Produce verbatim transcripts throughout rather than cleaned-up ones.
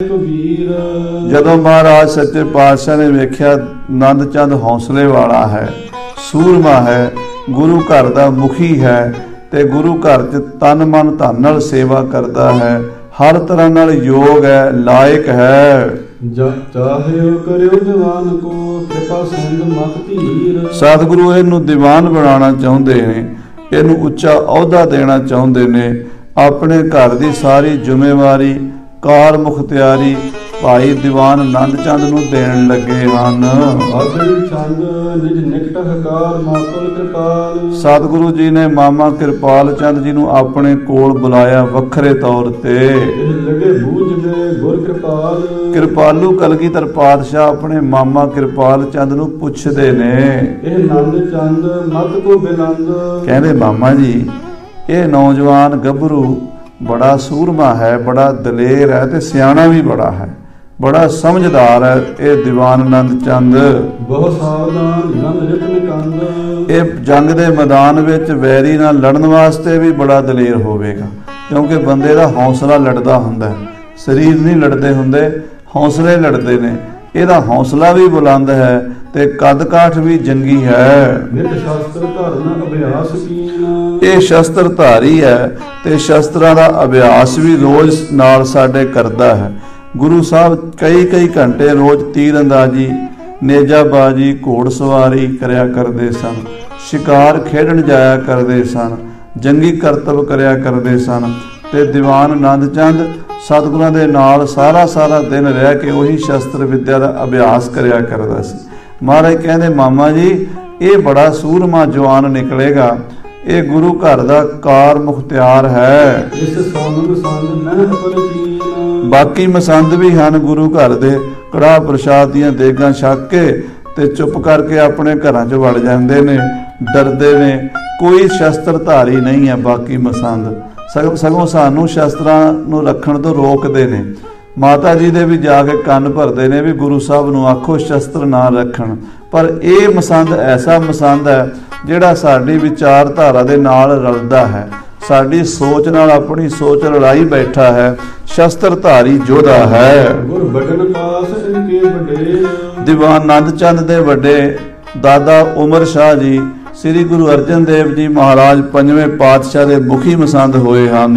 जदों महाराज सच्चे पातशाह ने वेख्या नंद चंद हौसले वाला है, सूरमा है, गुरु घर दा मुखी है ते गुरु घर च तन मन धन नाल सेवा करता है, हर तरह नाल योग है, लायक है। सतगुरु इहनूं दीवान बनाना चाहुंदे ने, इहनूं उच्चा अहुदा देना चाहुंदे ने। अपने घर की सारी जिम्मेवारी कार मुख्तियारी भाई दीवान नंद चंद नूं देण लगे हन। सतगुरु जी ने मामा किरपाल चंद जी नूं अपने कोल बुलाया वखरे तौर ते। किरपालू कलगीधर पातशाह अपने मामा किरपाल चंद नूं पुछदे ने, कहंदे मामा जी ये नौजवान गभरू बड़ा सूरमा है, बड़ा दलेर है ते सियाणा भी बड़ा है, बड़ा समझदार है। ये दीवान नंद चंद बहुत सावधान, ये जंग दे मैदान विच वैरी नाल लड़न वास्ते भी बड़ा दलेर होवेगा, क्योंकि बंदे दा हौसला लड़दा हुंदा है, शरीर नहीं लड़दे हुंदे, हौसले लड़दे ने। ਇਹਦਾ हौसला भी बुलंद है ते कद काठ भी जंगी है। ये शस्त्र धारी है ते शस्त्रां दा अभ्यास भी रोज नाल साडे करदा है। गुरु साहब कई कई घंटे रोज तीर अंदाजी, नेजाबाजी, घोड़सवारी करया करदे सन, शिकार खेडण जाया करदे सन, जंगी करतब करया करदे सन। ते दीवान नंद चंद सतगुरां दे नाल सारा सारा दिन रह के उही शस्त्र विद्या का अभ्यास करया करदा सी। महाराज कहंदे मामा जी ये बड़ा सूरमा जवान निकलेगा, ये गुरु घर दा कार मुख्तियार है। बाकी मसंद भी हैं गुरु घर दे, कड़ाह प्रसाद दियां देगां छक के ते चुप करके अपने घरां च वड़ जांदे ने, डरदे ने। कोई शस्त्रधारी नहीं है बाकी मसंद, सगों सगों सानू शस्त्रां नूं रखण तो रोकदे ने। माता जी दे भी जाके कंन भरदे ने भी गुरु साहब नूं आखो शस्त्र ना रखण। पर ये मसंद ऐसा मसंद है जिहड़ा साडी विचारधारा दे नाल रलदा है, साडी सोच नाल अपनी सोच लड़ाई बैठा है, शस्त्रधारी जोधा है। दीवान नंद चंद दे वड्डे दादा उमर शाह जी श्री गुरु अर्जन देव जी महाराज पंजवें पातशाह दे मुखी मसंद होए हन।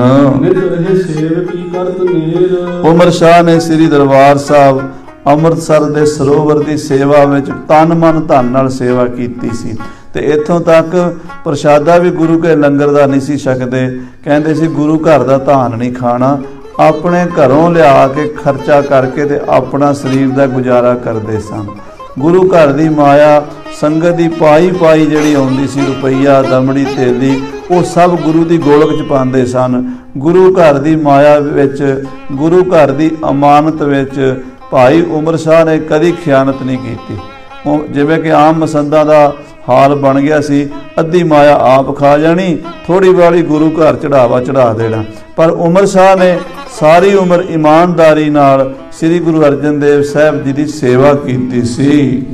उमर शाह ने श्री दरबार साहब अमृतसर दे सरोवर की सेवा विच तन मन धन नाल सेवा कीती सी ते इत्थों तक प्रसादा भी गुरु के लंगर दा नहीं सी छकदे। कहंदे सी गुरु घर दा धान नहीं खाना, अपने घरों लिया के खर्चा करके ते अपना शरीर दा गुजारा करदे सन। गुरु घर दी माया संगत दी पाई पाई जिहड़ी आउंदी सी, रुपईया दमड़ी तेली, वो सब गुरु दी गोलक च पांदे सन। गुरु घर दी माया विच, गुरु घर दी अमानत विच भाई उमर शाह ने कदी खियानत नहीं कीती। जिवें कि आम मसंदा दा हाल बन गया सी, अद्धी माया आप खा जानी, थोड़ी वाली गुरु घर चढ़ावा चढ़ा देना। पर उमर शाह ने सारी उम्र ईमानदारी नाल श्री गुरु अर्जन देव साहब जी की सेवा की सी।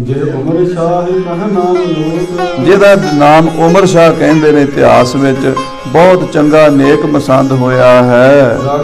जिहदा नाम उमर शाह कहंदे ने इतिहास विच बहुत चंगा नेक मसंद होया है।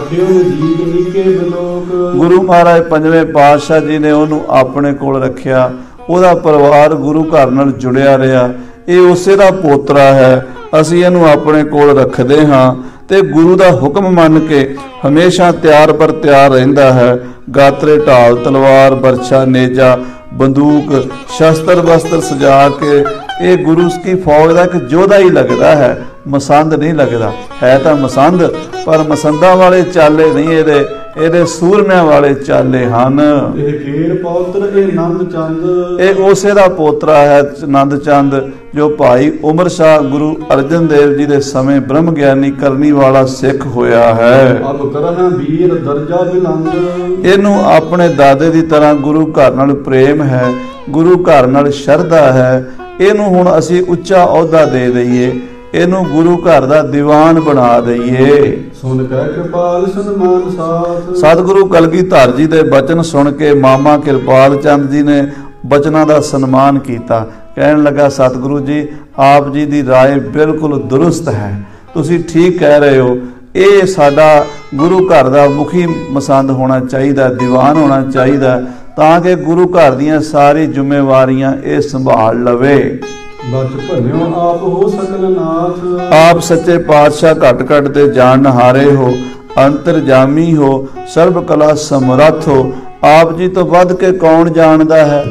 गुरु महाराज पंजवें पातशाह जी ने उन्होंने अपने कोल रखिया, ਉਹਦਾ परिवार गुरु घर नाल जुड़िया रहा। ये उसे दा पोतरा है, असीं इहनूं अपने कोल रखदे हां ते गुरु दा हुक्म मन के हमेशा त्यार पर त्यार रहिंदा है। गात्रे ढाल तलवार बरछा नेजा बंदूक शस्त्र वस्त्र सजा के ये गुरु की फौज का एक जोधा ही लगता है, मसंद नहीं लगता है। तो मसंद पर मसंदा वाले चाले नहीं, ये ਇਹਦੇ ਸੂਰਮਿਆਂ ਵਾਲੇ ਚਾਲੇ ਹਨ। ਇਹ ਕੇਰ ਪੌਤਰ ਇਹ ਨੰਦ ਚੰਦ, ਇਹ ਉਸੇ ਦਾ ਪੋਤਰਾ ਹੈ ਨੰਦ ਚੰਦ, ਜੋ ਭਾਈ ਉਮਰ ਸ਼ਾਹ ਗੁਰੂ ਅਰਜਨ ਦੇਵ ਜੀ ਦੇ ਸਮੇਂ ਬ੍ਰਹਮ ਗਿਆਨੀ ਕਰਨੀ ਵਾਲਾ ਸਿੱਖ ਹੋਇਆ ਹੈ। ਅਬ ਕਰਨਾ ਵੀਰ ਦਰਜਾ ਬਿਲੰਦ, ਇਹਨੂੰ ਆਪਣੇ ਦਾਦੇ ਦੀ ਤਰ੍ਹਾਂ ਗੁਰੂ ਘਰ ਨਾਲ ਪ੍ਰੇਮ ਹੈ, ਗੁਰੂ ਘਰ ਨਾਲ ਸ਼ਰਧਾ ਹੈ। ਇਹਨੂੰ ਹੁਣ ਅਸੀਂ ਉੱਚਾ ਅਹੁਦਾ ਦੇ ਦਈਏ, ਇਹਨੂੰ ਗੁਰੂ ਘਰ ਦਾ ਦੀਵਾਨ ਬਣਾ ਦਈਏ। ਸੁਣ ਕੇ ਕਿਰਪਾਲ ਸਨਮਾਨ ਸਾਥ, ਸਤਿਗੁਰੂ ਕਲਗੀਧਰ ਜੀ ਦੇ ਬਚਨ ਸੁਣ ਕੇ ਮਾਮਾ ਕਿਰਪਾਲ ਚੰਦ ਜੀ ਨੇ ਬਚਨਾਂ ਦਾ ਸਨਮਾਨ ਕੀਤਾ। ਕਹਿਣ ਲੱਗਾ ਸਤਿਗੁਰੂ ਜੀ ਆਪ ਜੀ ਦੀ ਰਾਏ ਬਿਲਕੁਲ ਦੁਰਸਤ ਹੈ, ਤੁਸੀਂ ਠੀਕ ਕਹਿ ਰਹੇ ਹੋ। ਇਹ ਸਾਡਾ ਗੁਰੂ ਘਰ ਦਾ ਮੁਖੀ ਮਸੰਦ ਹੋਣਾ ਚਾਹੀਦਾ, ਦੀਵਾਨ ਹੋਣਾ ਚਾਹੀਦਾ, ਤਾਂ ਕਿ ਗੁਰੂ ਘਰ ਦੀਆਂ ਸਾਰੀ ਜ਼ਿੰਮੇਵਾਰੀਆਂ ਇਹ ਸੰਭਾਲ ਲਵੇ। ਬਚ ਭੰਨਿਓ ਆਪ ਹੋ ਸਕਲ ਨਾਥ, ਆਪ ਸੱਚੇ ਪਾਤਸ਼ਾਹ ਘਟ ਘਟ ਤੇ ਜਾਣਹਾਰੇ ਹੋ, ਅੰਤਰਜਾਮੀ ਹੋ, ਸਰਬ ਕਲਾ ਸਮਰੱਥ ਹੋ। ਆਪ ਜੀ ਤੋਂ ਵੱਧ ਕੇ ਕੌਣ ਜਾਣਦਾ ਹੈ?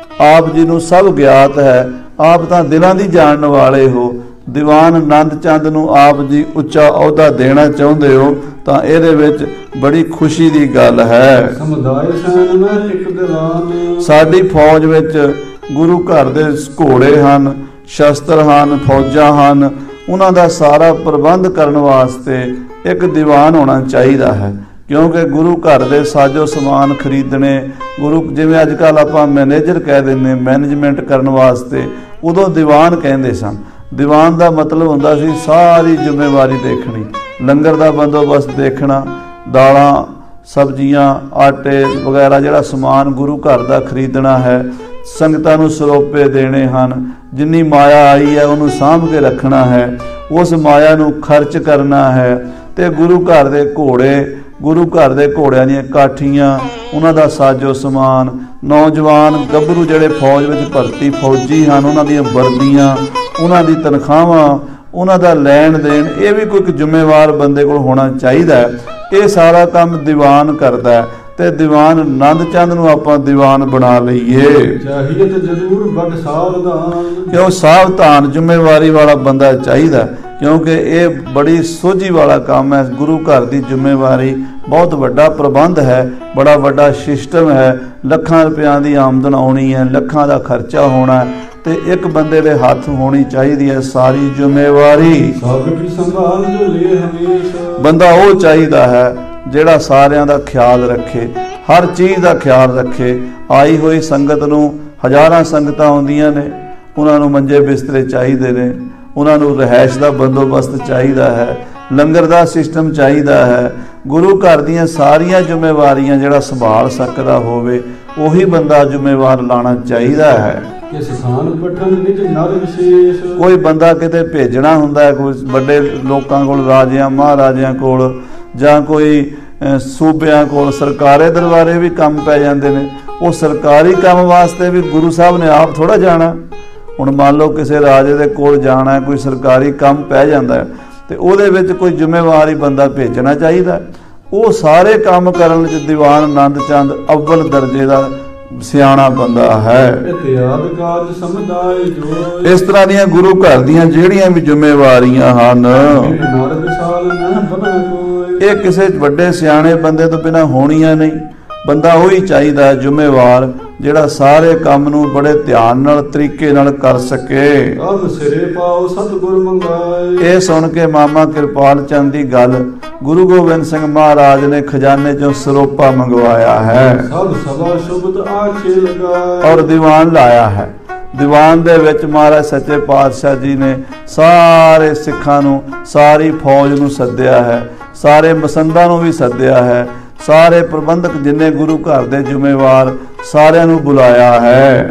ਆਪ ਜੀ ਨੂੰ ਸਭ ਗਿਆਤ ਹੈ। ਆਪ ਤਾਂ ਦਿਲਾਂ ਦੀ ਜਾਣਨ ਵਾਲੇ ਹੋ। ਦੀਵਾਨ ਆਨੰਦ ਚੰਦ ਨੂੰ ਆਪ ਜੀ ਉੱਚਾ ਅਹੁਦਾ ਦੇਣਾ ਚਾਹੁੰਦੇ ਹੋ ਤਾਂ ਇਹਦੇ ਵਿੱਚ ਬੜੀ ਖੁਸ਼ੀ ਦੀ ਗੱਲ ਹੈ। ਸਮੁਦਾਇ ਸੈਨ ਮੈਂ ਇੱਕ ਦੀਵਾਨ, ਸਾਡੀ ਫੌਜ ਵਿੱਚ ਗੁਰੂ ਘਰ ਦੇ ਘੋੜੇ ਹਨ, ਸ਼ਸਤਰ ਹਨ, ਫੌਜਾਂ ਹਨ, ਉਹਨਾਂ ਦਾ ਸਾਰਾ ਪ੍ਰਬੰਧ ਕਰਨ ਵਾਸਤੇ ਇੱਕ ਦੀਵਾਨ ਹੋਣਾ ਚਾਹੀਦਾ ਹੈ। ਕਿਉਂਕਿ ਗੁਰੂ ਘਰ ਦੇ ਸਾਜੋ ਸਮਾਨ ਖਰੀਦਣੇ, ਗੁਰੂ ਜਿਵੇਂ ਅੱਜ ਕੱਲ੍ਹ ਆਪਾਂ ਮੈਨੇਜਰ ਕਹਿ ਦਿੰਦੇ, ਮੈਨੇਜਮੈਂਟ ਕਰਨ ਵਾਸਤੇ, ਉਦੋਂ ਦੀਵਾਨ ਕਹਿੰਦੇ ਸਨ। ਦੀਵਾਨ ਦਾ ਮਤਲਬ ਹੁੰਦਾ ਸੀ ਸਾਰੀ ਜ਼ਿੰਮੇਵਾਰੀ ਦੇਖਣੀ, ਲੰਗਰ ਦਾ ਬੰਦੋਬਸਤ ਦੇਖਣਾ, ਦਾਲਾਂ ਸਬਜ਼ੀਆਂ ਆਟੇ ਵਗੈਰਾ ਜਿਹੜਾ ਸਮਾਨ ਗੁਰੂ ਘਰ ਦਾ ਖਰੀਦਣਾ ਹੈ, ਸੰਗਤਾਂ ਨੂੰ ਸਰੋਪੇ ਦੇਣੇ ਹਨ, ਜਿੰਨੀ ਮਾਇਆ ਆਈ ਹੈ ਉਹਨੂੰ ਸਾਂਭ ਕੇ ਰੱਖਣਾ ਹੈ, ਉਸ ਮਾਇਆ ਨੂੰ ਖਰਚ ਕਰਨਾ ਹੈ। ਤੇ ਗੁਰੂ ਘਰ ਦੇ ਘੋੜੇ, ਗੁਰੂ ਘਰ ਦੇ ਘੋੜਿਆਂ ਦੀਆਂ ਕਾਠੀਆਂ, ਉਹਨਾਂ ਦਾ ਸਾਜੋ ਸਮਾਨ, ਨੌਜਵਾਨ ਗੱਭਰੂ ਜਿਹੜੇ ਫੌਜ ਵਿੱਚ ਭਰਤੀ ਫੌਜੀ ਹਨ ਉਹਨਾਂ ਦੀਆਂ ਵਰਦੀਆਂ, ਉਹਨਾਂ ਦੀ ਤਨਖਾਹਾਂ, ਉਹਨਾਂ ਦਾ ਲੈਣ ਦੇਣ, ਇਹ ਵੀ ਕੋਈ ਇੱਕ ਜ਼ਿੰਮੇਵਾਰ ਬੰਦੇ ਕੋਲ ਹੋਣਾ ਚਾਹੀਦਾ ਹੈ। ਇਹ ਸਾਰਾ ਕੰਮ ਦੀਵਾਨ ਕਰਦਾ ਹੈ ਤੇ ਦੀਵਾਨ ਆਨੰਦ ਚੰਦ ਨੂੰ ਆਪਾਂ ਦੀਵਾਨ ਬਣਾ ਲਈਏ। ਚਾਹੀਏ ਤੇ ਜ਼ਰੂਰ ਵੱਡ ਸਾਵਧਾਨ, ਕਿਉਂ ਸਾਵਧਾਨ ਜ਼ਿੰਮੇਵਾਰੀ ਵਾਲਾ ਬੰਦਾ ਚਾਹੀਦਾ, ਕਿਉਂਕਿ ਇਹ ਬੜੀ ਸੋਝੀ ਵਾਲਾ ਕੰਮ ਹੈ। ਗੁਰੂ ਘਰ ਦੀ ਜ਼ਿੰਮੇਵਾਰੀ ਬਹੁਤ ਵੱਡਾ ਪ੍ਰਬੰਧ ਹੈ, ਬੜਾ ਵੱਡਾ ਸਿਸਟਮ ਹੈ। ਲੱਖਾਂ ਰੁਪਇਆਂ ਦੀ ਆਮਦਨ ਆਉਣੀ ਹੈ, ਲੱਖਾਂ ਦਾ ਖਰਚਾ ਹੋਣਾ ਤੇ ਇੱਕ ਬੰਦੇ ਦੇ ਹੱਥ ਹੋਣੀ ਚਾਹੀਦੀ ਹੈ ਸਾਰੀ ਜ਼ਿੰਮੇਵਾਰੀ। ਸਭ ਕੀ ਸੰਭਾਲ ਜੋ ਲੈ ਹਮੇਸ਼ਾ, ਬੰਦਾ ਉਹ ਚਾਹੀਦਾ ਹੈ ਜਿਹੜਾ ਸਾਰਿਆਂ ਦਾ ਖਿਆਲ ਰੱਖੇ, ਹਰ ਚੀਜ਼ ਦਾ ਖਿਆਲ ਰੱਖੇ। ਆਈ ਹੋਈ ਸੰਗਤ ਨੂੰ, ਹਜ਼ਾਰਾਂ ਸੰਗਤਾਂ ਆਉਂਦੀਆਂ ਨੇ, ਉਹਨਾਂ ਨੂੰ ਮੰਜੇ ਬਿਸਤਰੇ ਚਾਹੀਦੇ ਨੇ, ਉਹਨਾਂ ਨੂੰ ਰਿਹਾਇਸ਼ ਦਾ ਬੰਦੋਬਸਤ ਚਾਹੀਦਾ ਹੈ, ਲੰਗਰ ਦਾ ਸਿਸਟਮ ਚਾਹੀਦਾ ਹੈ। ਗੁਰੂ ਘਰ ਦੀਆਂ ਸਾਰੀਆਂ ਜ਼ਿੰਮੇਵਾਰੀਆਂ ਜਿਹੜਾ ਸੰਭਾਲ ਸਕਦਾ ਹੋਵੇ ਉਹੀ ਬੰਦਾ ਜ਼ਿੰਮੇਵਾਰ ਲਾਣਾ ਚਾਹੀਦਾ ਹੈ। ਕਿਸ ਸਥਾਨ ਪਠਨ ਨਿਜ ਨਰ ਵਿਸ਼ੇਸ਼, ਕੋਈ ਬੰਦਾ ਕਿਤੇ ਭੇਜਣਾ ਹੁੰਦਾ ਹੈ, ਕੋਈ ਵੱਡੇ ਲੋਕਾਂ ਕੋਲ, ਰਾਜਿਆਂ ਮਹਾਰਾਜਿਆਂ ਕੋਲ, ਜਾਂ ਕੋਈ ਸੂਬਿਆਂ ਕੋਲ, ਸਰਕਾਰੀ ਦਰਬਾਰੇ ਵੀ ਕੰਮ ਪੈ ਜਾਂਦੇ ਨੇ। ਉਹ ਸਰਕਾਰੀ ਕੰਮ ਵਾਸਤੇ ਵੀ ਗੁਰੂ ਸਾਹਿਬ ਨੇ ਆਪ ਥੋੜਾ ਜਾਣਾ। ਹੁਣ ਮੰਨ ਲਓ ਕਿਸੇ ਰਾਜੇ ਦੇ ਕੋਲ ਜਾਣਾ, ਕੋਈ ਸਰਕਾਰੀ ਕੰਮ ਪੈ ਜਾਂਦਾ ਹੈ ਤੇ ਉਹਦੇ ਵਿੱਚ ਕੋਈ ਜ਼ਿੰਮੇਵਾਰੀ ਬੰਦਾ ਭੇਜਣਾ ਚਾਹੀਦਾ। ਉਹ ਸਾਰੇ ਕੰਮ ਕਰਨ ਵਿੱਚ ਦੀਵਾਨ ਆਨੰਦ ਚੰਦ ਅਵਲ ਦਰਜੇ ਦਾ ਸਿਆਣਾ ਬੰਦਾ ਹੈ। ਇਤਿਆਦ ਕਾਰਜ ਸਮੁਦਾਇ ਜੋ, ਇਸ ਤਰ੍ਹਾਂ ਦੀਆਂ ਗੁਰੂ ਘਰ ਦੀਆਂ ਜਿਹੜੀਆਂ ਵੀ ਜ਼ਿੰਮੇਵਾਰੀਆਂ ਹਨ, ਨਰ ਵਿਸ਼ਾਲ ਨਾ ਬਣਾ ਕੋਈ, ਇਹ ਕਿਸੇ ਵੱਡੇ ਸਿਆਣੇ ਬੰਦੇ ਤੋਂ ਬਿਨਾਂ ਹੋਣੀਆਂ ਨਹੀਂ। ਬੰਦਾ ਉਹੀ ਚਾਹੀਦਾ ਜ਼ਿੰਮੇਵਾਰ ਜਿਹੜਾ ਸਾਰੇ ਕੰਮ ਨੂੰ ਬੜੇ ਧਿਆਨ ਨਾਲ, ਤਰੀਕੇ ਨਾਲ ਕਰ ਸਕੇ। ਅਬ ਸਿਰੇ ਪਾਓ ਸਤਿਗੁਰ ਮੰਗਾਏ, ਇਹ ਸੁਣ ਕੇ ਮਾਮਾ ਕਿਰਪਾਲ ਚੰਦ ਦੀ ਗੱਲ ਗੁਰੂ ਗੋਬਿੰਦ ਸਿੰਘ ਮਹਾਰਾਜ ਨੇ ਖਜ਼ਾਨੇ ਚੋਂ ਸਰੋਪਾ ਮੰਗਵਾਇਆ ਹੈ, ਸਭ ਸਭਾ ਸ਼ੁਭਤ ਆਖੇ ਲਗਾਏ, ਔਰ ਦੀਵਾਨ ਲਾਇਆ ਹੈ। ਦੀਵਾਨ ਦੇ ਵਿੱਚ ਮਹਾਰਾਜ ਸੱਚੇ ਪਾਤਸ਼ਾਹ ਜੀ ਨੇ ਸਾਰੇ ਸਿੱਖਾਂ ਨੂੰ, ਸਾਰੀ ਫੌਜ ਨੂੰ ਸੱਦਿਆ ਹੈ, ਸਾਰੇ ਮਸੰਦਾਂ ਨੂੰ ਵੀ ਸੱਦਿਆ ਹੈ, ਸਾਰੇ ਪ੍ਰਬੰਧਕ ਜਿੰਨੇ ਗੁਰੂ ਘਰ ਦੇ ਜ਼ਿੰਮੇਵਾਰ ਸਾਰਿਆਂ ਨੂੰ ਬੁਲਾਇਆ ਹੈ।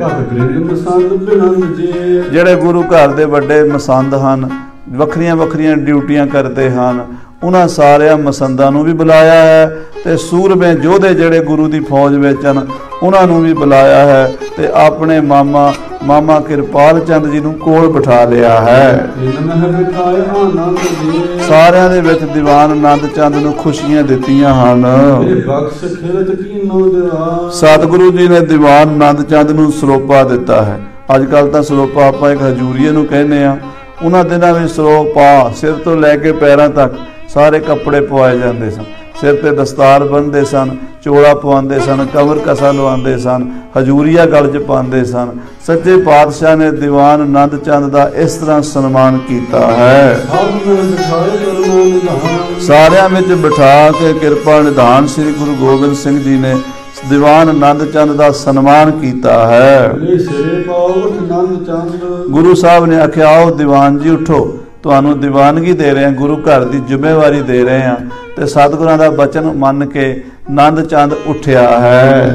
ਜਿਹੜੇ ਗੁਰੂ ਘਰ ਦੇ ਵੱਡੇ ਮਸੰਦ ਹਨ, ਵੱਖਰੀਆਂ ਵੱਖਰੀਆਂ ਡਿਊਟੀਆਂ ਕਰਦੇ ਹਨ, ਉਹਨਾਂ ਸਾਰਿਆਂ ਮਸੰਦਾਂ ਨੂੰ ਵੀ ਬੁਲਾਇਆ ਹੈ ਤੇ ਸੂਰਮੇ ਯੋਧੇ ਜਿਹੜੇ ਗੁਰੂ ਦੀ ਫੌਜ ਵਿੱਚ ਹਨ ਉਹਨਾਂ ਨੂੰ ਵੀ ਬੁਲਾਇਆ ਹੈ ਤੇ ਆਪਣੇ ਮਾਮਾ ਮਾਮਾ ਕਿਰਪਾਲ ਚੰਦ ਜੀ ਨੂੰ ਕੋਲ ਬਿਠਾ ਲਿਆ ਹੈ। ਸਾਰਿਆਂ ਦੇ ਵਿੱਚ ਦੀਵਾਨ ਆਨੰਦ ਚੰਦ ਨੂੰ ਖੁਸ਼ੀਆਂ ਦਿੱਤੀਆਂ ਹਨ। ਸਤਿਗੁਰੂ ਜੀ ਨੇ ਦੀਵਾਨ ਆਨੰਦ ਚੰਦ ਨੂੰ ਸਰੋਪਾ ਦਿੱਤਾ ਹੈ। ਅੱਜ ਕੱਲ ਤਾਂ ਸਰੋਪਾ ਆਪਾਂ ਇੱਕ ਹਜੂਰੀਏ ਨੂੰ ਕਹਿੰਦੇ ਆ, ਉਹਨਾਂ ਦਿਨਾਂ ਵਿੱਚ ਸਰੋਪਾ ਸਿਰ ਤੋਂ ਲੈ ਕੇ ਪੈਰਾਂ ਤੱਕ ਸਾਰੇ ਕੱਪੜੇ ਪਵਾਏ ਜਾਂਦੇ ਸਨ, ਸਿਰ ਤੇ ਦਸਤਾਰ ਬੰਨ੍ਹਦੇ ਸਨ, ਚੋਲਾ ਪਵਾਉਂਦੇ ਸਨ, ਕਮਰ ਕਸਾ ਲਵਾਉਂਦੇ ਸਨ, ਹਜੂਰੀਆ ਗਲ 'ਚ ਪਾਉਂਦੇ ਸਨ। ਸੱਚੇ ਪਾਤਸ਼ਾਹ ਨੇ ਦੀਵਾਨ ਆਨੰਦ ਚੰਦ ਦਾ ਇਸ ਤਰ੍ਹਾਂ ਸਨਮਾਨ ਕੀਤਾ ਹੈ। ਸਾਰਿਆਂ ਵਿੱਚ ਬਿਠਾ ਕੇ ਕਿਰਪਾ ਨਿਧਾਨ ਸ੍ਰੀ ਗੁਰੂ ਗੋਬਿੰਦ ਸਿੰਘ ਜੀ ਨੇ ਦੀਵਾਨ ਆਨੰਦ ਚੰਦ ਦਾ ਸਨਮਾਨ ਕੀਤਾ ਹੈ। ਗੁਰੂ ਸਾਹਿਬ ਨੇ ਆਖਿਆ, ਆਓ ਦੀਵਾਨ ਜੀ ਉਠੋ, ਤੁਹਾਨੂੰ ਦੀਵਾਨਗੀ ਦੇ ਰਹੇ ਹਾਂ, ਗੁਰੂ ਘਰ ਦੀ ਜ਼ਿੰਮੇਵਾਰੀ ਦੇ ਰਹੇ ਹਾਂ। ਤੇ ਸਤਿਗੁਰਾਂ ਦਾ ਬਚਨ ਮੰਨ ਕੇ ਆਨੰਦ ਚੰਦ ਉੱਠਿਆ ਹੈ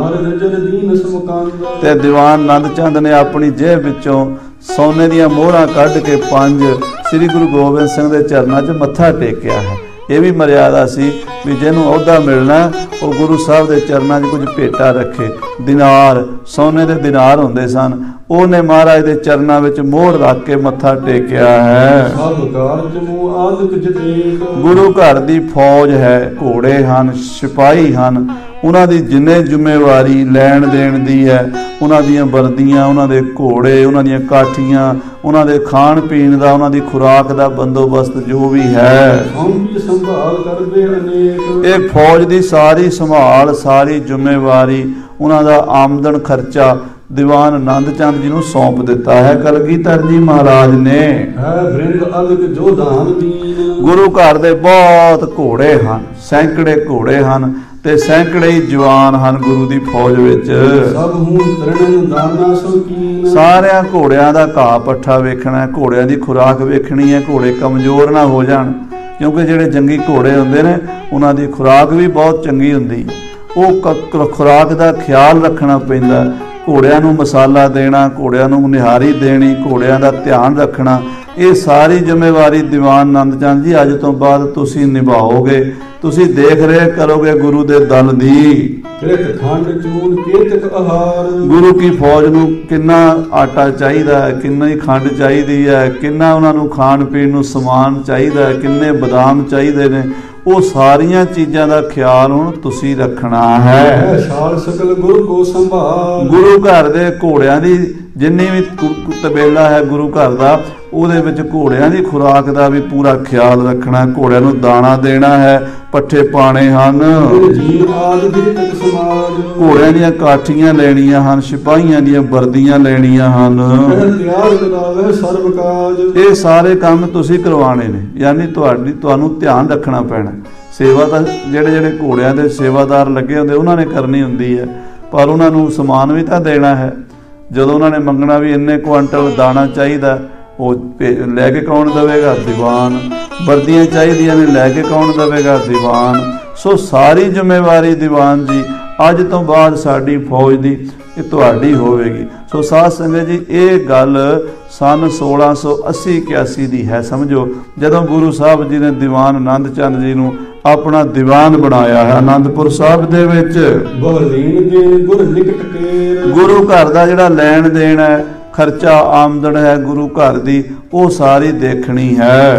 ਤੇ ਦੀਵਾਨ ਆਨੰਦ ਚੰਦ ਨੇ ਆਪਣੀ ਜੇਬ ਵਿੱਚੋਂ ਸੋਨੇ ਦੀਆਂ ਮੋਹਰਾਂ ਕੱਢ ਕੇ ਪੰਜ ਸ੍ਰੀ ਗੁਰੂ ਗੋਬਿੰਦ ਸਿੰਘ ਦੇ ਚਰਨਾਂ 'ਚ ਮੱਥਾ ਟੇਕਿਆ ਹੈ। ਇਹ ਵੀ ਮਰਿਆਦਾ ਸੀ ਵੀ ਜਿਹਨੂੰ ਅਹੁਦਾ ਮਿਲਣਾ ਉਹ ਗੁਰੂ ਸਾਹਿਬ ਦੇ ਚਰਨਾਂ 'ਚ ਕੁਝ ਭੇਟਾ ਰੱਖੇ। ਦਿਨਾਰ, ਸੋਨੇ ਦੇ ਦਿਨਾਰ ਹੁੰਦੇ ਸਨ, ਉਹਨੇ ਮਹਾਰਾਜ ਦੇ ਚਰਨਾਂ ਵਿੱਚ ਮੋਹਰ ਰੱਖ ਕੇ ਮੱਥਾ ਟੇਕਿਆ ਹੈ। ਗੁਰੂ ਘਰ ਦੀ ਫੌਜ ਹੈ, ਘੋੜੇ ਹਨ, ਸਿਪਾਹੀ ਹਨ, ਉਹਨਾਂ ਦੀ ਜਿੰਨੇ ਜ਼ਿੰਮੇਵਾਰੀ ਲੈਣ ਦੇਣ ਦੀ ਹੈ, ਉਹਨਾਂ ਦੀਆਂ ਵਰਦੀਆਂ, ਉਹਨਾਂ ਦੇ ਘੋੜੇ, ਉਹਨਾਂ ਦੀਆਂ ਕਾਠੀਆਂ, ਉਹਨਾਂ ਦੇ ਖਾਣ ਪੀਣ ਦਾ, ਉਹਨਾਂ ਦੀ ਖੁਰਾਕ ਦਾ ਬੰਦੋਬਸਤ ਜੋ ਵੀ ਹੈ, ਇਹ ਫੌਜ ਦੀ ਸਾਰੀ ਸੰਭਾਲ, ਸਾਰੀ ਜ਼ਿੰਮੇਵਾਰੀ, ਉਹਨਾਂ ਦਾ ਆਮਦਨ ਖਰਚਾ ਦੀਵਾਨ ਆਨੰਦ ਚੰਦ ਜੀ ਨੂੰ ਸੌਂਪ ਦਿੱਤਾ ਹੈ ਕਲਗੀਧਰ ਜੀ ਮਹਾਰਾਜ ਨੇ। ਗੁਰੂ ਘਰ ਦੇ ਬਹੁਤ ਘੋੜੇ ਹਨ, ਸੈਂਕੜੇ ਘੋੜੇ ਹਨ ਤੇ ਸੈਂਕੜੇ ਹੀ ਜਵਾਨ ਹਨ ਗੁਰੂ ਦੀ ਫੌਜ ਵਿੱਚ। ਸਾਰਿਆਂ ਘੋੜਿਆਂ ਦਾ ਘਾਹ ਪੱਠਾ ਵੇਖਣਾ, ਘੋੜਿਆਂ ਦੀ ਖੁਰਾਕ ਵੇਖਣੀ ਹੈ, ਘੋੜੇ ਕਮਜ਼ੋਰ ਨਾ ਹੋ ਜਾਣ, ਕਿਉਂਕਿ ਜਿਹੜੇ ਜੰਗੀ ਘੋੜੇ ਹੁੰਦੇ ਨੇ ਉਹਨਾਂ ਦੀ ਖੁਰਾਕ ਵੀ ਬਹੁਤ ਚੰਗੀ ਹੁੰਦੀ, ਉਹ ਖੁਰਾਕ ਦਾ ਖਿਆਲ ਰੱਖਣਾ ਪੈਂਦਾ। ਘੋੜਿਆਂ ਨੂੰ ਮਸਾਲਾ ਦੇਣਾ, ਘੋੜਿਆਂ ਨੂੰ ਨਿਹਾਰੀ ਦੇਣੀ, ਘੋੜਿਆਂ ਦਾ ਧਿਆਨ ਰੱਖਣਾ, ਇਹ ਸਾਰੀ ਜ਼ਿੰਮੇਵਾਰੀ ਦੀਵਾਨ ਆਨੰਦ ਚੰਦ ਜੀ ਅੱਜ ਤੋਂ ਬਾਅਦ ਤੁਸੀਂ ਨਿਭਾਓਗੇ। ਤੁਸੀਂ ਦੇਖ ਰਹੇ ਕਰੋਗੇ ਗੁਰੂ ਦੇ ਦਲ ਦੀ। ਗੁਰੂ ਕੀ ਫੌਜ ਨੂੰ ਕਿੰਨਾ ਆਟਾ ਚਾਹੀਦਾ ਹੈ, ਕਿੰਨੀ ਖੰਡ ਚਾਹੀਦੀ ਹੈ, ਕਿੰਨਾ ਉਹਨਾਂ ਨੂੰ ਖਾਣ ਪੀਣ ਨੂੰ ਸਮਾਨ ਚਾਹੀਦਾ ਹੈ, ਕਿੰਨੇ ਬਦਾਮ ਚਾਹੀਦੇ ਨੇ, ਉਹ ਸਾਰੀਆਂ ਚੀਜ਼ਾਂ ਦਾ ਖਿਆਲ ਹੁਣ ਤੁਸੀਂ ਰੱਖਣਾ ਹੈ। ਗੁਰੂ ਘਰ ਦੇ ਘੋੜਿਆਂ ਦੀ ਜਿੰਨੀ ਵੀ ਤਬੇਲਾ ਹੈ ਗੁਰੂ ਘਰ ਦਾ, ਉਹਦੇ ਵਿੱਚ ਘੋੜਿਆਂ ਦੀ ਖੁਰਾਕ ਦਾ ਵੀ ਪੂਰਾ ਖਿਆਲ ਰੱਖਣਾ। ਘੋੜਿਆਂ ਨੂੰ ਦਾਣਾ ਦੇਣਾ ਹੈ, ਪੱਠੇ ਪਾਣੇ ਹਨ, ਘੋੜਿਆਂ ਦੀਆਂ ਕਾਠੀਆਂ ਲੈਣੀਆਂ ਹਨ, ਸਿਪਾਹੀਆਂ ਦੀਆਂ ਵਰਦੀਆਂ ਲੈਣੀਆਂ ਹਨ। ਇਹ ਸਾਰੇ ਕੰਮ ਤੁਸੀਂ ਕਰਵਾਣੇ ਨੇ, ਯਾਨੀ ਤੁਹਾਡੀ ਤੁਹਾਨੂੰ ਧਿਆਨ ਰੱਖਣਾ ਪੈਣਾ। ਸੇਵਾ ਤਾਂ ਜਿਹੜੇ ਜਿਹੜੇ ਘੋੜਿਆਂ ਦੇ ਸੇਵਾਦਾਰ ਲੱਗੇ ਹੁੰਦੇ ਉਹਨਾਂ ਨੇ ਕਰਨੀ ਹੁੰਦੀ ਹੈ, ਪਰ ਉਹਨਾਂ ਨੂੰ ਸਮਾਨ ਵੀ ਤਾਂ ਦੇਣਾ ਹੈ। ਜਦੋਂ ਉਹਨਾਂ ਨੇ ਮੰਗਣਾ ਵੀ ਇੰਨੇ ਕੁਆਂਟਲ ਦਾਣਾ ਚਾਹੀਦਾ, ਉਹ ਲੈ ਕੇ ਕੌਣ ਦੇਵੇਗਾ? ਦੀਵਾਨ। ਵਰਦੀਆਂ ਚਾਹੀਦੀਆਂ ਨੇ, ਲੈ ਕੇ ਕੌਣ ਦੇਵੇਗਾ? ਦੀਵਾਨ। ਸੋ ਸਾਰੀ ਜ਼ਿੰਮੇਵਾਰੀ ਦੀਵਾਨ ਜੀ ਅੱਜ ਤੋਂ ਬਾਅਦ ਸਾਡੀ ਫੌਜ ਦੀ ਇਹ ਤੁਹਾਡੀ ਹੋਵੇਗੀ। ਸੋ ਸਾਧ ਸੰਗਤ ਜੀ, ਇਹ ਗੱਲ ਸਨ ਸੋਲਾਂ ਸੌ ਅੱਸੀ ਇਕਿਆਸੀ ਦੀ ਹੈ। ਸਮਝੋ, ਜਦੋਂ ਗੁਰੂ ਸਾਹਿਬ ਜੀ ਨੇ ਦੀਵਾਨ ਆਨੰਦ ਚੰਦ ਜੀ ਨੂੰ ਆਪਣਾ ਦੀਵਾਨ ਬਣਾਇਆ ਹੈ ਆਨੰਦਪੁਰ ਸਾਹਿਬ ਦੇ ਵਿੱਚ। ਗੁਰੂ ਘਰ ਦਾ ਜਿਹੜਾ ਲੈਣ ਦੇਣ ਹੈ, ਖਰਚਾ ਆਮਦਨ ਹੈ ਗੁਰੂ ਘਰ ਦੀ, ਉਹ ਸਾਰੀ ਦੇਖਣੀ ਹੈ।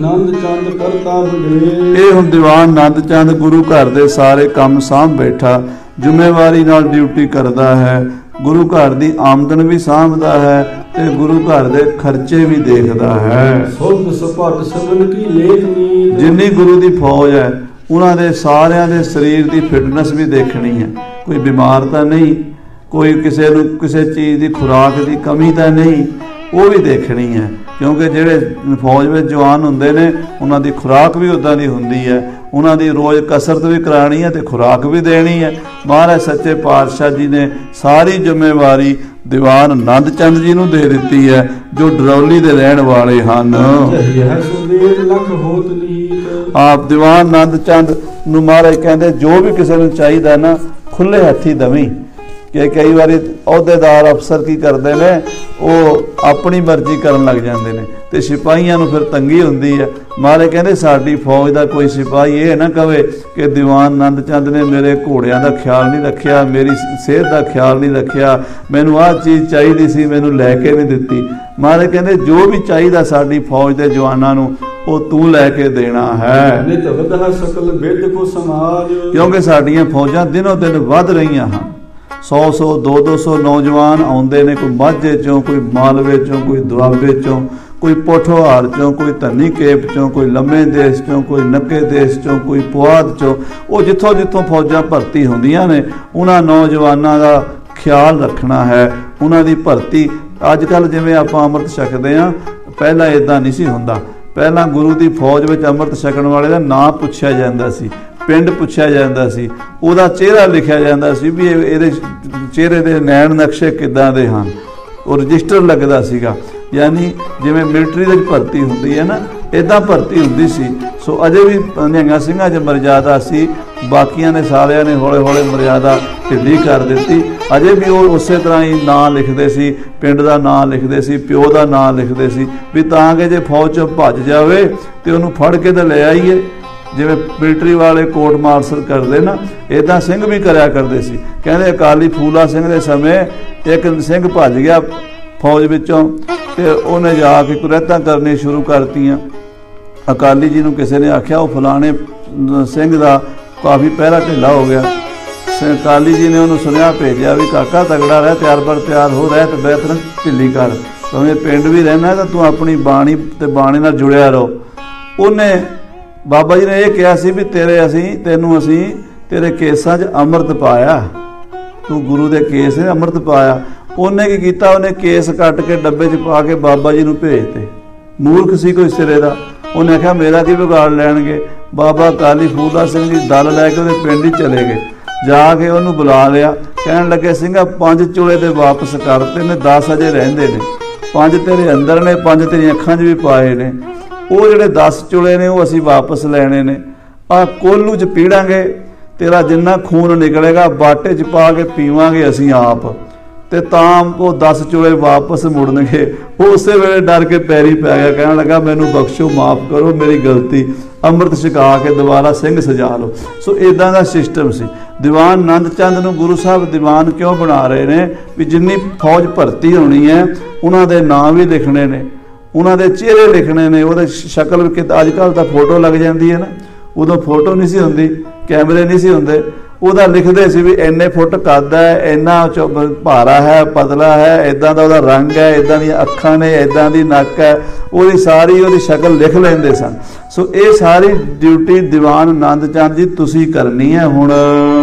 ਇਹ ਹੁਣ ਦੀਵਾਨ ਆਨੰਦ ਚੰਦ ਗੁਰੂ ਘਰ ਦੇ ਸਾਰੇ ਕੰਮ ਸਾਂਭ ਬੈਠਾ, ਜ਼ਿੰਮੇਵਾਰੀ ਨਾਲ ਡਿਊਟੀ ਕਰਦਾ ਹੈ, ਗੁਰੂ ਘਰ ਦੀ ਆਮਦਨ ਵੀ ਸਾਂਭਦਾ ਹੈ ਤੇ ਗੁਰੂ ਘਰ ਦੇ ਖਰਚੇ ਵੀ ਦੇਖਦਾ ਹੈ। ਜਿੰਨੀ ਗੁਰੂ ਦੀ ਫੌਜ ਹੈ ਉਹਨਾਂ ਦੇ ਸਾਰਿਆਂ ਦੇ ਸਰੀਰ ਦੀ ਫਿਟਨੈਸ ਵੀ ਦੇਖਣੀ ਹੈ, ਕੋਈ ਬਿਮਾਰ ਤਾਂ ਨਹੀਂ, ਕੋਈ ਕਿਸੇ ਨੂੰ ਕਿਸੇ ਚੀਜ਼ ਦੀ ਖੁਰਾਕ ਦੀ ਕਮੀ ਤਾਂ ਨਹੀਂ, ਉਹ ਵੀ ਦੇਖਣੀ ਹੈ। ਕਿਉਂਕਿ ਜਿਹੜੇ ਫੌਜ ਵਿੱਚ ਜਵਾਨ ਹੁੰਦੇ ਨੇ ਉਹਨਾਂ ਦੀ ਖੁਰਾਕ ਵੀ ਉੱਦਾਂ ਦੀ ਹੁੰਦੀ ਹੈ, ਉਹਨਾਂ ਦੀ ਰੋਜ਼ ਕਸਰਤ ਵੀ ਕਰਾਣੀ ਹੈ ਤੇ ਖੁਰਾਕ ਵੀ ਦੇਣੀ ਹੈ। ਮਹਾਰਾਜ ਸੱਚੇ ਪਾਤਸ਼ਾਹ ਜੀ ਨੇ ਸਾਰੀ ਜ਼ਿੰਮੇਵਾਰੀ ਦੀਵਾਨ ਆਨੰਦ ਚੰਦ ਜੀ ਨੂੰ ਦੇ ਦਿੱਤੀ ਹੈ, ਜੋ ਡਰੌਲੀ ਦੇ ਰਹਿਣ ਵਾਲੇ ਹਨ। ਆਪ ਦੀਵਾਨ ਆਨੰਦ ਚੰਦ ਨੂੰ ਮਹਾਰਾਜ ਕਹਿੰਦੇ ਜੋ ਵੀ ਕਿਸੇ ਨੂੰ ਚਾਹੀਦਾ ਨਾ ਖੁੱਲੇ ਹੱਥੀ ਦਵੀਂ। ਕਿ ਕਈ ਵਾਰੀ ਅਹੁਦੇਦਾਰ ਅਫਸਰ ਕੀ ਕਰਦੇ ਨੇ, ਉਹ ਆਪਣੀ ਮਰਜ਼ੀ ਕਰਨ ਲੱਗ ਜਾਂਦੇ ਨੇ ਤੇ ਸਿਪਾਹੀਆਂ ਨੂੰ ਫਿਰ ਤੰਗੀ ਹੁੰਦੀ ਹੈ। ਮਹਾਰਾਜ ਕਹਿੰਦੇ ਸਾਡੀ ਫੌਜ ਦਾ ਕੋਈ ਸਿਪਾਹੀ ਇਹ ਨਾ ਕਵੇ ਕਿ ਦੀਵਾਨ ਆਨੰਦ ਚੰਦ ਨੇ ਮੇਰੇ ਘੋੜਿਆਂ ਦਾ ਖਿਆਲ ਨਹੀਂ ਰੱਖਿਆ, ਮੇਰੀ ਸਿਹਤ ਦਾ ਖਿਆਲ ਨਹੀਂ ਰੱਖਿਆ, ਮੈਨੂੰ ਆਹ ਚੀਜ਼ ਚਾਹੀਦੀ ਸੀ ਮੈਨੂੰ ਲੈ ਕੇ ਨਹੀਂ ਦਿੱਤੀ। ਮਹਾਰਾਜ ਕਹਿੰਦੇ ਜੋ ਵੀ ਚਾਹੀਦਾ ਸਾਡੀ ਫੌਜ ਦੇ ਜਵਾਨਾਂ ਨੂੰ ਉਹ ਤੂੰ ਲੈ ਕੇ ਦੇਣਾ ਹੈ, ਕਿਉਂਕਿ ਸਾਡੀਆਂ ਫੌਜਾਂ ਦਿਨੋਂ ਦਿਨ ਵੱਧ ਰਹੀਆਂ ਹਨ। ਸੌ ਸੌ ਦੋ ਦੋ ਸੌ ਨੌਜਵਾਨ ਆਉਂਦੇ ਨੇ, ਕੋਈ ਮਾਝੇ ਚੋਂ, ਕੋਈ ਮਾਲਵੇ ਚੋਂ, ਕੋਈ ਦੁਆਬੇ ਚੋਂ, ਕੋਈ ਪੋਠੋਹਾਰ ਚੋਂ, ਕੋਈ ਧੰਨੀ ਕੇਪ ਚੋਂ, ਕੋਈ ਲੰਮੇ ਦੇਸ਼ ਚੋਂ, ਕੋਈ ਨੱਕੇ ਦੇਸ਼ ਚੋਂ, ਕੋਈ ਪੁਆਧ ਚੋਂ। ਉਹ ਜਿੱਥੋਂ ਜਿੱਥੋਂ ਫੌਜਾਂ ਭਰਤੀ ਹੁੰਦੀਆਂ ਨੇ ਉਹਨਾਂ ਨੌਜਵਾਨਾਂ ਦਾ ਖਿਆਲ ਰੱਖਣਾ ਹੈ, ਉਹਨਾਂ ਦੀ ਭਰਤੀ। ਅੱਜ ਕੱਲ੍ਹ ਜਿਵੇਂ ਆਪਾਂ ਅੰਮ੍ਰਿਤ ਛਕਦੇ ਹਾਂ, ਪਹਿਲਾਂ ਇੱਦਾਂ ਨਹੀਂ ਸੀ ਹੁੰਦਾ। ਪਹਿਲਾਂ ਗੁਰੂ ਦੀ ਫੌਜ ਵਿੱਚ ਅੰਮ੍ਰਿਤ ਛਕਣ ਵਾਲੇ ਦਾ ਨਾਂ ਪੁੱਛਿਆ ਜਾਂਦਾ ਸੀ, ਪਿੰਡ ਪੁੱਛਿਆ ਜਾਂਦਾ ਸੀ, ਉਹਦਾ ਚਿਹਰਾ ਲਿਖਿਆ ਜਾਂਦਾ ਸੀ ਵੀ ਇਹਦੇ ਚਿਹਰੇ ਦੇ ਨੈਣ ਨਕਸ਼ੇ ਕਿੱਦਾਂ ਦੇ ਹਨ, ਉਹ ਰਜਿਸਟਰ ਲੱਗਦਾ ਸੀਗਾ। ਯਾਨੀ ਜਿਵੇਂ ਮਿਲਟਰੀ ਦੇ ਭਰਤੀ ਹੁੰਦੀ ਹੈ ਨਾ, ਇੱਦਾਂ ਭਰਤੀ ਹੁੰਦੀ ਸੀ। ਸੋ ਅਜੇ ਵੀ ਨਿਹੰਗਾਂ ਸਿੰਘਾਂ 'ਚ ਮਰਜ਼ਾਦਾ ਸੀ, ਬਾਕੀਆਂ ਨੇ ਸਾਰਿਆਂ ਨੇ ਹੌਲੇ ਹੌਲੇ ਮਰਜ਼ਾਦਾ ਢਿੱਲੀ ਕਰ ਦਿੱਤੀ। ਅਜੇ ਵੀ ਉਹ ਉਸੇ ਤਰ੍ਹਾਂ ਹੀ ਨਾਂ ਲਿਖਦੇ ਸੀ, ਪਿੰਡ ਦਾ ਨਾਂ ਲਿਖਦੇ ਸੀ, ਪਿਓ ਦਾ ਨਾਂ ਲਿਖਦੇ ਸੀ, ਵੀ ਤਾਂ ਕਿ ਜੇ ਫੌਜ 'ਚੋਂ ਭੱਜ ਜਾਵੇ ਤੇ ਉਹਨੂੰ ਫੜ ਕੇ ਤਾਂ ਲੈ ਆਈਏ। ਜਿਵੇਂ ਮਿਲਟਰੀ ਵਾਲੇ ਕੋਰਟ ਮਾਰਸ਼ਲ ਕਰਦੇ ਨਾ, ਇਦਾਂ ਸਿੰਘ ਵੀ ਕਰਿਆ ਕਰਦੇ ਸੀ। ਕਹਿੰਦੇ ਅਕਾਲੀ ਫੂਲਾ ਸਿੰਘ ਦੇ ਸਮੇਂ ਇੱਕ ਸਿੰਘ ਭੱਜ ਗਿਆ ਫੌਜ ਵਿੱਚੋਂ ਤੇ ਉਹਨੇ ਜਾ ਕੇ ਕੁਰੈਤਾਂ ਕਰਨੀ ਸ਼ੁਰੂ ਕਰਤੀਆਂ। ਅਕਾਲੀ ਜੀ ਨੂੰ ਕਿਸੇ ਨੇ ਆਖਿਆ ਉਹ ਫਲਾਣੇ ਸਿੰਘ ਦਾ ਕਾਫੀ ਪਹਿਰਾ ਢਿੱਲਾ ਹੋ ਗਿਆ। ਅਕਾਲੀ ਜੀ ਨੇ ਉਹਨੂੰ ਸੁਨੇਹਾ ਭੇਜਿਆ ਵੀ ਕਾਕਾ ਤਗੜਾ ਰਹਿ, ਤਿਆਰ ਪਰ ਤਿਆਰ ਹੋ ਰਹਿ ਤੇ ਬਿਹਤਰ ਢਿੱਲੀ ਕਰ, ਭਾਵੇਂ ਪਿੰਡ ਵੀ ਰਹਿਣਾ ਤਾਂ ਤੂੰ ਆਪਣੀ ਬਾਣੀ ਤੇ ਬਾਣੀ ਨਾਲ ਜੁੜਿਆ ਰਹੋ। ਉਹਨੇ ਬਾਬਾ ਜੀ ਨੇ ਇਹ ਕਿਹਾ ਸੀ ਵੀ ਤੇਰੇ ਅਸੀਂ ਤੈਨੂੰ ਅਸੀਂ ਤੇਰੇ ਕੇਸਾਂ 'ਚ ਅੰਮ੍ਰਿਤ ਪਾਇਆ, ਤੂੰ ਗੁਰੂ ਦੇ ਕੇਸ ਨੇ ਅੰਮ੍ਰਿਤ ਪਾਇਆ। ਉਹਨੇ ਕੀ ਕੀਤਾ, ਉਹਨੇ ਕੇਸ ਕੱਟ ਕੇ ਡੱਬੇ 'ਚ ਪਾ ਕੇ ਬਾਬਾ ਜੀ ਨੂੰ ਭੇਜਤੇ। ਮੂਰਖ ਸੀ ਕੋਈ ਸਿਰੇ ਦਾ, ਉਹਨੇ ਆਖਿਆ ਮੇਰਾ ਕੀ ਵਿਗਾੜ ਲੈਣਗੇ। ਬਾਬਾ ਅਕਾਲੀ ਫੂਲਾ ਸਿੰਘ ਜੀ ਦਲ ਲੈ ਕੇ ਉਹਦੇ ਪਿੰਡ ਹੀ ਚਲੇ ਗਏ। ਜਾ ਕੇ ਉਹਨੂੰ ਬੁਲਾ ਲਿਆ, ਕਹਿਣ ਲੱਗੇ ਸਿੰਘਾ ਪੰਜ ਚੋਲੇ ਤੇ ਵਾਪਸ ਕਰਤੇ ਨੇ, ਦਸ ਅਜੇ ਰਹਿੰਦੇ ਨੇ, ਪੰਜ ਤੇਰੇ ਅੰਦਰ ਨੇ, ਪੰਜ ਤੇਰੀਆਂ ਅੱਖਾਂ 'ਚ ਵੀ ਪਾਏ ਨੇ, ਉਹ ਜਿਹੜੇ ਦਸ ਚੋਲੇ ਨੇ ਉਹ ਅਸੀਂ ਵਾਪਸ ਲੈਣੇ ਨੇ। ਆਹ ਕੋਲੂ 'ਚ ਪੀੜਾਂਗੇ, ਤੇਰਾ ਜਿੰਨਾ ਖੂਨ ਨਿਕਲੇਗਾ ਬਾਟੇ 'ਚ ਪਾ ਕੇ ਪੀਵਾਂਗੇ ਅਸੀਂ ਆਪ, ਤੇ ਤਾਂ ਉਹ ਦਸ ਚੋਲੇ ਵਾਪਸ ਮੁੜਨਗੇ। ਉਹ ਉਸੇ ਵੇਲੇ ਡਰ ਕੇ ਪੈਰੀ ਪੈ ਗਿਆ, ਕਹਿਣ ਲੱਗਾ ਮੈਨੂੰ ਬਖਸ਼ੋ, ਮਾਫ ਕਰੋ, ਮੇਰੀ ਗਲਤੀ, ਅੰਮ੍ਰਿਤ ਛਕਾ ਕੇ ਦੁਬਾਰਾ ਸਿੰਘ ਸਜਾ ਲਓ। ਸੋ ਇਦਾਂ ਦਾ ਸਿਸਟਮ ਸੀ। ਦੀਵਾਨ ਆਨੰਦ ਚੰਦ ਨੂੰ ਗੁਰੂ ਸਾਹਿਬ ਦੀਵਾਨ ਕਿਉਂ ਬਣਾ ਰਹੇ ਨੇ ਵੀ ਜਿੰਨੀ ਫੌਜ ਭਰਤੀ ਹੋਣੀ ਹੈ ਉਹਨਾਂ ਦੇ ਨਾਂ ਵੀ ਲਿਖਣੇ ਨੇ, ਉਹਨਾਂ ਦੇ ਚਿਹਰੇ ਲਿਖਣੇ ਨੇ, ਉਹਦੇ ਸ਼ਕਲ ਕਿ ਅੱਜ ਕੱਲ੍ਹ ਤਾਂ ਫੋਟੋ ਲੱਗ ਜਾਂਦੀ ਹੈ ਨਾ, ਉਦੋਂ ਫੋਟੋ ਨਹੀਂ ਸੀ ਹੁੰਦੀ, ਕੈਮਰੇ ਨਹੀਂ ਸੀ ਹੁੰਦੇ, ਉਹਦਾ ਲਿਖਦੇ ਸੀ ਵੀ ਇੰਨੇ ਫੁੱਟ ਕੱਦ ਹੈ, ਇੰਨਾ ਭਾਰਾ ਹੈ, ਪਤਲਾ ਹੈ, ਇਦਾਂ ਦਾ ਉਹਦਾ ਰੰਗ ਹੈ, ਇਦਾਂ ਦੀਆਂ ਅੱਖਾਂ ਨੇ, ਇਦਾਂ ਦੀ ਨੱਕ ਹੈ, ਉਹਦੀ ਸਾਰੀ ਉਹਦੀ ਸ਼ਕਲ ਲਿਖ ਲੈਂਦੇ ਸਨ। ਸੋ ਇਹ ਸਾਰੀ ਡਿਊਟੀ ਦੀਵਾਨ ਆਨੰਦ ਚੰਦ ਜੀ ਤੁਸੀਂ ਕਰਨੀ ਹੈ। ਹੁਣ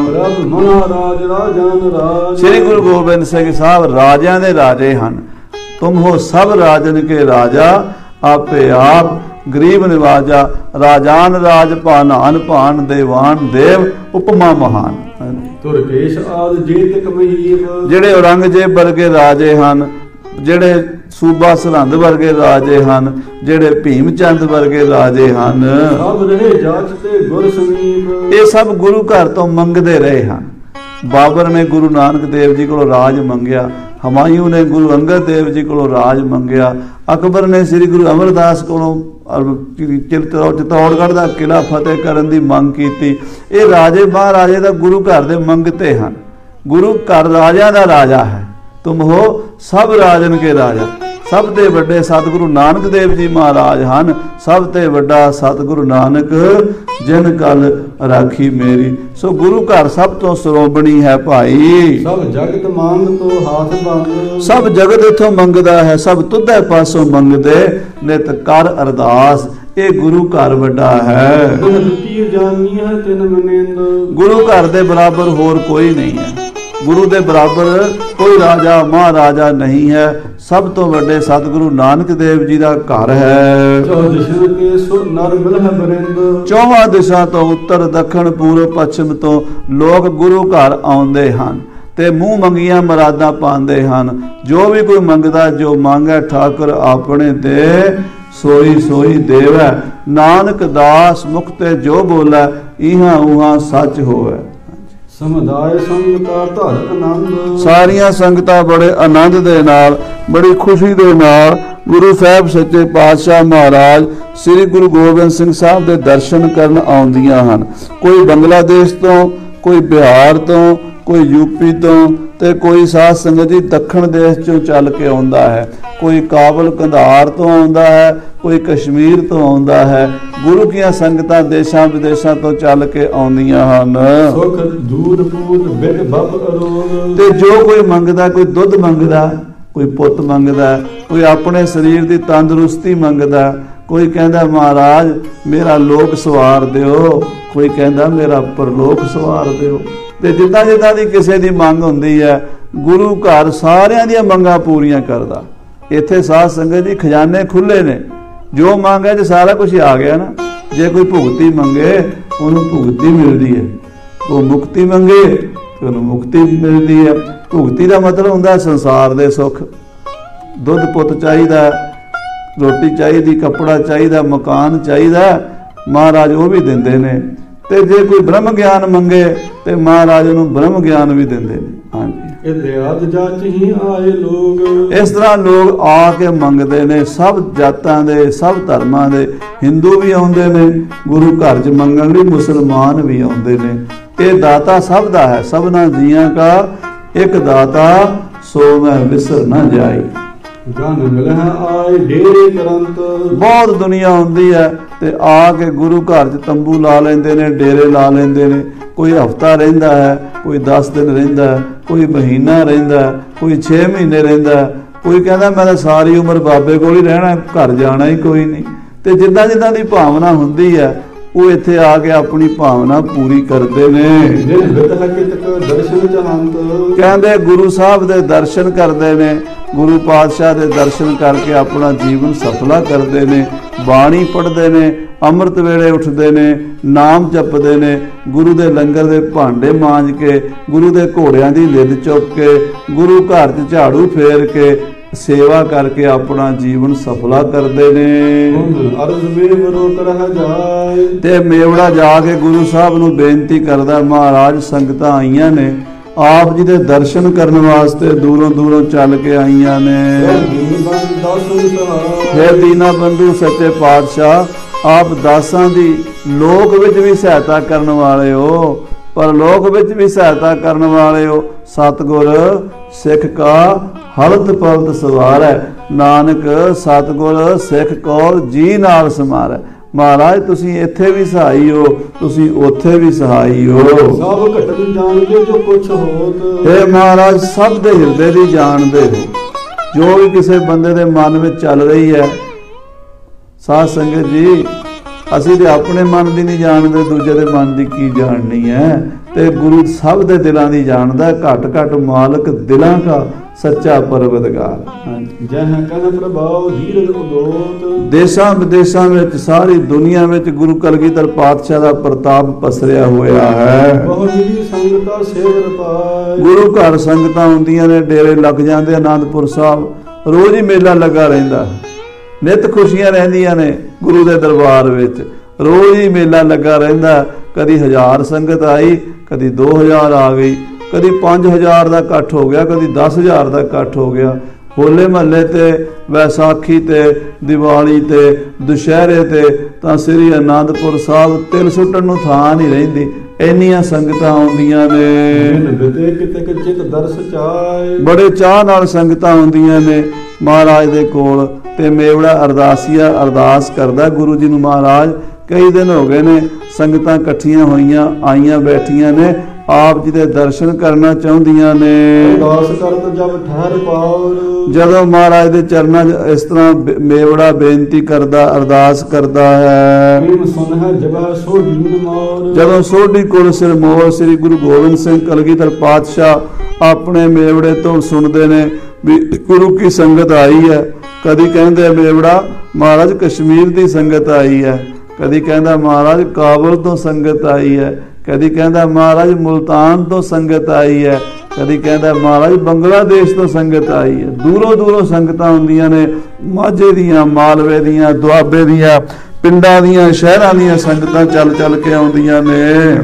ਸ੍ਰੀ ਗੁਰੂ ਗੋਬਿੰਦ ਸਿੰਘ ਸਾਹਿਬ ਰਾਜਿਆਂ ਦੇ ਰਾਜੇ ਹਨ। ਤੁਮ ਹੋ ਸਭ ਰਾਜਨ ਕੇ ਰਾਜਾ, ਆਪੇ ਆਪ ਗਰੀਬ ਨਿਵਾਜਾ, ਰਾਜਾਨ ਰਾਜ ਭਾਨਾਨ ਭਾਨ, ਦੇਵਾਨ ਦੇਵ ਉਪਮਾ ਮਹਾਨ। ਤੁਰਕੇਸ਼ ਆਦ ਜੇਤਕ ਮਹੀਮ, ਜਿਹੜੇ ਔਰੰਗਜ਼ੇਬ ਵਰਗੇ ਰਾਜੇ ਹਨ, ਜਿਹੜੇ ਸੂਬਾ ਸਰਹੰਦ ਵਰਗੇ ਰਾਜੇ ਹਨ, ਜਿਹੜੇ ਭੀਮ ਚੰਦ ਵਰਗੇ ਰਾਜੇ ਹਨ, ਸਭ ਰਹੇ ਜਾਚ ਤੇ ਗੁਰ ਸਮੀਪ, ਇਹ ਸਭ ਗੁਰੂ ਘਰ ਤੋਂ ਮੰਗਦੇ ਰਹੇ ਹਨ। ਬਾਬਰ ਨੇ ਗੁਰੂ ਨਾਨਕ ਦੇਵ ਜੀ ਕੋਲੋਂ ਰਾਜ ਮੰਗਿਆ, ਹਮਾਯੂ ਨੇ ਗੁਰੂ ਅੰਗਦ ਦੇਵ ਜੀ ਕੋਲੋਂ ਰਾਜ ਮੰਗਿਆ, ਅਕਬਰ ਨੇ ਸ੍ਰੀ ਗੁਰੂ ਅਮਰਦਾਸ ਕੋਲੋਂ ਚਿਤੌੜਗੜ੍ਹ ਦਾ ਕਿਲ੍ਹਾ ਫਤਿਹ ਕਰਨ ਦੀ ਮੰਗ ਕੀਤੀ। ਇਹ ਰਾਜੇ ਮਹਾਰਾਜੇ ਦਾ ਗੁਰੂ ਘਰ ਦੇ ਮੰਗਤੇ ਹਨ। ਗੁਰੂ ਘਰ ਰਾਜਿਆਂ ਦਾ ਰਾਜਾ ਹੈ। ਤੁਮ ਹੋ ਸਭ ਰਾਜਨ ਕੇ ਰਾਜਾ। ਸਭ ਤੋਂ ਵੱਡੇ ਸਤਿਗੁਰੂ ਨਾਨਕ ਦੇਵ ਜੀ ਮਹਾਰਾਜ ਹਨ। ਸਭ ਤੋਂ ਵੱਡਾ ਸਤਿਗੁਰੂ ਨਾਨਕ ਜਿਨ ਕਲ ਰਾਖੀ ਮੇਰੀ। ਸੋ ਗੁਰੂ ਘਰ ਸਭ ਤੋਂ ਸਰੋਬਣੀ ਹੈ ਭਾਈ। ਸਭ ਜਗਤ ਮੰਗ ਤੋਂ ਹਾਥ ਬੰਦ, ਸਭ ਜਗਤ ਇਥੋਂ ਮੰਗਦਾ ਹੈ, ਸਭ ਤੁਧੇ ਪਾਸੋਂ ਮੰਗਦੇ, ਨਿਤ ਕਰ ਅਰਦਾਸ। ਇਹ ਗੁਰੂ ਘਰ ਵੱਡਾ ਹੈ। ਗੁਰੂ ਘਰ ਦੇ ਬਰਾਬਰ ਹੋਰ ਕੋਈ ਨਹੀਂ ਹੈ। ਗੁਰੂ ਦੇ ਬਰਾਬਰ ਕੋਈ ਰਾਜਾ ਮਹਾਰਾਜਾ ਨਹੀਂ ਹੈ। ਸਭ ਤੋਂ ਵੱਡੇ ਸਤਿਗੁਰੂ ਨਾਨਕ ਦੇਵ ਜੀ ਦਾ ਘਰ ਹੈ। ਚੌਵਾਂ ਦਿਸ਼ਾ ਤੋਂ ਉੱਤਰ ਦੱਖਣ ਪੂਰਬ ਪੱਛਮ ਤੋਂ ਲੋਕ ਗੁਰੂ ਘਰ ਆਉਂਦੇ ਹਨ ਤੇ ਮੂੰਹ ਮੰਗੀਆਂ ਮੁਰਾਦਾਂ ਪਾਉਂਦੇ ਹਨ। ਜੋ ਵੀ ਕੋਈ ਮੰਗਦਾ, ਜੋ ਮੰਗੈ ਠਾਕੁਰ ਆਪਣੇ ਦੇ, ਸੋਈ ਸੋਈ ਦੇਵੈ। ਨਾਨਕ ਦਾਸ ਮੁਖ ਤੇ ਜੋ ਬੋਲੇ, ਇਹਾਂ ਉਹਾਂ ਸੱਚ ਹੋਵੇ। ਸਮੁਦਾਇ ਸੰਗਤਾਂ ਧਰ ਆਨੰਦ, ਸਾਰੀਆਂ ਸੰਗਤਾਂ ਬੜੇ ਆਨੰਦ ਦੇ ਨਾਲ, ਬੜੀ ਖੁਸ਼ੀ ਦੇ ਨਾਲ ਗੁਰੂ ਸਾਹਿਬ ਸੱਚੇ ਪਾਤਸ਼ਾਹ ਮਹਾਰਾਜ ਸ੍ਰੀ ਗੁਰੂ ਗੋਬਿੰਦ ਸਿੰਘ ਸਾਹਿਬ ਦੇ ਦਰਸ਼ਨ ਕਰਨ ਆਉਂਦੀਆਂ ਹਨ। ਕੋਈ ਬੰਗਲਾਦੇਸ਼ ਤੋਂ, ਕੋਈ ਬਿਹਾਰ ਤੋਂ, ਕੋਈ ਯੂਪੀ ਤੋਂ ਤੇ ਕੋਈ ਸਾਧ ਸੰਗਤ ਜੀ ਦੱਖਣ ਦੇਸ਼ ਚੋਂ ਚੱਲ ਕੇ ਆਉਂਦਾ ਹੈ। ਕੋਈ ਕਾਬਲ ਕੰਧਾਰ ਤੋਂ ਆਉਂਦਾ ਹੈ, ਕੋਈ ਕਸ਼ਮੀਰ ਤੋਂ ਆਉਂਦਾ ਹੈ। ਗੁਰੂ ਦੀਆਂ ਸੰਗਤਾਂ ਦੇਸ਼ਾਂ ਵਿਦੇਸ਼ਾਂ ਤੋਂ ਚੱਲ ਕੇ ਆਉਂਦੀਆਂ ਹਨ। ਸੁਖ ਦੂਧ ਪੂਤ ਬਿਨ ਬਪ ਅਰੋਗ, ਤੇ ਜੋ ਕੋਈ ਮੰਗਦਾ, ਕੋਈ ਦੁੱਧ ਮੰਗਦਾ, ਕੋਈ ਪੁੱਤ ਮੰਗਦਾ, ਕੋਈ ਆਪਣੇ ਸਰੀਰ ਦੀ ਤੰਦਰੁਸਤੀ ਮੰਗਦਾ, ਕੋਈ ਕਹਿੰਦਾ ਮਹਾਰਾਜ ਮੇਰਾ ਲੋਕ ਸਵਾਰ ਦਿਓ, ਕੋਈ ਕਹਿੰਦਾ ਮੇਰਾ ਪਰਲੋਕ ਸਵਾਰ ਦਿਓ। ਤੇ ਜਿੱਦਾਂ ਜਿੱਦਾਂ ਦੀ ਕਿਸੇ ਦੀ ਮੰਗ ਹੁੰਦੀ ਹੈ, ਗੁਰੂ ਘਰ ਸਾਰਿਆਂ ਦੀਆਂ ਮੰਗਾਂ ਪੂਰੀਆਂ ਕਰਦਾ। ਇੱਥੇ ਸਾਧ ਸੰਗਤ ਜੀ ਖਜ਼ਾਨੇ ਖੁੱਲੇ ਨੇ, ਜੋ ਮੰਗ ਹੈ ਜੇ ਸਾਰਾ ਕੁਝ ਆ ਗਿਆ ਨਾ। ਜੇ ਕੋਈ ਭੁਗਤੀ ਮੰਗੇ ਉਹਨੂੰ ਭੁਗਤੀ ਮਿਲਦੀ ਹੈ, ਉਹ ਮੁਕਤੀ ਮੰਗੇ ਤੇ ਉਹਨੂੰ ਮੁਕਤੀ ਮਿਲਦੀ ਹੈ। ਭੁਗਤੀ ਦਾ ਮਤਲਬ ਹੁੰਦਾ ਸੰਸਾਰ ਦੇ ਸੁੱਖ। ਦੁੱਧ ਪੁੱਤ ਚਾਹੀਦਾ, ਰੋਟੀ ਚਾਹੀਦੀ, ਕੱਪੜਾ ਚਾਹੀਦਾ, ਮਕਾਨ ਚਾਹੀਦਾ, ਮਹਾਰਾਜ ਉਹ ਵੀ ਦਿੰਦੇ ਨੇ। ਤੇ ਜੇ ਕੋਈ ਬ੍ਰਹਮ ਗਿਆਨ ਮੰਗੇ ਤੇ ਮਹਾਰਾਜ ਉਹਨੂੰ ਬ੍ਰਹਮ ਗਿਆਨ ਵੀ ਦਿੰਦੇ ਨੇ। ਹਾਂਜੀ, ਇਹ ਦਿਆਤ ਜੱਚ ਹੀ ਆਏ ਲੋਕ। ਇਸ ਤਰ੍ਹਾਂ ਲੋਕ ਆ ਕੇ ਮੰਗਦੇ ਨੇ, ਸਭ ਜਾਤਾਂ ਦੇ, ਸਭ ਧਰਮਾਂ ਦੇ। ਹਿੰਦੂ ਵੀ ਆਉਂਦੇ ਨੇ ਗੁਰੂ ਘਰ 'ਚ ਮੰਗਣ ਲਈ, ਮੁਸਲਮਾਨ ਵੀ ਆਉਂਦੇ ਨੇ। ਇਹ ਦਾਤਾ ਸਭ ਦਾ ਹੈ, ਸਭਨਾ ਜੀਆਂ ਕਾ ਇੱਕ ਦਾਤਾ, ਸੋ ਮੈਂ ਵਿਸਰ ਨਾ ਜਾਈ। ਗਨ ਮਿਲਹਿ ਆਏ ਡੇਰੇ ਕਰੰਤ। ਬਹੁਤ ਦੁਨੀਆ ਹੁੰਦੀ ਹੈ ਤੇ ਆ ਕੇ ਗੁਰੂ ਘਰ 'ਚ ਤੰਬੂ ਲਾ ਲੈਂਦੇ ਨੇ, ਡੇਰੇ ਲਾ ਲੈਂਦੇ ਨੇ। ਕੋਈ ਹਫ਼ਤਾ ਰਹਿੰਦਾ ਹੈ, ਕੋਈ ਦਸ ਦਿਨ ਰਹਿੰਦਾ ਹੈ, ਕੋਈ ਮਹੀਨਾ ਰਹਿੰਦਾ ਹੈ, ਕੋਈ ਛੇ ਮਹੀਨੇ ਰਹਿੰਦਾ ਹੈ, ਕੋਈ ਕਹਿੰਦਾ ਮੈਂ ਤਾਂ ਸਾਰੀ ਉਮਰ ਬਾਬੇ ਕੋਲ ਹੀ ਰਹਿਣਾ, ਘਰ ਜਾਣਾ ਹੀ ਕੋਈ ਨਹੀਂ। ਤੇ ਜਿੱਦਾਂ ਜਿੱਦਾਂ ਦੀ ਭਾਵਨਾ ਹੁੰਦੀ ਹੈ ਉਹ ਇੱਥੇ ਆ ਕੇ ਆਪਣੀ ਭਾਵਨਾ ਪੂਰੀ ਕਰਦੇ ਨੇ। ਦਰਸ਼ਨ ਚਾਹੰਤ, ਕਹਿੰਦੇ ਗੁਰੂ ਸਾਹਿਬ ਦੇ ਦਰਸ਼ਨ ਕਰਦੇ ਨੇ, ਗੁਰੂ ਪਾਤਸ਼ਾਹ ਦੇ ਦਰਸ਼ਨ ਕਰਕੇ ਆਪਣਾ ਜੀਵਨ ਸਫਲਾ ਕਰਦੇ ਨੇ। ਬਾਣੀ ਪੜ੍ਹਦੇ ਨੇ, ਅੰਮ੍ਰਿਤ ਵੇਲੇ ਉੱਠਦੇ ਨੇ, ਨਾਮ ਜਪਦੇ ਨੇ, ਗੁਰੂ ਦੇ ਲੰਗਰ ਦੇ ਭਾਂਡੇ ਮਾਂਜ ਕੇ, ਗੁਰੂ ਦੇ ਘੋੜਿਆਂ ਦੀ ਲਿੱਦ ਚੁੱਕ ਕੇ, ਗੁਰੂ ਘਰ 'ਚ ਝਾੜੂ ਫੇਰ ਕੇ, ਸੇਵਾ ਕਰਕੇ ਆਪਣਾ ਜੀਵਨ ਸਫਲਾ ਕਰਦੇ ਨੇ। ਅਰਜ਼ ਮੇਵਰੋ ਕਰਹ ਜਾਏ, ਤੇ ਮੇਵੜਾ ਜਾ ਕੇ ਗੁਰੂ ਸਾਹਿਬ ਨੂੰ ਬੇਨਤੀ ਕਰਦਾ, ਮਹਾਰਾਜ ਸੰਗਤਾਂ ਆਈਆਂ ਨੇ ਆਪ ਜੀ ਦੇ ਦਰਸ਼ਨ ਕਰਨ ਵਾਸਤੇ, ਦੂਰੋਂ ਦੂਰੋਂ ਚੱਲ ਕੇ ਆਈਆਂ ਨੇ। ਫਿਰ ਦੀਨਾ ਬੰਧੂ ਸੱਚੇ ਪਾਤਸ਼ਾਹ ਆਪ ਦਾਸਾਂ ਦੀ ਲੋਕ ਵਿੱਚ ਵੀ ਸਹਾਇਤਾ ਕਰਨ ਵਾਲੇ ਹੋ, ਪਰ ਲੋਕ ਵਿੱਚ ਵੀ ਸਹਾਇਤਾ ਕਰਨ ਵਾਲੇ ਹੋ। ਸਤਿਗੁਰ ਸਿੱਖ ਕਾ ਹਲਤ ਪਲਤ ਸਵਾਰ ਹੈ, ਨਾਨਕ ਸਤਿਗੁਰ ਸਿੱਖ ਕੋ ਜੀ ਨਾਲ ਸਮਾਰ ਹੈ। ਮਹਾਰਾਜ ਤੁਸੀਂ ਇੱਥੇ ਵੀ ਸਹਾਈ ਹੋ, ਤੁਸੀਂ ਉੱਥੇ ਵੀ ਸਹਾਈ ਹੋ। ਸਭ ਘਟਕ ਜਾਣਦੇ ਜੋ ਕੁਛ ਹੋਤ। हे ਮਹਾਰਾਜ ਸਭ ਦੇ ਹਿਰਦੇ ਦੀ ਜਾਣਦੇ ਹੋ, ਜੋ ਵੀ ਕਿਸੇ ਬੰਦੇ ਦੇ ਮਨ ਵਿੱਚ ਚੱਲ ਰਹੀ ਹੈ। ਸਾਧ ਸੰਗਤ ਜੀ, ਅਸੀਂ ਤੇ ਆਪਣੇ ਮਨ ਦੀ ਨਹੀਂ ਜਾਣਦੇ, ਦੂਜੇ ਦੇ ਮਨ ਦੀ ਕੀ ਜਾਣਨੀ ਹੈ। ਤੇ ਗੁਰੂ ਸਭ ਦੇ ਦਿਲਾਂ ਦੀ ਜਾਣਦਾ, ਘਟ ਘਟ ਮਾਲਕ ਦਿਲਾਂ ਦਾ ਸੱਚਾ ਪਰਵਤਗਾਰ। ਜਹ ਕਨ ਪ੍ਰਭਾਵ ਧੀਰਜ ਉਦੋਤ। ਦੇਸ਼ਾਂ ਵਿਦੇਸ਼ਾਂ ਵਿੱਚ, ਸਾਰੀ ਦੁਨੀਆ ਵਿੱਚ ਗੁਰੂ ਕਲਗੀਧਰ ਪਾਤਸ਼ਾਹ ਦਾ ਪ੍ਰਤਾਪ ਪਸਰਿਆ ਹੋਇਆ ਹੈ। ਬਹੁ ਮਿਲੀ ਸੰਗਤਾਂ ਸੇਵਰ ਪਾਏ। ਗੁਰੂ ਘਰ ਸੰਗਤਾਂ ਹੁੰਦੀਆਂ ਨੇ, ਡੇਰੇ ਲੱਗ ਜਾਂਦੇ ਆਨੰਦਪੁਰ ਸਾਹਿਬ, ਰੋਜ਼ ਹੀ ਮੇਲਾ ਲੱਗਾ ਰਹਿੰਦਾ, ਨਿਤ ਖੁਸ਼ੀਆਂ ਰਹਿੰਦੀਆਂ ਨੇ ਗੁਰੂ ਦੇ ਦਰਬਾਰ ਵਿੱਚ, ਰੋਜ਼ ਹੀ ਮੇਲਾ ਲੱਗਾ ਰਹਿੰਦਾ। ਕਦੀ ਹਜ਼ਾਰ ਸੰਗਤ ਆਈ, ਕਦੀ ਦੋ ਹਜ਼ਾਰ ਆ ਗਈ, ਕਦੀ ਪੰਜ ਹਜ਼ਾਰ ਦਾ ਇਕੱਠ ਹੋ ਗਿਆ, ਕਦੀ ਦਸ ਹਜ਼ਾਰ ਦਾ ਇਕੱਠ ਹੋ ਗਿਆ। ਹੋਲੇ ਮਹੱਲੇ ਤੇ, ਵੈਸਾਖੀ ਤੇ, ਦੀਵਾਲੀ ਤੇ, ਦੁਸ਼ਹਿਰੇ ਤੇ ਤਾਂ ਸ੍ਰੀ ਅਨੰਦਪੁਰ ਸਾਹਿਬ ਤਿਲ ਸੁੱਟਣ ਨੂੰ ਥਾਂ ਨਹੀਂ ਰਹਿੰਦੀ, ਇੰਨੀਆਂ ਸੰਗਤਾਂ ਆਉਂਦੀਆਂ ਨੇ। ਬੜੇ ਚਾਹ ਨਾਲ ਸੰਗਤਾਂ ਆਉਂਦੀਆਂ ਨੇ ਮਹਾਰਾਜ ਦੇ ਕੋਲ। ਤੇ ਮੇਵੜਾ ਅਰਦਾਸੀਆ ਅਰਦਾਸ ਕਰਦਾ ਗੁਰੂ ਜੀ ਨੂੰ, ਮਹਾਰਾਜ ਕਈ ਦਿਨ ਹੋ ਗਏ ਨੇ ਸੰਗਤਾਂ ਇਕੱਠੀਆਂ ਹੋਈਆਂ, ਆਈਆਂ ਬੈਠੀਆਂ ਨੇ, ਆਪ ਜੀ ਦੇ ਦਰਸ਼ਨ ਕਰਨਾ ਚਾਹੁੰਦੀਆਂ ਨੇ। ਅਰਦਾਸ ਕਰਤ ਜਬ ਠਹਿਰ ਪਾਉਰ। ਜਦੋਂ ਮਹਾਰਾਜ ਦੇ ਚਰਨਾਂ 'ਚ ਇਸ ਤਰ੍ਹਾਂ ਮੇਵੜਾ ਬੇਨਤੀ ਕਰਦਾ, ਅਰਦਾਸ ਕਰਦਾ ਹੈ। ਜਦੋਂ ਸੋਢੀ ਕੋਲ ਸਿਰ ਮੋਰ ਸ੍ਰੀ ਗੁਰੂ ਗੋਬਿੰਦ ਸਿੰਘ ਕਲਗੀਧਰ ਪਾਤਸ਼ਾਹ ਆਪਣੇ ਮੇਵੜੇ ਤੋਂ ਸੁਣਦੇ ਨੇ ਵੀ ਗੁਰੂ ਕੀ ਸੰਗਤ ਆਈ ਹੈ। ਕਦੀ ਕਹਿੰਦੇ ਮੇਵੜਾ ਮਹਾਰਾਜ ਕਸ਼ਮੀਰ ਦੀ ਸੰਗਤ ਆਈ ਹੈ, ਕਦੀ ਕਹਿੰਦਾ ਮਹਾਰਾਜ ਕਾਬਲ ਤੋਂ ਸੰਗਤ ਆਈ ਹੈ, ਕਦੀ ਕਹਿੰਦਾ ਮਹਾਰਾਜ ਮੁਲਤਾਨ ਤੋਂ ਸੰਗਤ ਆਈ ਹੈ, ਕਦੀ ਕਹਿੰਦਾ ਮਹਾਰਾਜ ਬੰਗਲਾਦੇਸ਼ ਤੋਂ ਸੰਗਤ ਆਈ ਹੈ। ਦੂਰੋਂ ਦੂਰੋਂ ਸੰਗਤਾਂ ਹੁੰਦੀਆਂ ਨੇ, ਮਾਝੇ ਦੀਆਂ, ਮਾਲਵੇ ਦੀਆਂ, ਦੁਆਬੇ ਦੀਆਂ, ਪਿੰਡਾਂ ਦੀਆਂ, ਸ਼ਹਿਰਾਂ ਦੀਆਂ ਸੰਗਤਾਂ ਚੱਲ ਚੱਲ ਕੇ ਆਉਂਦੀਆਂ ਨੇ।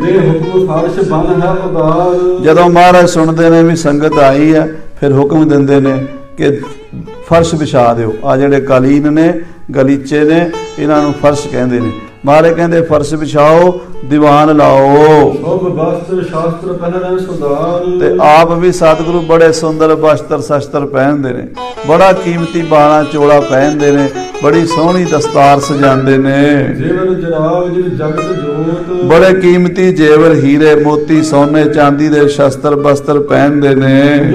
ਜਦੋਂ ਮਹਾਰਾਜ ਸੁਣਦੇ ਨੇ ਵੀ ਸੰਗਤ ਆਈ ਹੈ, ਫਿਰ ਹੁਕਮ ਦਿੰਦੇ ਨੇ ਕਿ ਫਰਸ਼ ਵਿਛਾ ਦਿਓ। ਆ ਜਿਹੜੇ ਕਾਲੀਨ ਨੇ, ਗਲੀਚੇ ਨੇ, ਇਹਨਾਂ ਨੂੰ ਫਰਸ਼ ਕਹਿੰਦੇ ਨੇ। ਮਹਾਰਾਜ ਕਹਿੰਦੇ ਫਰਸ਼ ਵਿਛਾਓ, ਦੀਵਾਨ ਲਾਓ। ਤੇ ਆਪ ਵੀ ਸਤਿਗੁਰੂ ਬੜੇ ਸੁੰਦਰ ਬਸਤਰ ਸ਼ਸਤਰ ਪਹਿਨਦੇ ਨੇ, ਬੜਾ ਕੀਮਤੀ ਬਾਣਾ ਚੋਲਾ ਪਹਿਨਦੇ ਨੇ, ਬੜੀ ਸੋਹਣੀ ਦਸਤਾਰ ਸਜਾਉਂਦੇ ਨੇ। ਬੜੇ ਕੀਮਤੀ ਜੇਵਰ, ਹੀਰੇ ਮੋਤੀ, ਸੋਨੇ ਚਾਂਦੀ ਦੇ ਸ਼ਸਤਰ ਬਸਤਰ ਪਹਿਨਦੇ ਨੇ,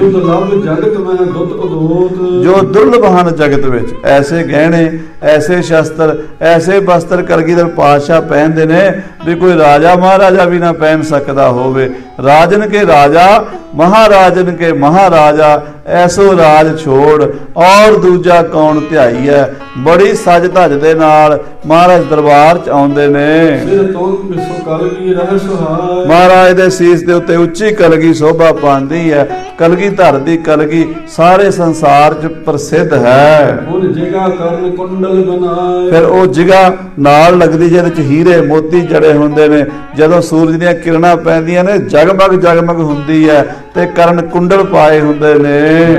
ਜੋ ਦੁਰਲਭ ਹਨ ਜਗਤ ਵਿੱਚ। ਐਸੇ ਗਹਿਣੇ, ਐਸੇ ਸ਼ਸਤਰ, ਐਸੇ ਬਸਤਰ ਕਲਗੀਧਰ ਪਾਤਸ਼ਾਹ ਪਹਿਨਦੇ ਨੇ ਵੀ ਕੋਈ ਰਾਜਾ ਮਹਾਰਾਜਾ ਵੀ ਨਾ ਪਹਿਨ ਸਕਦਾ ਹੋਵੇ। ਰਾਜਨ ਕੇ ਰਾਜਾ, ਮਹਾਰਾਜਨ ਕੇ ਮਹਾਰਾਜਾ, ਐਸੋ ਰਾਜ ਛੋੜ ਔਰ ਦੂਜਾ ਕੌਣ ਧਿਆਈ ਹੈ। ਬੜੀ ਸਜ ਧਜ ਦੇ ਨਾਲ ਮਹਾਰਾਜ ਦਰਬਾਰ ਚ ਆਉਂਦੇ ਨੇ। ਮਹਾਰਾਜ ਦੇ ਸੀਸ ਦੇ ਉੱਤੇ ਉੱਚੀ ਕਲਗੀ ਸ਼ੋਭਾ ਪਾਉਂਦੀ ਹੈ। ਕਲਗੀਧਰ ਦੀ ਕਲਗੀ ਸਾਰੇ ਸੰਸਾਰ 'ਚ ਪ੍ਰਸਿੱਧ ਹੈ। ਉਨ ਜਿਗਾ ਕਰਨ ਕੁੰਡਲ ਬਣਾਏ। ਫਿਰ ਉਹ ਜਿਗਾ ਨਾਲ ਲੱਗਦੀ ਜਿਹਦੇ 'ਚ ਹੀਰੇ ਮੋਤੀ ਜੜੇ ਹੁੰਦੇ ਨੇ, ਜਦੋਂ ਸੂਰਜ ਦੀਆਂ ਕਿਰਨਾਂ ਪੈਂਦੀਆਂ ਨੇ ਜਗਮਗ ਜਗਮਗ ਹੁੰਦੀ ਹੈ ਤੇ ਕਰਨ ਕੁੰਡਲ ਪਾਏ ਹੁੰਦੇ ਨੇ।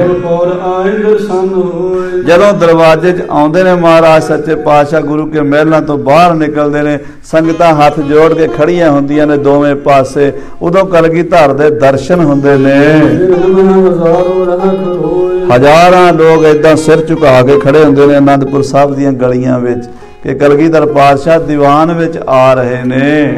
ਜਦੋਂ ਦਰਵਾਜ਼ੇ 'ਚ ਆਉਂਦੇ ਨੇ ਮਹਾਰਾਜ ਸੱਚੇ ਪਾਤਸ਼ਾਹ ਗੁਰੂ ਕੇ ਮਹਿਲਾਂ ਤੋਂ ਬਾਹਰ ਨਿਕਲਦੇ ਨੇ, ਸੰਗਤਾਂ ਹੱਥ ਜੋੜ ਕੇ ਖੜੀਆਂ ਹੁੰਦੀਆਂ ਨੇ ਦੋਵੇਂ ਪਾਸੇ, ਉਦੋਂ ਕਲਗੀਧਰ ਦੇ ਦਰਸ਼ਨ ਹੁੰਦੇ ਨੇ। ਹਜ਼ਾਰਾਂ ਲੋਕ ਏਦਾਂ ਸਿਰ ਝੁਕਾ ਕੇ ਖੜੇ ਹੁੰਦੇ ਨੇ ਆਨੰਦਪੁਰ ਸਾਹਿਬ ਦੀਆਂ ਗਲੀਆਂ ਵਿੱਚ ਕਿ ਕਲਗੀਧਰ ਪਾਤਸ਼ਾਹ ਦੀਵਾਨ ਵਿੱਚ ਆ ਰਹੇ ਨੇ।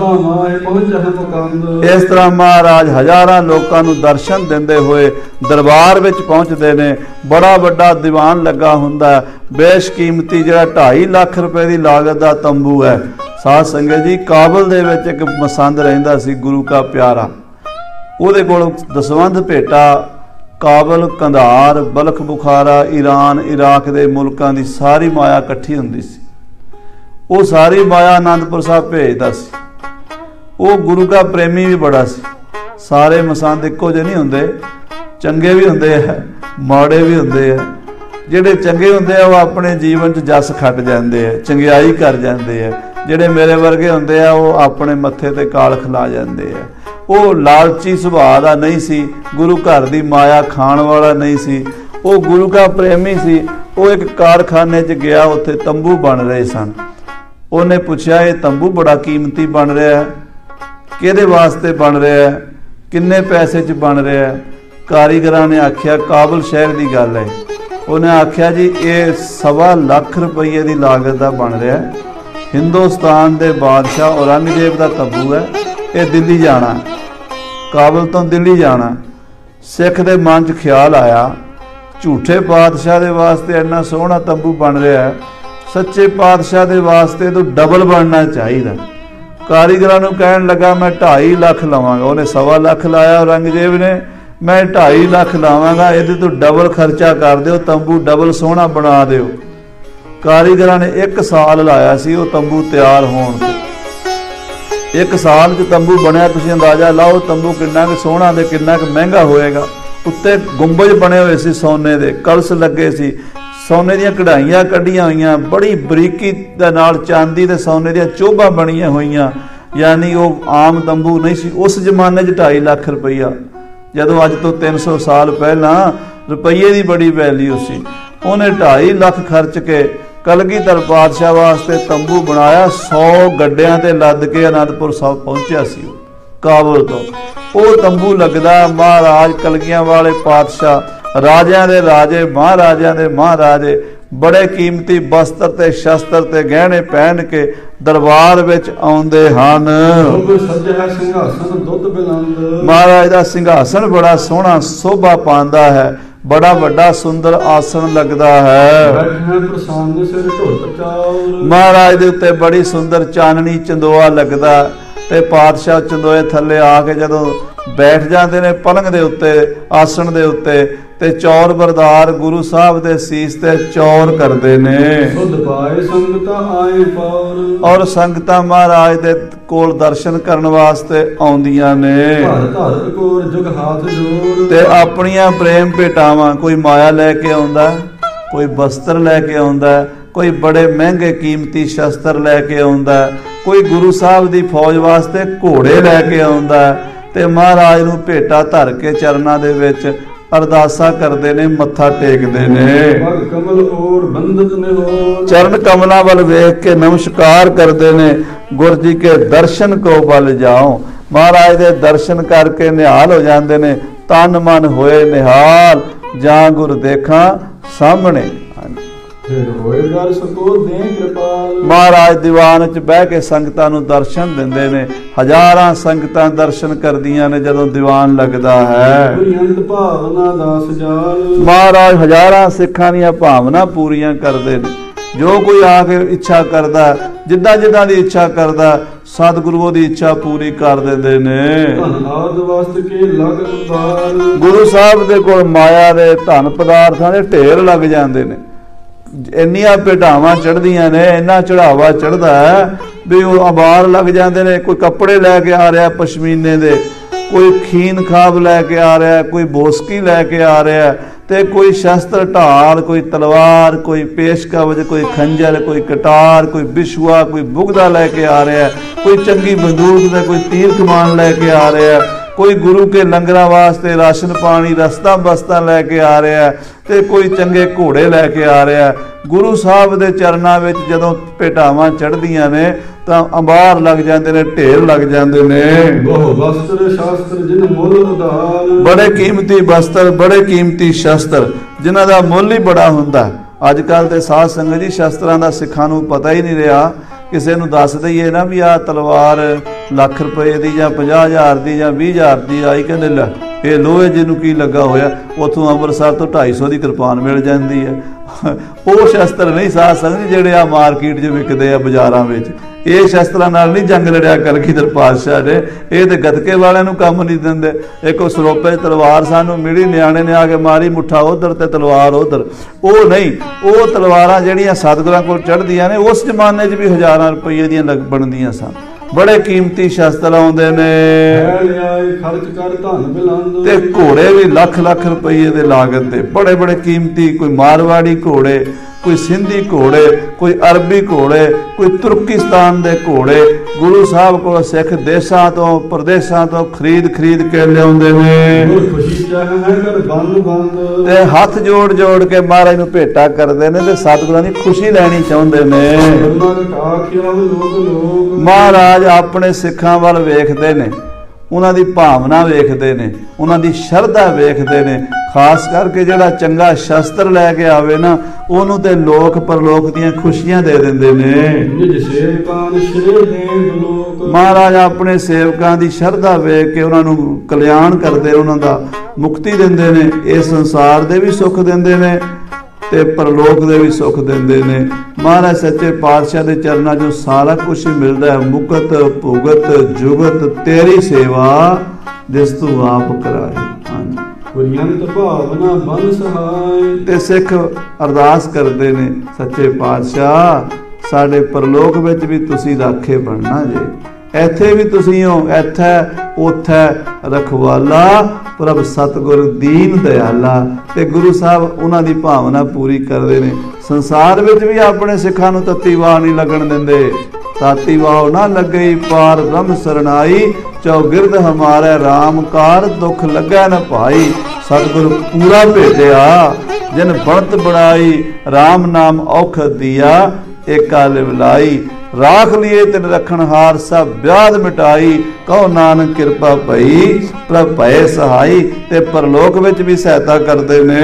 ਇਸ ਤਰ੍ਹਾਂ ਮਹਾਰਾਜ ਹਜ਼ਾਰਾਂ ਲੋਕਾਂ ਨੂੰ ਦਰਸ਼ਨ ਦਿੰਦੇ ਹੋਏ ਦਰਬਾਰ ਵਿੱਚ ਪਹੁੰਚਦੇ ਨੇ। ਬੜਾ ਵੱਡਾ ਦੀਵਾਨ ਲੱਗਾ ਹੁੰਦਾ, ਬੇਸ਼ਕੀਮਤੀ ਜਿਹੜਾ ਢਾਈ ਲੱਖ ਰੁਪਏ ਦੀ ਲਾਗਤ ਦਾ ਤੰਬੂ ਹੈ। ਸਾਧ ਸੰਗਤ ਜੀ, ਕਾਬਲ ਦੇ ਵਿੱਚ ਇੱਕ ਮਸੰਦ ਰਹਿੰਦਾ ਸੀ ਗੁਰੂ ਕਾ ਪਿਆਰਾ, ਉਹਦੇ ਕੋਲ ਦਸਵੰਧ ਭੇਟਾ Kabul, Kandahar, Balkh, Bukhara, Iran, Iraq ਦੇ ਮੁਲਕਾਂ ਦੀ ਸਾਰੀ ਮਾਇਆ ਇਕੱਠੀ ਹੁੰਦੀ ਸੀ। ਉਹ ਸਾਰੀ ਮਾਇਆ ਆਨੰਦਪੁਰ ਸਾਹਿਬ ਭੇਜਦਾ ਸੀ। ਉਹ ਗੁਰੂ ਦਾ ਪ੍ਰੇਮੀ ਵੀ ਬੜਾ ਸੀ। ਸਾਰੇ ਮਸੰਦ ਇੱਕੋ ਜਿਹੇ ਨਹੀਂ ਹੁੰਦੇ, ਚੰਗੇ ਵੀ ਹੁੰਦੇ ਆ, ਮਾੜੇ ਵੀ ਹੁੰਦੇ ਆ। ਜਿਹੜੇ ਚੰਗੇ ਹੁੰਦੇ ਆ ਉਹ ਆਪਣੇ ਜੀਵਨ 'ਚ ਜਸ ਖੱਟ ਜਾਂਦੇ ਆ, ਚੰਗਿਆਈ ਕਰ ਜਾਂਦੇ ਆ। ਜਿਹੜੇ ਮੇਰੇ ਵਰਗੇ ਹੁੰਦੇ ਆ ਉਹ ਆਪਣੇ ਮੱਥੇ ਤੇ ਕਾਲ ਖਿਲਾ ਜਾਂਦੇ ਆ। ਉਹ ਲਾਲਚੀ ਸੁਭਾਅ ਦਾ ਨਹੀਂ ਸੀ, ਗੁਰੂ ਘਰ ਦੀ ਮਾਇਆ ਖਾਣ ਵਾਲਾ ਨਹੀਂ ਸੀ। ਉਹ ਗੁਰੂ ਦਾ ਪ੍ਰੇਮੀ ਸੀ। ਉਹ ਇੱਕ ਕਾਰਖਾਨੇ 'ਚ ਗਿਆ, ਉੱਥੇ ਤੰਬੂ ਬਣ ਰਹੇ ਸਨ। ਉਹਨੇ ਪੁੱਛਿਆ, ਇਹ ਤੰਬੂ ਬੜਾ ਕੀਮਤੀ ਬਣ ਰਿਹਾ ਹੈ, ਕਿਹਦੇ ਵਾਸਤੇ ਬਣ ਰਿਹਾ ਹੈ, ਕਿੰਨੇ ਪੈਸੇ 'ਚ ਬਣ ਰਿਹਾ ਹੈ? ਕਾਰੀਗਰਾਂ ਨੇ ਆਖਿਆ ਕਾਬਲ ਸ਼ਹਿਰ ਦੀ ਗੱਲ ਹੈ। ਉਹਨੇ ਆਖਿਆ ਜੀ ਇਹ ਸਵਾ ਲੱਖ ਰੁਪਏ ਦੀ ਲਾਗਤ ਦਾ ਬਣ ਰਿਹਾ ਹੈ। ਹਿੰਦੁਸਤਾਨ ਦੇ ਬਾਦਸ਼ਾਹ ਔਰੰਗਜ਼ੇਬ ਦਾ ਤੰਬੂ ਹੈ, ਇਹ ਦਿੱਲੀ ਜਾਣਾ, ਕਾਬਲ ਤੋਂ ਦਿੱਲੀ ਜਾਣਾ। ਸਿੱਖ ਦੇ ਮਨ 'ਚ ਖਿਆਲ ਆਇਆ, ਝੂਠੇ ਪਾਤਸ਼ਾਹ ਦੇ ਵਾਸਤੇ ਇੰਨਾ ਸੋਹਣਾ ਤੰਬੂ ਬਣ ਰਿਹਾ ਹੈ, ਸੱਚੇ ਪਾਤਸ਼ਾਹ ਦੇ ਵਾਸਤੇ ਤਾਂ ਡਬਲ ਬਣਨਾ ਚਾਹੀਦਾ। ਕਾਰੀਗਰਾਂ ਨੂੰ ਕਹਿਣ ਲੱਗਾ ਮੈਂ ਢਾਈ ਲੱਖ ਲਵਾਂਗਾ। ਉਹਨੇ ਸਵਾ ਲੱਖ ਲਾਇਆ ਔਰੰਗਜ਼ੇਬ ਨੇ, ਮੈਂ ਢਾਈ ਲੱਖ ਲਾਵਾਂਗਾ, ਇਹਦੇ ਤੋਂ ਡਬਲ ਖਰਚਾ ਕਰ ਦਿਓ, ਤੰਬੂ ਡਬਲ ਸੋਹਣਾ ਬਣਾ ਦਿਓ। ਕਾਰੀਗਰਾਂ ਨੇ ਇੱਕ ਸਾਲ ਲਾਇਆ ਸੀ ਉਹ ਤੰਬੂ ਤਿਆਰ ਹੋਣ ਤੇ। ਇੱਕ ਸਾਲ 'ਚ ਤੰਬੂ ਬਣਿਆ, ਤੁਸੀਂ ਅੰਦਾਜ਼ਾ ਲਾਓ ਤੰਬੂ ਕਿੰਨਾ ਕੁ ਸੋਹਣਾ ਤੇ ਕਿੰਨਾ ਕੁ ਮਹਿੰਗਾ ਹੋਏਗਾ। ਉੱਤੇ ਗੁੰਬਜ ਬਣੇ ਹੋਏ ਸੀ ਸੋਨੇ ਦੇ, ਕਲਸ ਲੱਗੇ ਸੀ, ਸੋਨੇ ਦੀਆਂ ਕਢਾਈਆਂ ਕੱਢੀਆਂ ਹੋਈਆਂ, ਬੜੀ ਬਰੀਕੀ ਦੇ ਨਾਲ ਚਾਂਦੀ ਤੇ ਸੋਨੇ ਦੀਆਂ ਚੋਭਾਂ ਬਣੀਆਂ ਹੋਈਆਂ। ਯਾਨੀ ਉਹ ਆਮ ਤੰਬੂ ਨਹੀਂ ਸੀ। ਉਸ ਜ਼ਮਾਨੇ 'ਚ ਢਾਈ ਲੱਖ ਰੁਪਈਆ, ਜਦੋਂ ਅੱਜ ਤੋਂ ਤਿੰਨ ਸੌ ਸਾਲ ਪਹਿਲਾਂ ਰੁਪਈਏ ਦੀ ਬੜੀ ਵੈਲਿਊ ਸੀ। ਉਹਨੇ ਢਾਈ ਲੱਖ ਖਰਚ ਕੇ ਕਲਗੀਧਰ ਪਾਤਸ਼ਾਹ ਵਾਸਤੇ ਤੰਬੂ ਬਣਾਇਆ। ਸੌ ਗੱਡਿਆਂ ਤੇ ਲੱਦ ਕੇ ਆਨੰਦਪੁਰ ਸਾਹਿਬ ਪਹੁੰਚਿਆ ਸੀ ਕਾਬਲ ਤੋਂ। ਉਹ ਤੰਬੂ ਲੱਗਦਾ, ਮਹਾਰਾਜ ਕਲਗੀਆਂ ਵਾਲੇ ਪਾਤਸ਼ਾਹ, ਰਾਜਿਆਂ ਦੇ ਰਾਜੇ, ਮਹਾਰਾਜਿਆਂ ਦੇ ਮਹਾਰਾਜੇ, ਬੜੇ ਕੀਮਤੀ ਬਸਤਰ ਤੇ ਸ਼ਸਤਰ ਤੇ ਗਹਿਣੇ ਪਹਿਨ ਕੇ ਦਰਬਾਰ ਵਿੱਚ ਆਉਂਦੇ ਹਨ। ਮਹਾਰਾਜ ਦਾ ਸਿੰਘਾਸਨ ਬੜਾ ਸੋਹਣਾ ਸੋਭਾ ਪਾਉਂਦਾ ਹੈ, ਬੜਾ ਵੱਡਾ ਸੁੰਦਰ ਆਸਣ ਲੱਗਦਾ ਹੈ। ਮਹਾਰਾਜ ਦੇ ਉੱਤੇ ਬੜੀ ਸੁੰਦਰ ਚਾਨਣੀ ਚੰਦੋਆ ਲੱਗਦਾ ਤੇ ਪਾਤਸ਼ਾਹ ਚੰਦੋਏ ਥੱਲੇ ਆ ਕੇ ਜਦੋਂ ਬੈਠ ਜਾਂਦੇ ਨੇ ਪਲੰਘ ਦੇ ਉੱਤੇ, ਆਸਣ ਦੇ ਉੱਤੇ, ਤੇ ਚੌਰ ਬਰਦਾਰ ਗੁਰੂ ਸਾਹਿਬ ਦੇ ਸੀਸ ਤੇ ਚੌਰ ਕਰਦੇ ਨੇ। ਔਰ ਸੰਗਤਾਂ ਮਹਾਰਾਜ ਦੇ ਕੋਲ ਦਰਸ਼ਨ ਕਰਨ ਵਾਸਤੇ ਆਉਂਦੀਆਂ ਨੇ ਤੇ ਆਪਣੀਆਂ ਪ੍ਰੇਮ ਭੇਟਾਵਾਂ, ਕੋਈ ਮਾਇਆ ਲੈ ਕੇ ਆਉਂਦਾ, ਕੋਈ ਬਸਤਰ ਲੈ ਕੇ ਆਉਂਦਾ, ਕੋਈ ਬੜੇ ਮਹਿੰਗੇ ਕੀਮਤੀ ਸ਼ਸਤਰ ਲੈ ਕੇ ਆਉਂਦਾ, ਕੋਈ ਗੁਰੂ ਸਾਹਿਬ ਦੀ ਫੌਜ ਵਾਸਤੇ ਘੋੜੇ ਲੈ ਕੇ ਆਉਂਦਾ ਤੇ ਮਹਾਰਾਜ ਨੂੰ ਭੇਟਾ ਧਰ ਕੇ ਚਰਨਾਂ ਦੇ ਵਿੱਚ ਅਰਦਾਸਾਂ ਕਰਦੇ ਨੇ, ਮੱਥਾ ਟੇਕਦੇ ਨੇ। ਚਰਨ ਕਮਲਾਂ ਵੱਲ ਵੇਖ ਕੇ ਨਮਸਕਾਰ ਕਰਦੇ ਨੇ। ਗੁਰ ਜੀ ਕੇ ਦਰਸ਼ਨ ਕੋ ਬਲ ਜਾਓ, ਮਹਾਰਾਜ ਦੇ ਦਰਸ਼ਨ ਕਰਕੇ ਨਿਹਾਲ ਹੋ ਜਾਂਦੇ ਨੇ। ਤਨ ਮਨ ਹੋਏ ਨਿਹਾਲ, ਜਾਂ ਗੁਰ ਦੇਖਾਂ ਸਾਹਮਣੇ। ਮਹਾਰਾਜ ਦੀਵਾਨ 'ਚ ਬਹਿ ਕੇ ਸੰਗਤਾਂ ਨੂੰ ਦਰਸ਼ਨ ਦਿੰਦੇ ਨੇ। ਹਜ਼ਾਰਾਂ ਸੰਗਤਾਂ ਦਰਸ਼ਨ ਕਰਦੀਆਂ ਨੇ ਜਦੋਂ ਦੀਵਾਨ ਲੱਗਦਾ ਹੈ। ਮਹਾਰਾਜ ਹਜ਼ਾਰਾਂ ਸਿੱਖਾਂ ਦੀਆਂ ਭਾਵਨਾ ਪੂਰੀਆਂ ਕਰਦੇ ਨੇ। ਜੋ ਕੋਈ ਆ ਕੇ ਇੱਛਾ ਕਰਦਾ, ਜਿੱਦਾਂ ਜਿੱਦਾਂ ਦੀ ਇੱਛਾ ਕਰਦਾ, ਸਤਿਗੁਰੂ ਉਹਦੀ ਇੱਛਾ ਪੂਰੀ ਕਰ ਦਿੰਦੇ ਨੇ। ਗੁਰੂ ਸਾਹਿਬ ਦੇ ਕੋਲ ਮਾਇਆ ਦੇ ਧਨ ਪਦਾਰਥਾਂ ਦੇ ਢੇਰ ਲੱਗ ਜਾਂਦੇ ਨੇ। ਇੰਨੀਆਂ ਭੇਟਾਵਾਂ ਚੜ੍ਹਦੀਆਂ ਨੇ, ਇੰਨਾ ਚੜਾਵਾ ਚੜ੍ਹਦਾ ਵੀ ਉਹ ਆਵਾਰ ਲੱਗ ਜਾਂਦੇ ਨੇ। ਕੋਈ ਕੱਪੜੇ ਲੈ ਕੇ ਆ ਰਿਹਾ ਪਸ਼ਮੀਨੇ ਦੇ, ਕੋਈ ਖੀਨ ਖਾਬ ਲੈ ਕੇ ਆ ਰਿਹਾ, ਕੋਈ ਬੋਸਕੀ ਲੈ ਕੇ ਆ ਰਿਹਾ, ਤੇ ਕੋਈ ਸ਼ਸਤਰ ਢਾਲ, ਕੋਈ ਤਲਵਾਰ, ਕੋਈ ਪੇਸ਼ਕਵਜ, ਕੋਈ ਖੰਜਰ, ਕੋਈ ਕਟਾਰ, ਕੋਈ ਬਿਸ਼ੂਆ, ਕੋਈ ਬੁਗਦਾ ਲੈ ਕੇ ਆ ਰਿਹਾ, ਕੋਈ ਚੰਗੀ ਬੰਦੂਕ ਤੇ ਕੋਈ ਤੀਰ ਕਮਾਨ ਲੈ ਕੇ ਆ ਰਿਹਾ, ਕੋਈ ਗੁਰੂ ਕੇ ਲੰਗਰਾਂ ਵਾਸਤੇ ਰਾਸ਼ਨ ਪਾਣੀ ਰਸਤਾ ਬਸਤਾ ਲੈ ਕੇ ਆ ਰਿਹਾ, ਤੇ ਕੋਈ ਚੰਗੇ ਘੋੜੇ ਲੈ ਕੇ ਆ ਰਿਹਾ। ਗੁਰੂ ਸਾਹਿਬ ਦੇ ਚਰਨਾਂ ਵਿੱਚ ਜਦੋਂ ਭੇਟਾਵਾਂ ਚੜ੍ਹਦੀਆਂ ਨੇ ਤਾਂ ਅੰਬਾਰ ਲੱਗ ਜਾਂਦੇ ਨੇ, ਢੇਰ ਲੱਗ ਜਾਂਦੇ ਨੇ। ਬਹੁ ਵਸਤਰ ਸ਼ਾਸਤਰ ਜਿਨ ਮੁੱਲ ਉਧਾਰ, ਬੜੇ ਕੀਮਤੀ ਵਸਤਰ, ਬੜੇ ਕੀਮਤੀ ਸ਼ਸਤਰ, ਜਿਨ੍ਹਾਂ ਦਾ ਮੁੱਲ ਹੀ ਬੜਾ ਹੁੰਦਾ। ਅੱਜ ਕੱਲ੍ਹ ਤੇ ਸਾਧ ਸੰਗਤ ਜੀ ਸ਼ਸਤਰਾਂ ਦਾ ਸਿੱਖਾਂ ਨੂੰ ਪਤਾ ਹੀ ਨਹੀਂ ਰਿਹਾ। ਕਿਸੇ ਨੂੰ ਦੱਸ ਦਈਏ ਨਾ ਵੀ ਆਹ ਤਲਵਾਰ ਲੱਖ ਰੁਪਏ ਦੀ ਜਾਂ ਪੰਜਾਹ ਹਜ਼ਾਰ ਦੀ ਜਾਂ ਵੀਹ ਹਜ਼ਾਰ ਦੀ ਆਈ, ਕਹਿੰਦੇ ਲੈ ਇਹ ਲੋਹੇ ਜਿਹਨੂੰ ਕੀ ਲੱਗਾ ਹੋਇਆ। ਉੱਥੋਂ ਅੰਮ੍ਰਿਤਸਰ ਤੋਂ ਢਾਈ ਸੌ ਦੀ ਕਿਰਪਾਨ ਮਿਲ ਜਾਂਦੀ ਹੈ। ਉਹ ਸ਼ਸਤਰ ਨਹੀਂ ਸਾਧ ਸੰਗਤ ਜਿਹੜੇ ਆ ਮਾਰਕੀਟ 'ਚ ਵਿਕਦੇ ਆ ਬਾਜ਼ਾਰਾਂ ਵਿੱਚ। ਇਹ ਸ਼ਸਤਰਾਂ ਨਾਲ ਨਹੀਂ ਜੰਗ ਲੜਿਆ ਕਲਗੀਧਰ ਪਾਤਸ਼ਾਹ ਨੇ। ਇਹ ਤੇ ਗੱਤਕੇ ਵਾਲਿਆਂ ਨੂੰ ਕੰਮ ਨਹੀਂ ਦਿੰਦੇ। ਇੱਕ ਉਹ ਸਰੋਪੇ ਤਲਵਾਰ ਸਾਨੂੰ ਮਿਲੀ, ਨਿਆਣੇ ਨੇ ਆ ਕੇ ਮਾਰੀ ਮੁੱਠਾ ਉਧਰ ਤੇ ਤਲਵਾਰ ਉਧਰ। ਉਹ ਨਹੀਂ, ਉਹ ਤਲਵਾਰਾਂ ਜਿਹੜੀਆਂ ਸਤਿਗੁਰਾਂ ਕੋਲ ਚੜ੍ਹਦੀਆਂ ਨੇ ਉਸ ਜ਼ਮਾਨੇ 'ਚ ਵੀ ਹਜ਼ਾਰਾਂ ਰੁਪਈਏ ਦੀਆਂ ਲੱਗ ਬਣਦੀਆਂ ਸਨ। ਬੜੇ ਕੀਮਤੀ ਸ਼ਸਤਰ ਆਉਂਦੇ ਨੇ ਖਰਚ ਕਰ ਧਨ ਬਿਲੰਦ, ਤੇ ਘੋੜੇ ਵੀ ਲੱਖ ਲੱਖ ਰੁਪਈਏ ਦੇ ਲਾਗਤ ਦੇ, ਬੜੇ ਬੜੇ ਕੀਮਤੀ। ਕੋਈ ਮਾਰਵਾੜੀ ਘੋੜੇ, ਕੋਈ ਸਿੰਧੀ ਘੋੜੇ, ਕੋਈ ਅਰਬੀ ਘੋੜੇ, ਕੋਈ ਤੁਰਕਿਸਤਾਨ ਦੇ ਘੋੜੇ ਗੁਰੂ ਸਾਹਿਬ ਕੋਲ ਸਿੱਖ ਦੇਸ਼ਾਂ ਤੋਂ ਪ੍ਰਦੇਸ਼ਾਂ ਤੋਂ ਖਰੀਦ ਖਰੀਦ ਕੇ ਲਿਆਉਂਦੇ ਨੇ। ਤੇ ਹੱਥ ਜੋੜ ਜੋੜ ਕੇ ਮਹਾਰਾਜ ਨੂੰ ਭੇਟਾ ਕਰਦੇ ਨੇ ਤੇ ਸਤਿਗੁਰਾਂ ਦੀ ਖੁਸ਼ੀ ਲੈਣੀ ਚਾਹੁੰਦੇ ਨੇ। ਮਹਾਰਾਜ ਆਪਣੇ ਸਿੱਖਾਂ ਵੱਲ ਵੇਖਦੇ ਨੇ, ਉਹਨਾਂ ਦੀ ਭਾਵਨਾ ਵੇਖਦੇ ਨੇ, ਉਹਨਾਂ ਦੀ ਸ਼ਰਧਾ ਵੇਖਦੇ ਨੇ। ਖਾਸ ਕਰਕੇ ਜਿਹੜਾ ਚੰਗਾ ਸ਼ਸਤਰ ਲੈ ਕੇ ਆਵੇ ਨਾ, ਉਹਨੂੰ ਤੇ ਲੋਕ ਪਰਲੋਕ ਦੀਆਂ ਖੁਸ਼ੀਆਂ ਦੇ ਦਿੰਦੇ ਨੇ। ਮਹਾਰਾਜ ਆਪਣੇ ਸੇਵਕਾਂ ਦੀ ਸ਼ਰਧਾ ਵੇਖ ਕੇ ਉਹਨਾਂ ਨੂੰ ਕਲਿਆਣ ਕਰਦੇ, ਉਹਨਾਂ ਦਾ ਮੁਕਤੀ ਦਿੰਦੇ ਨੇ। ਇਸ ਸੰਸਾਰ ਦੇ ਵੀ ਸੁੱਖ ਦਿੰਦੇ ਨੇ ਤੇ ਪਰਲੋਕ ਦੇ ਵੀ ਸੁੱਖ ਦਿੰਦੇ ਨੇ। ਮਹਾਰਾਜ ਸੱਚੇ ਪਾਤਸ਼ਾਹ ਦੇ ਚਰਨਾਂ 'ਚੋਂ ਸਾਰਾ ਕੁਝ ਮਿਲਦਾ ਹੈ। ਮੁਕਤ ਭੁਗਤ ਜੁਗਤ ਤੇਰੀ ਸੇਵਾ, ਜਿਸ ਤੂੰ ਆਪ ਕਰਾਏ। ਭਾਵਨਾ ਬਨ ਸਹਾਇ, ਤੇ ਸਿੱਖ ਅਰਦਾਸ ਕਰਦੇ ਨੇ, ਸੱਚੇ ਪਾਤਸ਼ਾਹ ਸਾਡੇ ਪਰਲੋਕ ਵਿੱਚ ਵੀ ਤੁਸੀਂ ਰਾਖੇ ਬਣਨਾ ਜੇ। ਇੱਥੇ ਵੀ ਤੁਸੀਂ ਹੋ, ਇੱਥੇ ਉੱਥੇ ਰਖਵਾਲਾ, ਪ੍ਰਭ ਸਤਿਗੁਰ ਦੀਨ ਦਿਆਲਾ। ਤੇ ਗੁਰੂ ਸਾਹਿਬ ਉਹਨਾਂ ਦੀ ਭਾਵਨਾ ਪੂਰੀ ਕਰਦੇ ਨੇ। ਸੰਸਾਰ ਵਿੱਚ ਵੀ ਆਪਣੇ ਸਿੱਖਾਂ ਨੂੰ ਤੱਤੀ ਵਾਹ ਨਹੀਂ ਲੱਗਣ ਦਿੰਦੇ। ਤਾਤੀ ਵਾਹ ਨਾ ਲੱਗੇ ਪਾਰ ਬ੍ਰਹਮ ਸਰਣਾਈ, ਚੌਗਿਰਦ ਹਮਾਰੇ ਰਾਮਕਾਰ, ਦੁੱਖ ਲੱਗੈ ਨ ਭਾਈ। ਸਤਿਗੁਰ ਪੂਰਾ ਭੇਜਿਆ ਜਿਨ ਬਣਤ ਬਣਾਈ, ਰਾਮ ਨਾਮ ਔਖ ਦੀਆ ਏਕਾ ਲਿਵਲਾਈ। ਰਾਖ ਲਿਏ ਤਿਨ ਰਖਣ ਹਾਰ, ਸਭ ਵਿਆਦ ਮਿਟਾਈ, ਕਹੋ ਨਾਨਕ ਕਿਰਪਾ ਭਈ, ਪ੍ਰਭ ਭਏ ਸਹਾਈ। ਤੇ ਪਰਲੋਕ ਵਿੱਚ ਵੀ ਸਹਾਇਤਾ ਕਰਦੇ ਨੇ।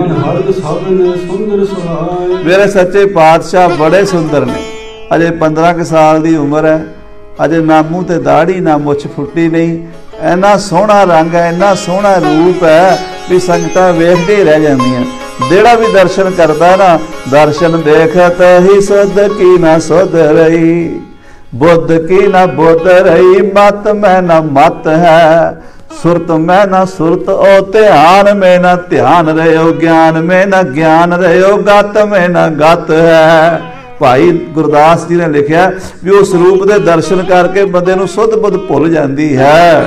ਮੇਰੇ ਸੱਚੇ ਪਾਤਸ਼ਾਹ ਬੜੇ ਸੁੰਦਰ ਨੇ। ਅਜੇ ਪੰਦਰਾਂ ਕੁ ਸਾਲ ਦੀ ਉਮਰ ਹੈ, ਅਜੇ ਨਾ ਮੂੰਹ ਤੇ ਦਾੜੀ ਨਾ ਮੁੱਛ ਫੁੱਟੀ ਨਹੀਂ। ਇੰਨਾ ਸੋਹਣਾ ਰੰਗ ਹੈ, ਇੰਨਾ ਸੋਹਣਾ ਰੂਪ ਹੈ ਵੀ ਸੰਗਤਾਂ ਵੇਖਦੇ ਹੀ ਰਹਿ ਜਾਂਦੀਆਂ। ਜਿਹੜਾ ਵੀ ਦਰਸ਼ਨ ਕਰਦਾ ਨਾ, ਦਰਸ਼ਨ ਦੇਖਤ ਹੀ ਸੁਧ ਕੀ ਨਾ ਸੁਧ ਰਹੀ, ਬੁੱਧ ਕੀ ਨਾ ਬੁੱਧ ਰਹੀ, ਮਤ ਮੈਂ ਨਾ ਮਤ ਹੈ, ਸੁਰਤ ਮੈਂ ਨਾ ਸੁਰਤ, ਉਹ ਧਿਆਨ ਮੈਂ ਨਾ ਧਿਆਨ ਰਹਿਓ, ਗਿਆਨ ਮੈਂ ਨਾ ਗਿਆਨ ਰਹਿਓ, ਗਤ ਮੈਂ ਨਾ ਗਤ ਹੈ। ਭਾਈ ਗੁਰਦਾਸ ਜੀ ਨੇ ਲਿਖਿਆ ਵੀ ਉਸ ਰੂਪ ਦੇ ਦਰਸ਼ਨ ਕਰਕੇ ਬੰਦੇ ਨੂੰ ਸੁੱਧ ਬੁੱਧ ਭੁੱਲ ਜਾਂਦੀ ਹੈ।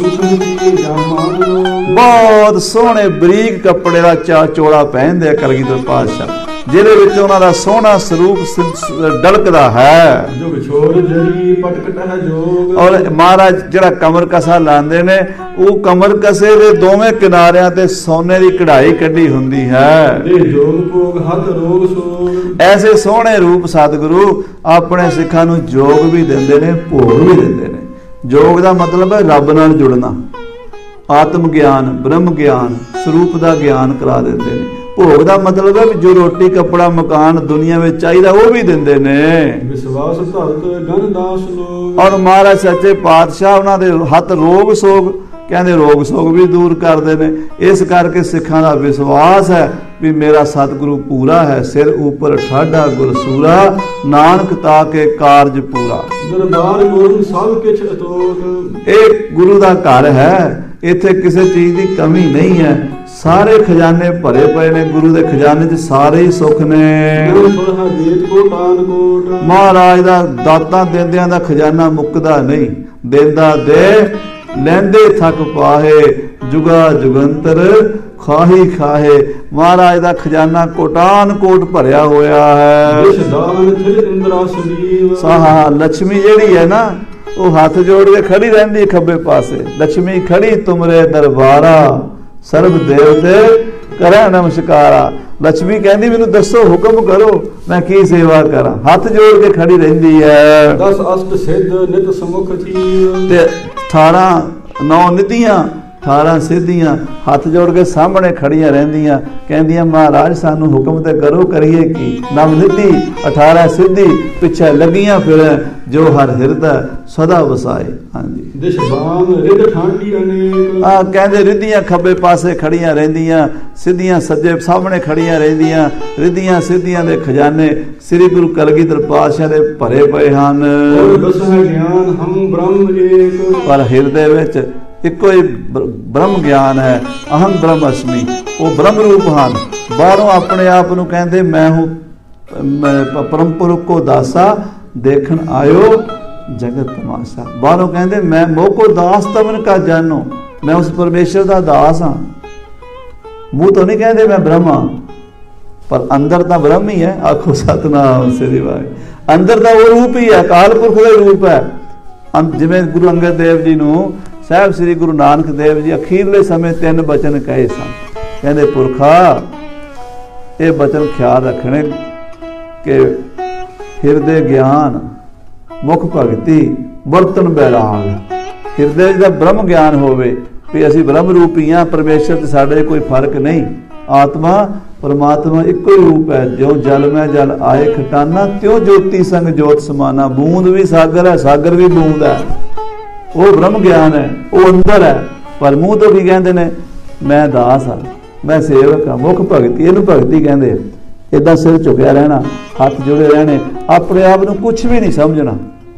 ਬਹੁਤ ਸੋਹਣੇ ਬਰੀਕ ਕੱਪੜੇ ਦਾ ਚਾ ਚੋਲਾ ਪਹਿਨਦੇ ਆ ਕਲਗੀਧਰ ਪਾਤਸ਼ਾਹ, ਜਿਹਦੇ ਵਿੱਚ ਉਹਨਾਂ ਦਾ ਸੋਹਣਾ ਸਰੂਪ ਡਲਕਦਾ ਹੈ। ਔਰ ਮਹਾਰਾਜ ਜਿਹੜਾ ਕਮਰ ਕਸਾ ਲਾਉਂਦੇ ਨੇ, ਉਹ ਕਮਰ ਕਸੇ ਦੇ ਦੋਵੇਂ ਕਿਨਾਰਿਆਂ ਤੇ ਸੋਨੇ ਦੀ ਕਢਾਈ ਕੱਢੀ ਹੁੰਦੀ ਹੈ। ਐਸੇ ਸੋਹਣੇ ਰੂਪ ਸਤਿਗੁਰੂ ਆਪਣੇ ਸਿੱਖਾਂ ਨੂੰ ਜੋਗ ਵੀ ਦਿੰਦੇ ਨੇ, ਭੋਗ ਵੀ ਦਿੰਦੇ ਨੇ। ਜੋਗ ਦਾ ਮਤਲਬ ਹੈ ਰੱਬ ਨਾਲ ਜੁੜਨਾ, ਆਤਮ ਗਿਆਨ, ਬ੍ਰਹਮ ਗਿਆਨ, ਸਰੂਪ ਦਾ ਗਿਆਨ ਕਰਾ ਦਿੰਦੇ ਨੇ। ਭੋਗ ਦਾ ਮਤਲਬ ਹੈ ਵੀ ਜੋ ਰੋਟੀ ਕੱਪੜਾ ਮਕਾਨ ਦੁਨੀਆ ਵਿੱਚ ਚਾਹੀਦਾ ਉਹ ਵੀ ਦਿੰਦੇ ਨੇ। ਵਿਸ਼ਵਾਸ ਧਰਤ ਗਨਦਾਸ ਲੋਗ। ਔਰ ਮਹਾਰਾਜ ਸੱਚੇ ਪਾਤਸ਼ਾਹ ਉਹਨਾਂ ਦੇ ਹੱਥ ਰੋਗ ਸੋਗ, ਕਹਿੰਦੇ ਰੋਗ ਸੋਗ ਵੀ ਦੂਰ ਕਰਦੇ ਨੇ। ਇਸ ਕਰਕੇ ਸਿੱਖਾਂ ਦਾ ਵਿਸ਼ਵਾਸ ਹੈ ਵੀ ਮੇਰਾ ਸਤਿਗੁਰੂ ਪੂਰਾ ਹੈ। ਸਿਰ ਉੱਪਰ ਠਾਡਾ ਗੁਰਸੂਰਾ, ਨਾਨਕ ਤਾ ਕੇ ਕਾਰਜ ਪੂਰਾ। ਦਰਬਾਰ ਗੁਰੂ ਸਭ ਕਿਛ ਅਤੋਟ। ਇਹ ਗੁਰੂ ਦਾ ਘਰ ਹੈ, ਇੱਥੇ ਕਿਸੇ ਚੀਜ਼ ਦੀ ਕਮੀ ਨਹੀਂ ਹੈ। ਸਾਰੇ ਖਜ਼ਾਨੇ ਭਰੇ ਪਏ ਨੇ ਗੁਰੂ ਦੇ ਖਜ਼ਾਨੇ 'ਚ, ਸਾਰੇ ਹੀ ਸੁੱਖ ਨੇ। ਮਹਾਰਾਜ ਦਾ ਦਾਤਾਂ ਦਿੰਦਿਆਂ ਦਾ ਖਜ਼ਾਨਾ ਮੁੱਕਦਾ ਨਹੀਂ। ਦਿੰਦਾ ਦੇ ਲੈਂਦੇ ਥੱਕ ਪਾਹੇ ਜੁਗਾ ਜੁਗੰਤਰ ਖਾਹੀ ਖਾਹੇ। ਮਹਾਰਾਜ ਦਾ ਖਜ਼ਾਨਾ ਕੋਟਾਨ ਕੋਟ ਭਰਿਆ ਹੋਇਆ ਹੈ। ਵਿਸ਼ਦਾਨ ਥਿਰ ਇੰਦਰਾ ਸੰਜੀਵ। ਸਾਹਾ ਲక్ష్ਮੀ ਜਿਹੜੀ ਹੈ ਨਾ ਉਹ ਹੱਥ ਜੋੜ ਕੇ ਖੜੀ ਰਹਿੰਦੀ ਖੱਬੇ ਪਾਸੇ। ਲక్ష్ਮੀ ਖੜੀ ਤੁਮਰੇ ਦਰਬਾਰਾ ਸਰਬ ਦੇਵਤੇ ਕਰੇ ਨਮਸਕਾਰਾ। ਲక్ష్ਮੀ ਕਹਿੰਦੀ ਮੈਨੂੰ ਦੱਸੋ ਹੁਕਮ ਕਰੋ ਮੈਂ ਕੀ ਸੇਵਾ ਕਰਾਂ। ਹੱਥ ਜੋੜ ਕੇ ਖੜੀ ਰਹਿੰਦੀ ਹੈ। ਦਸ ਅਸ਼ਟ ਸਿੱਧ ਨਿਤ ਸਮੁਖ ਥੀ। ਤੇ ਅਠਾਰਾਂ ਨੌ ਨਿਧੀਆਂ ਅਠਾਰਾਂ ਸਿੱਧੀਆਂ ਹੱਥ ਜੋੜ ਕੇ ਸਾਹਮਣੇ ਖੜੀਆਂ ਰਹਿੰਦੀਆਂ ਕਹਿੰਦੀਆਂ ਮਹਾਰਾਜ ਸਾਨੂੰ ਹੁਕਮ ਤੇ ਕਰੋ ਕਰੀਏ ਕੀ। ਨਵ ਨਿਧੀ ਅਠਾਰਾਂ ਸਿੱਧੀ ਪਿੱਛੇ ਲੱਗੀਆਂ ਫਿਰ ਜੋ ਹਰ ਹਿਰਦਾ ਸਦਾ ਵਸਾਏ। ਹਾਂਜੀ ਦਿਸ਼ਬਾਨ ਰਿਧ ਠਾਂਡੀ ਅਨੇਕ। ਆ ਕਹਿੰਦੇ ਰਿਧੀਆਂ ਖੱਬੇ ਪਾਸੇ ਖੜੀਆਂ ਰਹਿੰਦੀਆਂ ਸਿੱਧੀਆਂ ਸੱਜੇ ਸਾਹਮਣੇ ਖੜੀਆਂ ਰਹਿੰਦੀਆਂ। ਰਿਧੀਆਂ ਸਿੱਧੀਆਂ ਦੇ ਖਜ਼ਾਨੇ ਸ੍ਰੀ ਗੁਰੂ ਕਲਗੀਧਰ ਪਾਤਸ਼ਾਹ ਦੇ ਭਰੇ ਪਏ ਹਨ। ਬਸਹਿ ਗਿਆਨ ਹਮ ਬ੍ਰਹਮ ਏਕ। ਪਰ ਹਿਰਦੇ ਵਿੱਚ ਇੱਕੋ ਹੀ ਬ੍ਰਹਮ ਗਿਆਨ ਹੈ। ਅਹੰ ਬ੍ਰਹਮ ਅਸਮੀ ਉਹ ਬ੍ਰਹਮ ਰੂਪ ਹਨ। ਬਾਹਰੋਂ ਆਪਣੇ ਆਪ ਨੂੰ ਕਹਿੰਦੇ ਮੈਂ ਹੂੰ ਪਰਮ ਪੁਰਖ ਕੋ ਦਾਸਾ ਦੇਖਣ ਆਇਓ ਜਗਤ ਤਮਾਸ਼ਾ। ਬਾਹਰੋਂ ਕਹਿੰਦੇ ਮੈਂ ਮੋਹ ਕੋ ਦਾਸ ਤਮਨ ਕਾ ਜਾਨੋ ਮੈਂ ਉਸ ਪਰਮੇਸ਼ਰ ਦਾ ਦਾਸ ਹਾਂ। ਮੂੰਹ ਤੋਂ ਨਹੀਂ ਕਹਿੰਦੇ ਮੈਂ ਬ੍ਰਹਮ ਹਾਂ ਪਰ ਅੰਦਰ ਤਾਂ ਬ੍ਰਹਮ ਹੀ ਹੈ। ਆਖੋ ਸਤਨਾਮ ਸ੍ਰੀ ਵਾਹਿਗੁਰੂ। ਅੰਦਰ ਦਾ ਉਹ ਰੂਪ ਹੀ ਹੈ ਅਕਾਲ ਪੁਰਖ ਦਾ ਰੂਪ ਹੈ। ਜਿਵੇਂ ਗੁਰੂ ਅੰਗਦ ਦੇਵ ਜੀ ਨੂੰ ਸਾਹਿਬ ਸ੍ਰੀ ਗੁਰੂ ਨਾਨਕ ਦੇਵ ਜੀ ਅਖੀਰਲੇ ਸਮੇਂ ਤਿੰਨ ਬਚਨ ਕਹੇ ਸਨ। ਕਹਿੰਦੇ ਪੁਰਖਾ ਇਹ ਬਚਨ ਖਿਆਲ ਰੱਖਣੇ ਕਿ ਹਿਰਦੇ ਗਿਆਨ ਮੁਖ ਭਗਤੀ ਬਰਤਨ ਬੈਰਾਗ। ਹਿਰਦੇ ਦਾ ਬ੍ਰਹਮ ਗਿਆਨ ਹੋਵੇ ਵੀ ਅਸੀਂ ਬ੍ਰਹਮ ਰੂਪੀ ਹਾਂ ਪਰਮੇਸ਼ਰ ਤੇ ਸਾਡੇ ਕੋਈ ਫਰਕ ਨਹੀਂ। ਆਤਮਾ ਪਰਮਾਤਮਾ ਇੱਕੋ ਹੀ ਰੂਪ ਹੈ। ਜਿਉ ਜਲ ਮੈਂ ਜਲ ਆਏ ਖਟਾਨਾ ਤਿਉ ਜੋਤੀ ਸੰਗ ਜੋਤ ਸਮਾਨਾ। ਬੂੰਦ ਵੀ ਸਾਗਰ ਹੈ ਸਾਗਰ ਵੀ ਬੂੰਦ ਹੈ। ਉਹ ਬ੍ਰਹਮ ਗਿਆਨ ਹੈ ਉਹ ਅੰਦਰ ਹੈ। ਪਰ ਮੂੰਹ ਤੋਂ ਕੀ ਕਹਿੰਦੇ ਨੇ ਮੈਂ ਦਾਸ ਹਾਂ ਮੈਂ ਸੇਵਕ ਹਾਂ। ਮੁੱਖ ਭਗਤੀ ਇਹਨੂੰ ਭਗਤੀ ਕਹਿੰਦੇ। ਏਦਾਂ ਸਿਰ ਝੁਕਿਆ ਰਹਿਣਾ ਹੱਥ ਜੁੜੇ ਰਹਿਣੇ ਆਪਣੇ ਆਪ ਨੂੰ ਕੁਛ ਵੀ ਨਹੀਂ ਸਮਝਣਾ।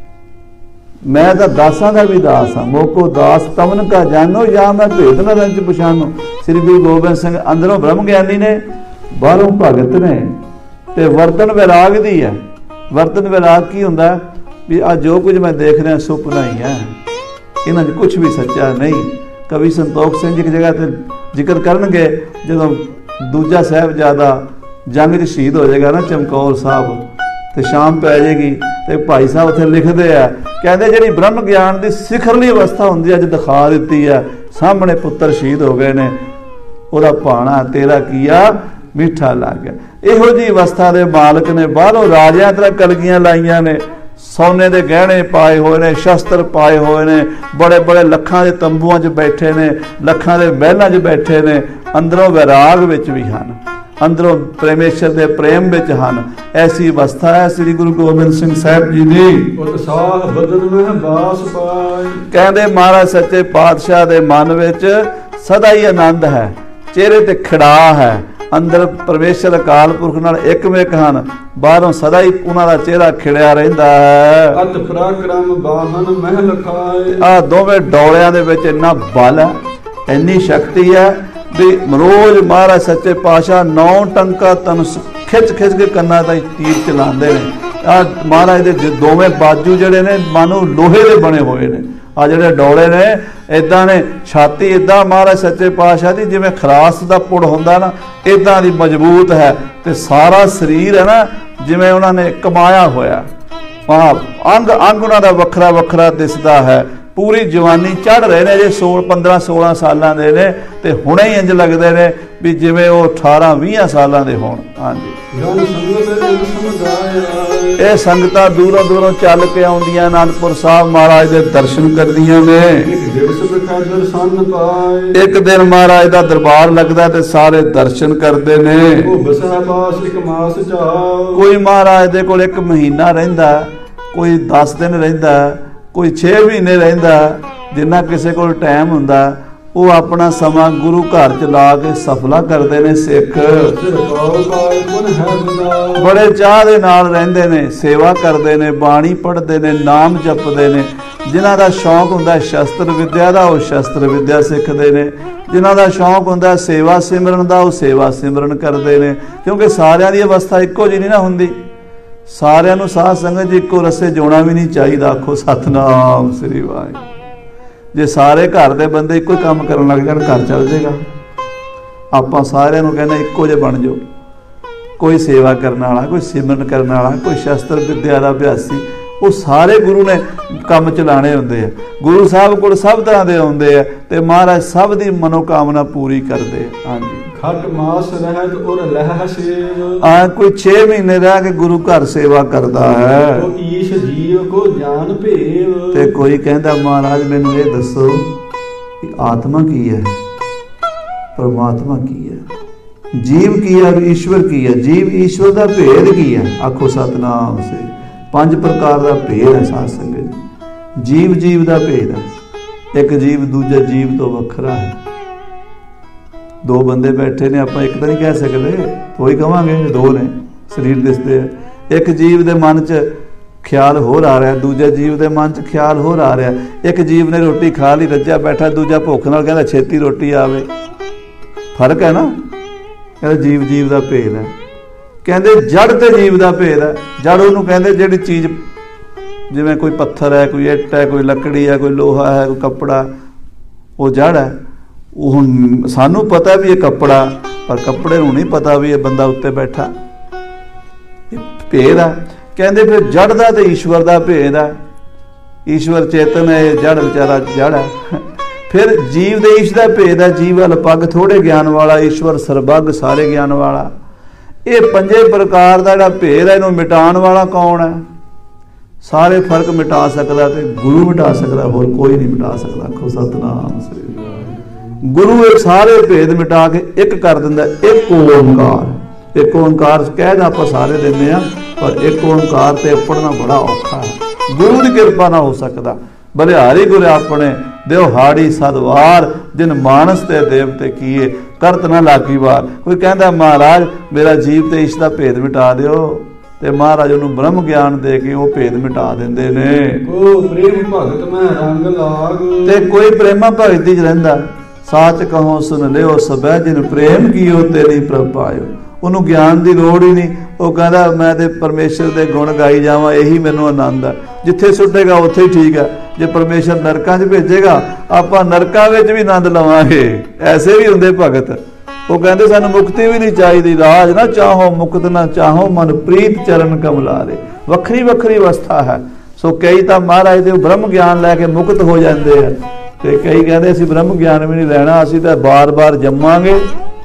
ਮੈਂ ਤਾਂ ਦਾਸਾਂ ਦਾ ਵੀ ਦਾਸ ਹਾਂ। ਮੋਕੋ ਦਾਸ ਤਮਨ ਕਾ ਜਾਨੋ ਜਾਂ ਮੈਂ ਭੇਦ ਨਾ ਰੰਜ ਪਛਾਨੋ। ਸ੍ਰੀ ਗੁਰੂ ਗੋਬਿੰਦ ਸਿੰਘ ਅੰਦਰੋਂ ਬ੍ਰਹਮ ਗਿਆਨੀ ਨੇ ਬਾਹਰੋਂ ਭਗਤ ਨੇ। ਤੇ ਵਰਤਨ ਵਿਰਾਗ ਦੀ ਹੈ। ਵਰਤਨ ਵਿਰਾਗ ਕੀ ਹੁੰਦਾ ਵੀ ਆ ਜੋ ਕੁਝ ਮੈਂ ਦੇਖ ਰਿਹਾ ਸੁਪਨਾ ਹੀ ਹੈ ਇਹਨਾਂ 'ਚ ਕੁਛ ਵੀ ਸੱਚਾ ਨਹੀਂ। ਕਵੀ ਸੰਤੋਖ ਸਿੰਘ ਜੀ ਇੱਕ ਜਗ੍ਹਾ ਤੇ ਜ਼ਿਕਰ ਕਰਨਗੇ ਜਦੋਂ ਦੂਜਾ ਸਾਹਿਬਜ਼ਾਦਾ ਜੰਗ 'ਚ ਸ਼ਹੀਦ ਹੋ ਜਾਏਗਾ ਨਾ ਚਮਕੌਰ ਸਾਹਿਬ ਤੇ ਸ਼ਾਮ ਪੈ ਜਾਏਗੀ ਤੇ ਭਾਈ ਸਾਹਿਬ ਉੱਥੇ ਲਿਖਦੇ ਆ ਕਹਿੰਦੇ ਜਿਹੜੀ ਬ੍ਰਹਮ ਗਿਆਨ ਦੀ ਸਿਖਰਲੀ ਅਵਸਥਾ ਹੁੰਦੀ ਅੱਜ ਦਿਖਾ ਦਿੱਤੀ ਆ। ਸਾਹਮਣੇ ਪੁੱਤਰ ਸ਼ਹੀਦ ਹੋ ਗਏ ਨੇ ਉਹਦਾ ਭਾਣਾ ਤੇਰਾ ਕੀਆ ਮਿੱਠਾ ਲੱਗ ਗਿਆ। ਇਹੋ ਜਿਹੀ ਅਵਸਥਾ ਦੇ ਮਾਲਕ ਨੇ ਬਾਹਰੋਂ ਰਾਜਿਆਂ ਤਰ੍ਹਾਂ ਕਲਗੀਆਂ ਲਾਈਆਂ ਨੇ ਸੋਨੇ ਦੇ ਗਹਿਣੇ ਪਾਏ ਹੋਏ ਨੇ ਸ਼ਸਤਰ ਪਾਏ ਹੋਏ ਨੇ ਬੜੇ ਬੜੇ ਲੱਖਾਂ ਦੇ ਤੰਬੂਆਂ 'ਚ ਬੈਠੇ ਨੇ ਲੱਖਾਂ ਦੇ ਮਹਿਲਾਂ 'ਚ ਬੈਠੇ ਨੇ। ਅੰਦਰੋਂ ਵਿਰਾਗ ਵਿੱਚ ਵੀ ਹਨ ਅੰਦਰੋਂ ਪਰਮੇਸ਼ਰ ਦੇ ਪ੍ਰੇਮ ਵਿੱਚ ਹਨ। ਐਸੀ ਅਵਸਥਾ ਹੈ ਸ੍ਰੀ ਗੁਰੂ ਗੋਬਿੰਦ ਸਿੰਘ ਸਾਹਿਬ ਜੀ ਦੀ। ਉਤਸਾਹ ਬਦਨ ਮਹਿ ਬਾਸ ਪਾਏ। ਕਹਿੰਦੇ ਮਹਾਰਾਜ ਸੱਚੇ ਪਾਤਸ਼ਾਹ ਦੇ ਮਨ ਵਿੱਚ ਸਦਾ ਹੀ ਆਨੰਦ ਹੈ ਚਿਹਰੇ ਤੇ ਖਿੜਾ ਹੈ। ਅੰਦਰ ਪਰਮੇਸ਼ਰ ਅਕਾਲ ਪੁਰਖ ਨਾਲ ਇੱਕਮਿਕ ਹਨ ਬਾਹਰੋਂ ਸਦਾ ਹੀ ਉਹਨਾਂ ਦਾ ਚਿਹਰਾ ਖਿੜਿਆ ਰਹਿੰਦਾ ਹੈ। ਅਤ ਪਰਾਕਰਮ ਬਾਹਨ ਮਹਿ ਲਖਾਏ। ਆ ਦੋਵੇਂ ਡੋਲਿਆਂ ਦੇ ਵਿੱਚ ਇੰਨਾ ਬਲ ਹੈ ਇੰਨੀ ਸ਼ਕਤੀ ਹੈ ਵੀ ਰੋਜ਼ ਮਹਾਰਾਜ ਸੱਚੇ ਪਾਤਸ਼ਾਹ ਨੌ ਟੰਕਾ ਤਨ ਖਿੱਚ ਖਿੱਚ ਕੇ ਕੰਨਾਂ ਦਾ ਤੀਰ ਚਲਾਉਂਦੇ ਨੇ। ਆ ਮਹਾਰਾਜ ਦੇ ਦੋਵੇਂ ਬਾਜੂ ਜਿਹੜੇ ਨੇ ਮਾਨੋ ਲੋਹੇ ਦੇ ਬਣੇ ਹੋਏ ਨੇ। ਆ ਜਿਹੜੇ ਡੋਲੇ ਨੇ ਇਦਾਂ ਨੇ ਛਾਤੀ ਇਦਾਂ ਮਹਾਰਾਜ ਸੱਚੇ ਪਾਤਸ਼ਾਹ ਦੀ ਜਿਵੇਂ ਖਰਾਸ ਦਾ ਪੁੜ ਹੁੰਦਾ ਨਾ ਇਦਾਂ ਦੀ ਮਜ਼ਬੂਤ ਹੈ। ਤੇ ਸਾਰਾ ਸਰੀਰ ਹੈ ਨਾ ਜਿਵੇਂ ਉਹਨਾਂ ਨੇ ਕਮਾਇਆ ਹੋਇਆ। ਆ ਅੰਗ ਅੰਗ ਉਹਨਾਂ ਦਾ ਵੱਖਰਾ ਵੱਖਰਾ ਦਿਸਦਾ ਹੈ। ਪੂਰੀ ਜਵਾਨੀ ਚੜ੍ਹ ਰਹੇ ਨੇ ਜੇ ਸੋਲ ਪੰਦਰਾਂ ਸੋਲਾਂ ਸਾਲਾਂ ਦੇ ਨੇ ਤੇ ਹੁਣੇ ਹੀ ਇੰਜ ਲੱਗਦੇ ਨੇ ਵੀ ਜਿਵੇਂ ਉਹ ਅਠਾਰਾਂ ਵੀਹਾਂ ਸਾਲਾਂ ਦੇ ਹੋਣ। ਹਾਂਜੀ ਇਹ ਸੰਗਤਾਂ ਦੂਰੋਂ ਦੂਰੋਂ ਚੱਲ ਕੇ ਆਉਂਦੀਆਂ ਅਨੰਦਪੁਰ ਸਾਹਿਬ ਮਹਾਰਾਜ ਦੇ ਦਰਸ਼ਨ ਕਰਦੀਆਂ ਨੇ। ਇੱਕ ਦਿਨ ਮਹਾਰਾਜ ਦਾ ਦਰਬਾਰ ਲੱਗਦਾ ਤੇ ਸਾਰੇ ਦਰਸ਼ਨ ਕਰਦੇ ਨੇ। ਕੋਈ ਮਹਾਰਾਜ ਦੇ ਕੋਲ ਇੱਕ ਮਹੀਨਾ ਰਹਿੰਦਾ ਕੋਈ ਦਸ ਦਿਨ ਰਹਿੰਦਾ ਕੋਈ ਛੇ ਮਹੀਨੇ ਰਹਿੰਦਾ ਜਿੰਨਾ ਕਿਸੇ ਕੋਲ ਟਾਈਮ ਹੁੰਦਾ ਉਹ ਆਪਣਾ ਸਮਾਂ ਗੁਰੂ ਘਰ ਚ ਲਾ ਕੇ ਸਫਲਾ ਕਰਦੇ ਨੇ ਸਿੱਖ। ਬੜੇ ਚਾਹ ਦੇ ਨਾਲ ਰਹਿੰਦੇ ਨੇ ਸੇਵਾ ਕਰਦੇ ਨੇ ਬਾਣੀ ਪੜ੍ਹਦੇ ਨੇ ਨਾਮ ਜਪਦੇ ਨੇ। ਜਿਨ੍ਹਾਂ ਦਾ ਸ਼ੌਂਕ ਹੁੰਦਾ ਸ਼ਸਤਰ ਵਿਦਿਆ ਦਾ ਉਹ ਸ਼ਸਤਰ ਵਿਦਿਆ ਸਿੱਖਦੇ ਨੇ। ਜਿਨ੍ਹਾਂ ਦਾ ਸ਼ੌਂਕ ਹੁੰਦਾ ਸੇਵਾ ਸਿਮਰਨ ਦਾ ਉਹ ਸੇਵਾ ਸਿਮਰਨ ਕਰਦੇ ਨੇ। ਕਿਉਂਕਿ ਸਾਰਿਆਂ ਦੀ ਅਵਸਥਾ ਇੱਕੋ ਜਿਹੀ ਨਹੀਂ ਨਾ ਹੁੰਦੀ। ਸਾਰਿਆਂ ਨੂੰ ਸਾਧ ਸੰਗਤ ਜੀ ਇੱਕੋ ਰਸੇ ਜਿਉਣਾ ਵੀ ਨਹੀਂ ਚਾਹੀਦਾ। ਆਖੋ ਸਤਨਾਮ ਸ੍ਰੀ ਵਾਹਿਗੁਰੂ। ਜੇ ਸਾਰੇ ਘਰ ਦੇ ਬੰਦੇ ਇੱਕੋ ਹੀ ਕੰਮ ਕਰਨ ਲੱਗ ਜਾਣ, ਘਰ ਚੱਲ ਜਾਏਗਾ। ਆਪਾਂ ਸਾਰਿਆਂ ਨੂੰ ਕਹਿੰਦੇ ਇੱਕੋ ਜਿਹੇ ਬਣ ਜਾਓ, ਕੋਈ ਸੇਵਾ ਕਰਨ ਵਾਲਾ, ਕੋਈ ਸਿਮਰਨ ਕਰਨ ਵਾਲਾ, ਕੋਈ ਸ਼ਸਤਰ ਵਿਦਿਆ ਦਾ ਅਭਿਆਸੀ, ਉਹ ਸਾਰੇ ਗੁਰੂ ਨੇ ਕੰਮ ਚਲਾਣੇ ਹੁੰਦੇ ਆ। ਗੁਰੂ ਸਾਹਿਬ ਕੋਲ ਸਭ ਤਰ੍ਹਾਂ ਦੇ ਆਉਂਦੇ ਆ ਤੇ ਮਹਾਰਾਜ ਸਭ ਦੀ ਮਨੋਕਾਮਨਾ ਪੂਰੀ ਕਰਦੇ ਆ। ਹਾਂਜੀ, ਖਟ ਮਾਸ ਰਹਿਤ ਔਰ ਲਹਿ ਸੇਵ। ਆ ਕੋਈ ਛੇ ਮਹੀਨੇ ਰਹਿ ਕੇ ਗੁਰੂ ਘਰ ਸੇਵਾ ਕਰਦਾ ਹੈ। ਉਹ ਈਸ਼ ਜੀਵ ਕੋ ਗਿਆਨ ਭੇਵ। ਤੇ ਕੋਈ ਕਹਿੰਦਾ ਮਹਾਰਾਜ ਮੈਨੂੰ ਇਹ ਦੱਸੋ ਕਿ ਆਤਮਾ ਕੀ ਹੈ, ਪਰਮਾਤਮਾ ਕੀ ਹੈ, ਜੀਵ ਕੀ ਹੈ, ਈਸ਼ਵਰ ਕੀ ਹੈ, ਜੀਵ ਈਸ਼ਵਰ ਦਾ ਭੇਦ ਕੀ ਹੈ। ਆਖੋ ਸਤਨਾਮ ਸੇ। ਪੰਜ ਪ੍ਰਕਾਰ ਦਾ ਭੇਦ ਹੈ ਸਾਧ ਸੰਗਤ। ਜੀਵ ਜੀਵ ਦਾ ਭੇਦ ਹੈ। ਇੱਕ ਜੀਵ ਦੂਜੇ ਜੀਵ ਤੋਂ ਵੱਖਰਾ ਹੈ। ਦੋ ਬੰਦੇ ਬੈਠੇ ਨੇ, ਆਪਾਂ ਇੱਕ ਤਾਂ ਨਹੀਂ ਕਹਿ ਸਕਦੇ, ਕੋਈ ਕਵਾਂਗੇ ਦੋ ਨੇ, ਸਰੀਰ ਦਿਸਦੇ ਆ। ਇੱਕ ਜੀਵ ਦੇ ਮਨ 'ਚ ਖਿਆਲ ਹੋਰ ਆ ਰਿਹਾ, ਦੂਜੇ ਜੀਵ ਦੇ ਮਨ 'ਚ ਖਿਆਲ ਹੋਰ ਆ ਰਿਹਾ। ਇੱਕ ਜੀਵ ਨੇ ਰੋਟੀ ਖਾ ਲਈ, ਰੱਜਿਆ ਬੈਠਾ, ਦੂਜਾ ਭੁੱਖ ਨਾਲ ਕਹਿੰਦਾ ਛੇਤੀ ਰੋਟੀ ਆਵੇ। ਫਰਕ ਹੈ ਨਾ। ਕਹਿੰਦੇ ਜੀਵ ਜੀਵ ਦਾ ਭੇਦ ਹੈ। ਕਹਿੰਦੇ ਜੜ ਤੇ ਜੀਵ ਦਾ ਭੇਦ ਹੈ। ਜੜ ਉਹਨੂੰ ਕਹਿੰਦੇ ਜਿਹੜੀ ਚੀਜ਼, ਜਿਵੇਂ ਕੋਈ ਪੱਥਰ ਹੈ, ਕੋਈ ਇੱਟ ਹੈ, ਕੋਈ ਲੱਕੜੀ ਹੈ, ਕੋਈ ਲੋਹਾ ਹੈ, ਕੋਈ ਕੱਪੜਾ, ਉਹ ਜੜ ਹੈ। ਉਹ ਹੁਣ ਸਾਨੂੰ ਪਤਾ ਵੀ ਇਹ ਕੱਪੜਾ, ਪਰ ਕੱਪੜੇ ਨੂੰ ਨਹੀਂ ਪਤਾ ਵੀ ਇਹ ਬੰਦਾ ਉੱਤੇ ਬੈਠਾ। ਇਹ ਭੇਦ ਆ। ਕਹਿੰਦੇ ਫਿਰ ਜੜ ਦਾ ਤੇ ਈਸ਼ਵਰ ਦਾ ਭੇਦ ਹੈ। ਈਸ਼ਵਰ ਚੇਤਨ ਹੈ, ਜੜ ਵਿਚਾਰਾ ਜੜ ਹੈ। ਫਿਰ ਜੀਵ ਦੇ ਈਸ਼ ਦਾ ਭੇਦ ਹੈ। ਜੀਵ ਅਲਪੱਗ ਥੋੜੇ ਗਿਆਨ ਵਾਲਾ, ਈਸ਼ਵਰ ਸਰਬੱਗ ਸਾਰੇ ਗਿਆਨ ਵਾਲਾ। ਇਹ ਪੰਜੇ ਪ੍ਰਕਾਰ ਦਾ ਜਿਹੜਾ ਭੇਦ ਹੈ, ਇਹਨੂੰ ਮਿਟਾਉਣ ਵਾਲਾ ਕੌਣ ਹੈ? ਸਾਰੇ ਫਰਕ ਮਿਟਾ ਸਕਦਾ ਤੇ ਗੁਰੂ ਮਿਟਾ ਸਕਦਾ, ਹੋਰ ਕੋਈ ਨਹੀਂ ਮਿਟਾ ਸਕਦਾ। ਆਖੋ ਸਤਨਾਮ ਸ੍ਰੀ ਵਾਹਿਗੁਰੂ। ਗੁਰੂ ਇਹ ਸਾਰੇ ਭੇਦ ਮਿਟਾ ਕੇ ਇੱਕ ਕਰ ਦਿੰਦਾ। ਇੱਕ ਓੰਕਾਰ। ਇੱਕ ਓੰਕਾਰ ਕਹਿ ਤਾਂ ਆਪਾਂ ਸਾਰੇ ਦਿੰਦੇ ਆ, ਪਰ ਇੱਕ ਓੰਕਾਰ ਤੇ ਪੜ੍ਹਨਾ ਬੜਾ ਔਖਾ ਹੈ। ਗੁਰੂ ਦੀ ਕਿਰਪਾ ਨਾਲ ਹੋ ਸਕਦਾ। ਬਲਿਹਾਰੀ ਗੁਰ ਆਪਣੇ ਦਿਓ ਹਾੜੀ ਸਦਵਾਰ, ਜਿਨ ਮਾਨਸ ਤੇ ਦੇਵਤੇ ਕੀਏ ਕਰਤ ਨਾ ਲਾਗੀ ਵਾਰ। ਕੋਈ ਕਹਿੰਦਾ ਮਹਾਰਾਜ ਮੇਰਾ ਜੀਵ ਤੇ ਈਸ਼ ਦਾ ਭੇਦ ਮਿਟਾ ਦਿਓ, ਤੇ ਮਹਾਰਾਜ ਉਹਨੂੰ ਬ੍ਰਹਮ ਗਿਆਨ ਦੇ ਕੇ ਉਹ ਭੇਦ ਮਿਟਾ ਦਿੰਦੇ ਨੇ। ਕੋ ਪ੍ਰੇਮ ਭਗਤ ਮੈਂ ਰੰਗ ਲਾਗ। ਤੇ ਕੋਈ ਪ੍ਰੇਮਾ ਭਗਤੀ 'ਚ ਰਹਿੰਦਾ। ਸਾਚ ਕਹੋ ਸੁਨ ਲਿਓ ਸਬੈ, ਜਿਨ ਪ੍ਰੇਮ ਕੀਓ ਤੇਰੀ ਪ੍ਰਭ ਪਾਇਓ। ਉਹਨੂੰ ਗਿਆਨ ਦੀ ਲੋੜ ਹੀ ਨਹੀਂ। ਉਹ ਕਹਿੰਦਾ ਮੈਂ ਤੇ ਪਰਮੇਸ਼ਰ ਦੇ ਗੁਣ ਗਾਈ ਜਾਵਾਂ, ਇਹੀ ਮੈਨੂੰ ਆਨੰਦ ਹੈ। ਜਿੱਥੇ ਸੁੱਟੇਗਾ ਉੱਥੇ ਹੀ ਠੀਕ ਹੈ। ਜੇ ਪਰਮੇਸ਼ਰ ਨਰਕਾਂ 'ਚ ਭੇਜੇਗਾ, ਆਪਾਂ ਨਰਕਾਂ ਵਿੱਚ ਵੀ ਆਨੰਦ ਲਵਾਂਗੇ। ਐਸੇ ਵੀ ਹੁੰਦੇ ਭਗਤ। ਉਹ ਕਹਿੰਦੇ ਸਾਨੂੰ ਮੁਕਤੀ ਵੀ ਨਹੀਂ ਚਾਹੀਦੀ, ਰਾਜ ਨਾ ਚਾਹੋ ਮੁਕਤ ਨਾ ਚਾਹੋ, ਮਨ ਪ੍ਰੀਤ ਚਰਨ ਕਮਲਾਰੇ। ਵੱਖਰੀ ਵੱਖਰੀ ਅਵਸਥਾ ਹੈ। ਸੋ ਕਈ ਤਾਂ ਮਹਾਰਾਜ ਦੇ ਬ੍ਰਹਮ ਗਿਆਨ ਲੈ ਕੇ ਮੁਕਤ ਹੋ ਜਾਂਦੇ ਆ, ਤੇ ਕਈ ਕਹਿੰਦੇ ਅਸੀਂ ਬ੍ਰਹਮ ਗਿਆਨ ਵੀ ਨਹੀਂ ਲੈਣਾ, ਅਸੀਂ ਤਾਂ ਬਾਰ-ਬਾਰ ਜੰਮਾਂਗੇ,